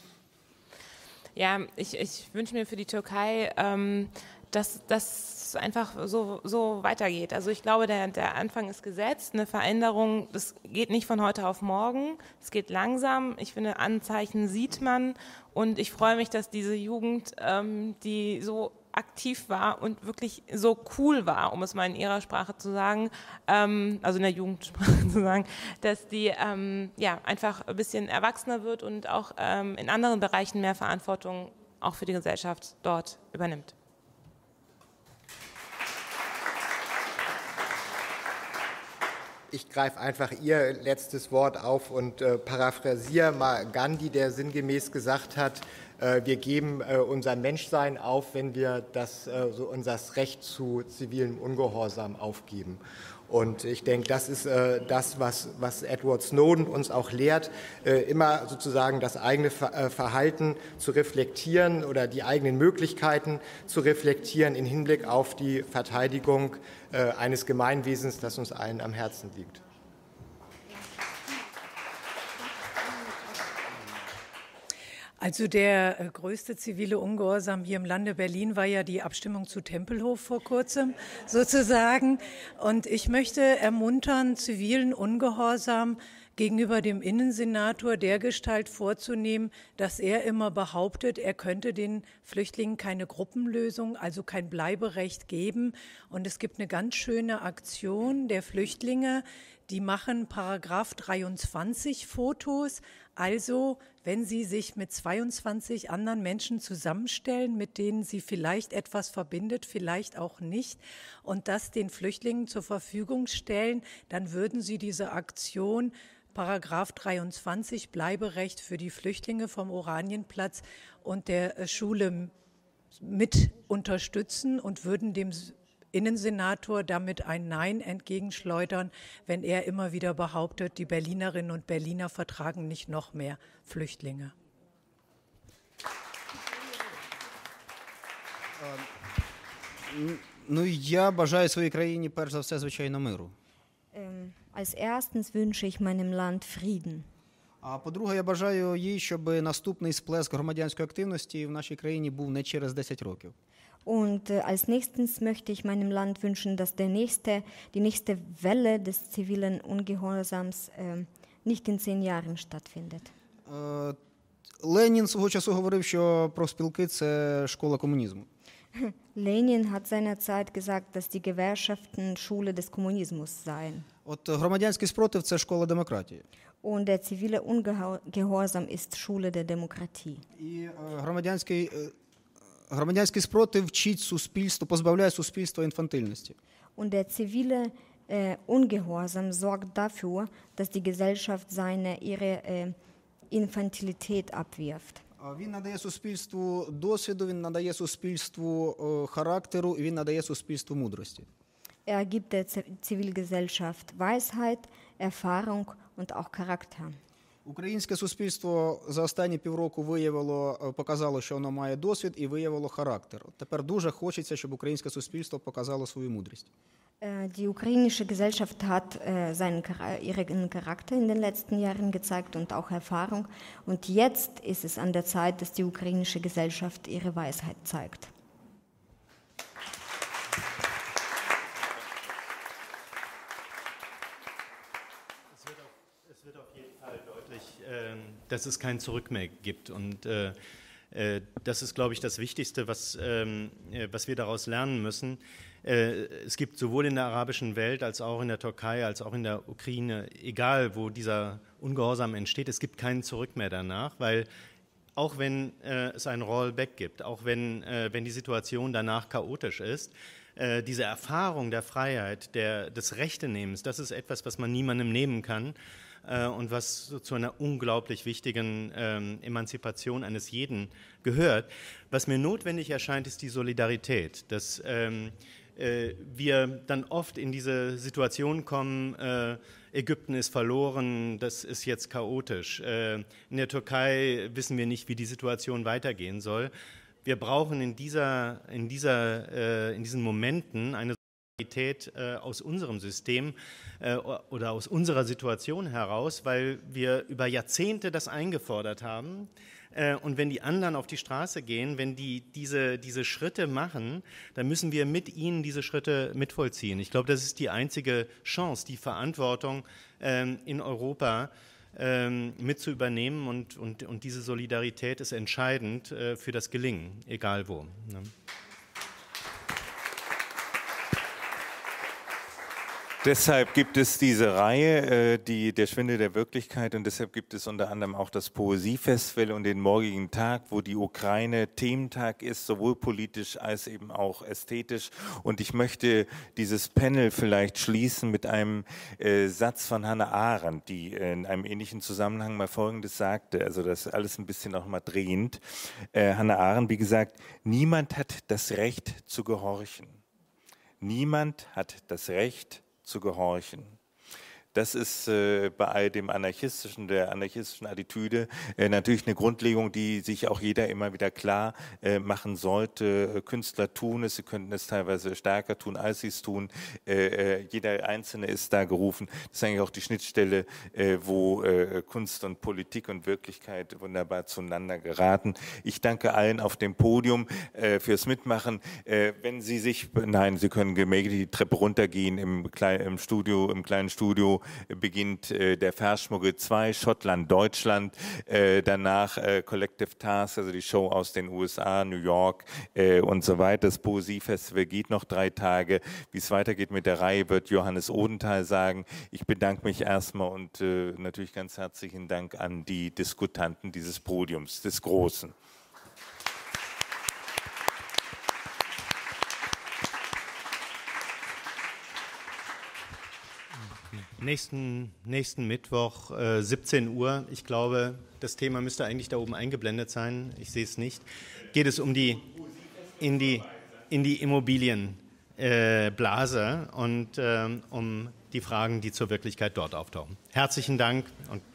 Ja, ich, ich wünsche mir für die Türkei, ähm, dass das einfach so, so weitergeht. Also ich glaube, der, der Anfang ist gesetzt. Eine Veränderung, das geht nicht von heute auf morgen. Es geht langsam. Ich finde, Anzeichen sieht man. Und ich freue mich, dass diese Jugend, ähm, die so aktiv war und wirklich so cool war, um es mal in ihrer Sprache zu sagen, ähm, also in der Jugendsprache zu sagen, dass die ähm, ja, einfach ein bisschen erwachsener wird und auch ähm, in anderen Bereichen mehr Verantwortung auch für die Gesellschaft dort übernimmt. Ich greife einfach Ihr letztes Wort auf und äh, paraphrasiere mal Gandhi, der sinngemäß gesagt hat, äh, wir geben äh, unser Menschsein auf, wenn wir das, äh, so unser Recht zu zivilem Ungehorsam aufgeben. Und ich denke, das ist äh, das, was, was Edward Snowden uns auch lehrt, äh, immer sozusagen das eigene Ver äh, Verhalten zu reflektieren oder die eigenen Möglichkeiten zu reflektieren im Hinblick auf die Verteidigung äh, eines Gemeinwesens, das uns allen am Herzen liegt. Also der äh, größte zivile Ungehorsam hier im Lande Berlin war ja die Abstimmung zu Tempelhof vor kurzem sozusagen. Und ich möchte ermuntern, zivilen Ungehorsam gegenüber dem Innensenator dergestalt vorzunehmen, dass er immer behauptet, er könnte den Flüchtlingen keine Gruppenlösung, also kein Bleiberecht geben. Und es gibt eine ganz schöne Aktion der Flüchtlinge, die machen Paragraph dreiundzwanzig Fotos, also wenn sie sich mit zweiundzwanzig anderen Menschen zusammenstellen, mit denen sie vielleicht etwas verbindet, vielleicht auch nicht, und das den Flüchtlingen zur Verfügung stellen, dann würden sie diese Aktion Paragraph dreiundzwanzig Bleiberecht für die Flüchtlinge vom Oranienplatz und der Schule mit unterstützen und würden dem Innensenator damit ein Nein entgegenschleudern, wenn er immer wieder behauptet, die Berlinerinnen und Berliner vertragen nicht noch mehr Flüchtlinge. Ну, я бажаю своїй країні, перш за все, звичайно, миру. Ähm, als erstens wünsche ich meinem Land Frieden. А по-друге, я бажаю їй, щоб наступний сплеск громадянської активності в нашій країні був не через десять років. Und äh, als nächstes möchte ich meinem Land wünschen, dass der nächste, die nächste Welle des zivilen Ungehorsams äh, nicht in zehn Jahren stattfindet. Е, Ленін свого часу говорив, що профспілки – це школа комунізму. Lenin hat seinerzeit gesagt, dass die Gewerkschaften Schule des Kommunismus seien. От громадянський спротив – це школа демократії. Und der zivile Ungehorsam ist Schule der Demokratie. І е, громадянський, е, громадянський спротив вчить суспільство, позбавляє суспільство інфантильності. Und der zivile äh, Ungehorsam sorgt dafür, dass die Gesellschaft seine, ihre äh, Infantilität abwirft. Він надає суспільству досвіду, він надає суспільству е, характеру, і він надає суспільству мудрості. Er gibt der Zivilgesellschaft Weisheit, Erfahrung und auch Charakter. Українське суспільство за останні півроку виявило, показало, що воно має досвід і виявило характер. Тепер дуже хочеться, щоб українське суспільство показало свою мудрість. Die ukrainische Gesellschaft hat äh, seinen, ihren Charakter in den letzten Jahren gezeigt und auch Erfahrung. Und jetzt ist es an der Zeit, dass die ukrainische Gesellschaft ihre Weisheit zeigt. Es wird auf, es wird auf jeden Fall deutlich, äh, dass es kein Zurück mehr gibt. Und äh, äh, das ist, glaube ich, das Wichtigste, was, äh, was wir daraus lernen müssen. Es gibt sowohl in der arabischen Welt als auch in der Türkei, als auch in der Ukraine, egal wo dieser Ungehorsam entsteht, es gibt keinen Zurück mehr danach, weil auch wenn äh, es ein Rollback gibt, auch wenn, äh, wenn die Situation danach chaotisch ist, äh, diese Erfahrung der Freiheit, der, des Rechtenehmens, das ist etwas, was man niemandem nehmen kann äh, und was so zu einer unglaublich wichtigen äh, Emanzipation eines jeden gehört. Was mir notwendig erscheint, ist die Solidarität, dass ähm, wir dann oft in diese Situation kommen, äh, Ägypten ist verloren, das ist jetzt chaotisch. Äh, in der Türkei wissen wir nicht, wie die Situation weitergehen soll. Wir brauchen in, dieser, in, dieser, äh, in diesen Momenten eine Solidarität äh, aus unserem System äh, oder aus unserer Situation heraus, weil wir über Jahrzehnte das eingefordert haben. Und wenn die anderen auf die Straße gehen, wenn die diese, diese Schritte machen, dann müssen wir mit ihnen diese Schritte mitvollziehen. Ich glaube, das ist die einzige Chance, die Verantwortung ähm, in Europa ähm, mit zu übernehmen. Und, und, und diese Solidarität ist entscheidend äh, für das Gelingen, egal wo. Ne? Deshalb gibt es diese Reihe, die, der Schwindel der Wirklichkeit, und deshalb gibt es unter anderem auch das Poesiefestival und den morgigen Tag, wo die Ukraine Thementag ist, sowohl politisch als eben auch ästhetisch. Und ich möchte dieses Panel vielleicht schließen mit einem äh, Satz von Hannah Arendt, die in einem ähnlichen Zusammenhang mal Folgendes sagte, also das alles ein bisschen auch mal drehend. Äh, Hannah Arendt, wie gesagt, niemand hat das Recht zu gehorchen. Niemand hat das Recht zu gehorchen. Das ist äh, bei all dem anarchistischen, der anarchistischen Attitüde äh, natürlich eine Grundlegung, die sich auch jeder immer wieder klar äh, machen sollte. Künstler tun es, sie könnten es teilweise stärker tun, als sie es tun. Äh, äh, jeder Einzelne ist da gerufen. Das ist eigentlich auch die Schnittstelle, äh, wo äh, Kunst und Politik und Wirklichkeit wunderbar zueinander geraten. Ich danke allen auf dem Podium äh, fürs Mitmachen. Äh, wenn Sie sich, nein, Sie können gemächlich die Treppe runtergehen im, klein, im Studio, im kleinen Studio. Beginnt äh, der Verschmuggel zwei, Schottland, Deutschland, äh, danach äh, Collective Task, also die Show aus den U S A, New York äh, und so weiter. Das Poesiefestival geht noch drei Tage. Wie es weitergeht mit der Reihe, wird Johannes Odenthal sagen. Ich bedanke mich erstmal und äh, natürlich ganz herzlichen Dank an die Diskutanten dieses Podiums, des Großen. Nächsten, nächsten Mittwoch, äh, siebzehn Uhr, ich glaube, das Thema müsste eigentlich da oben eingeblendet sein, ich sehe es nicht, geht es um die, in die, in die Immobilienblase äh, und äh, um die Fragen, die zur Wirklichkeit dort auftauchen. Herzlichen Dank und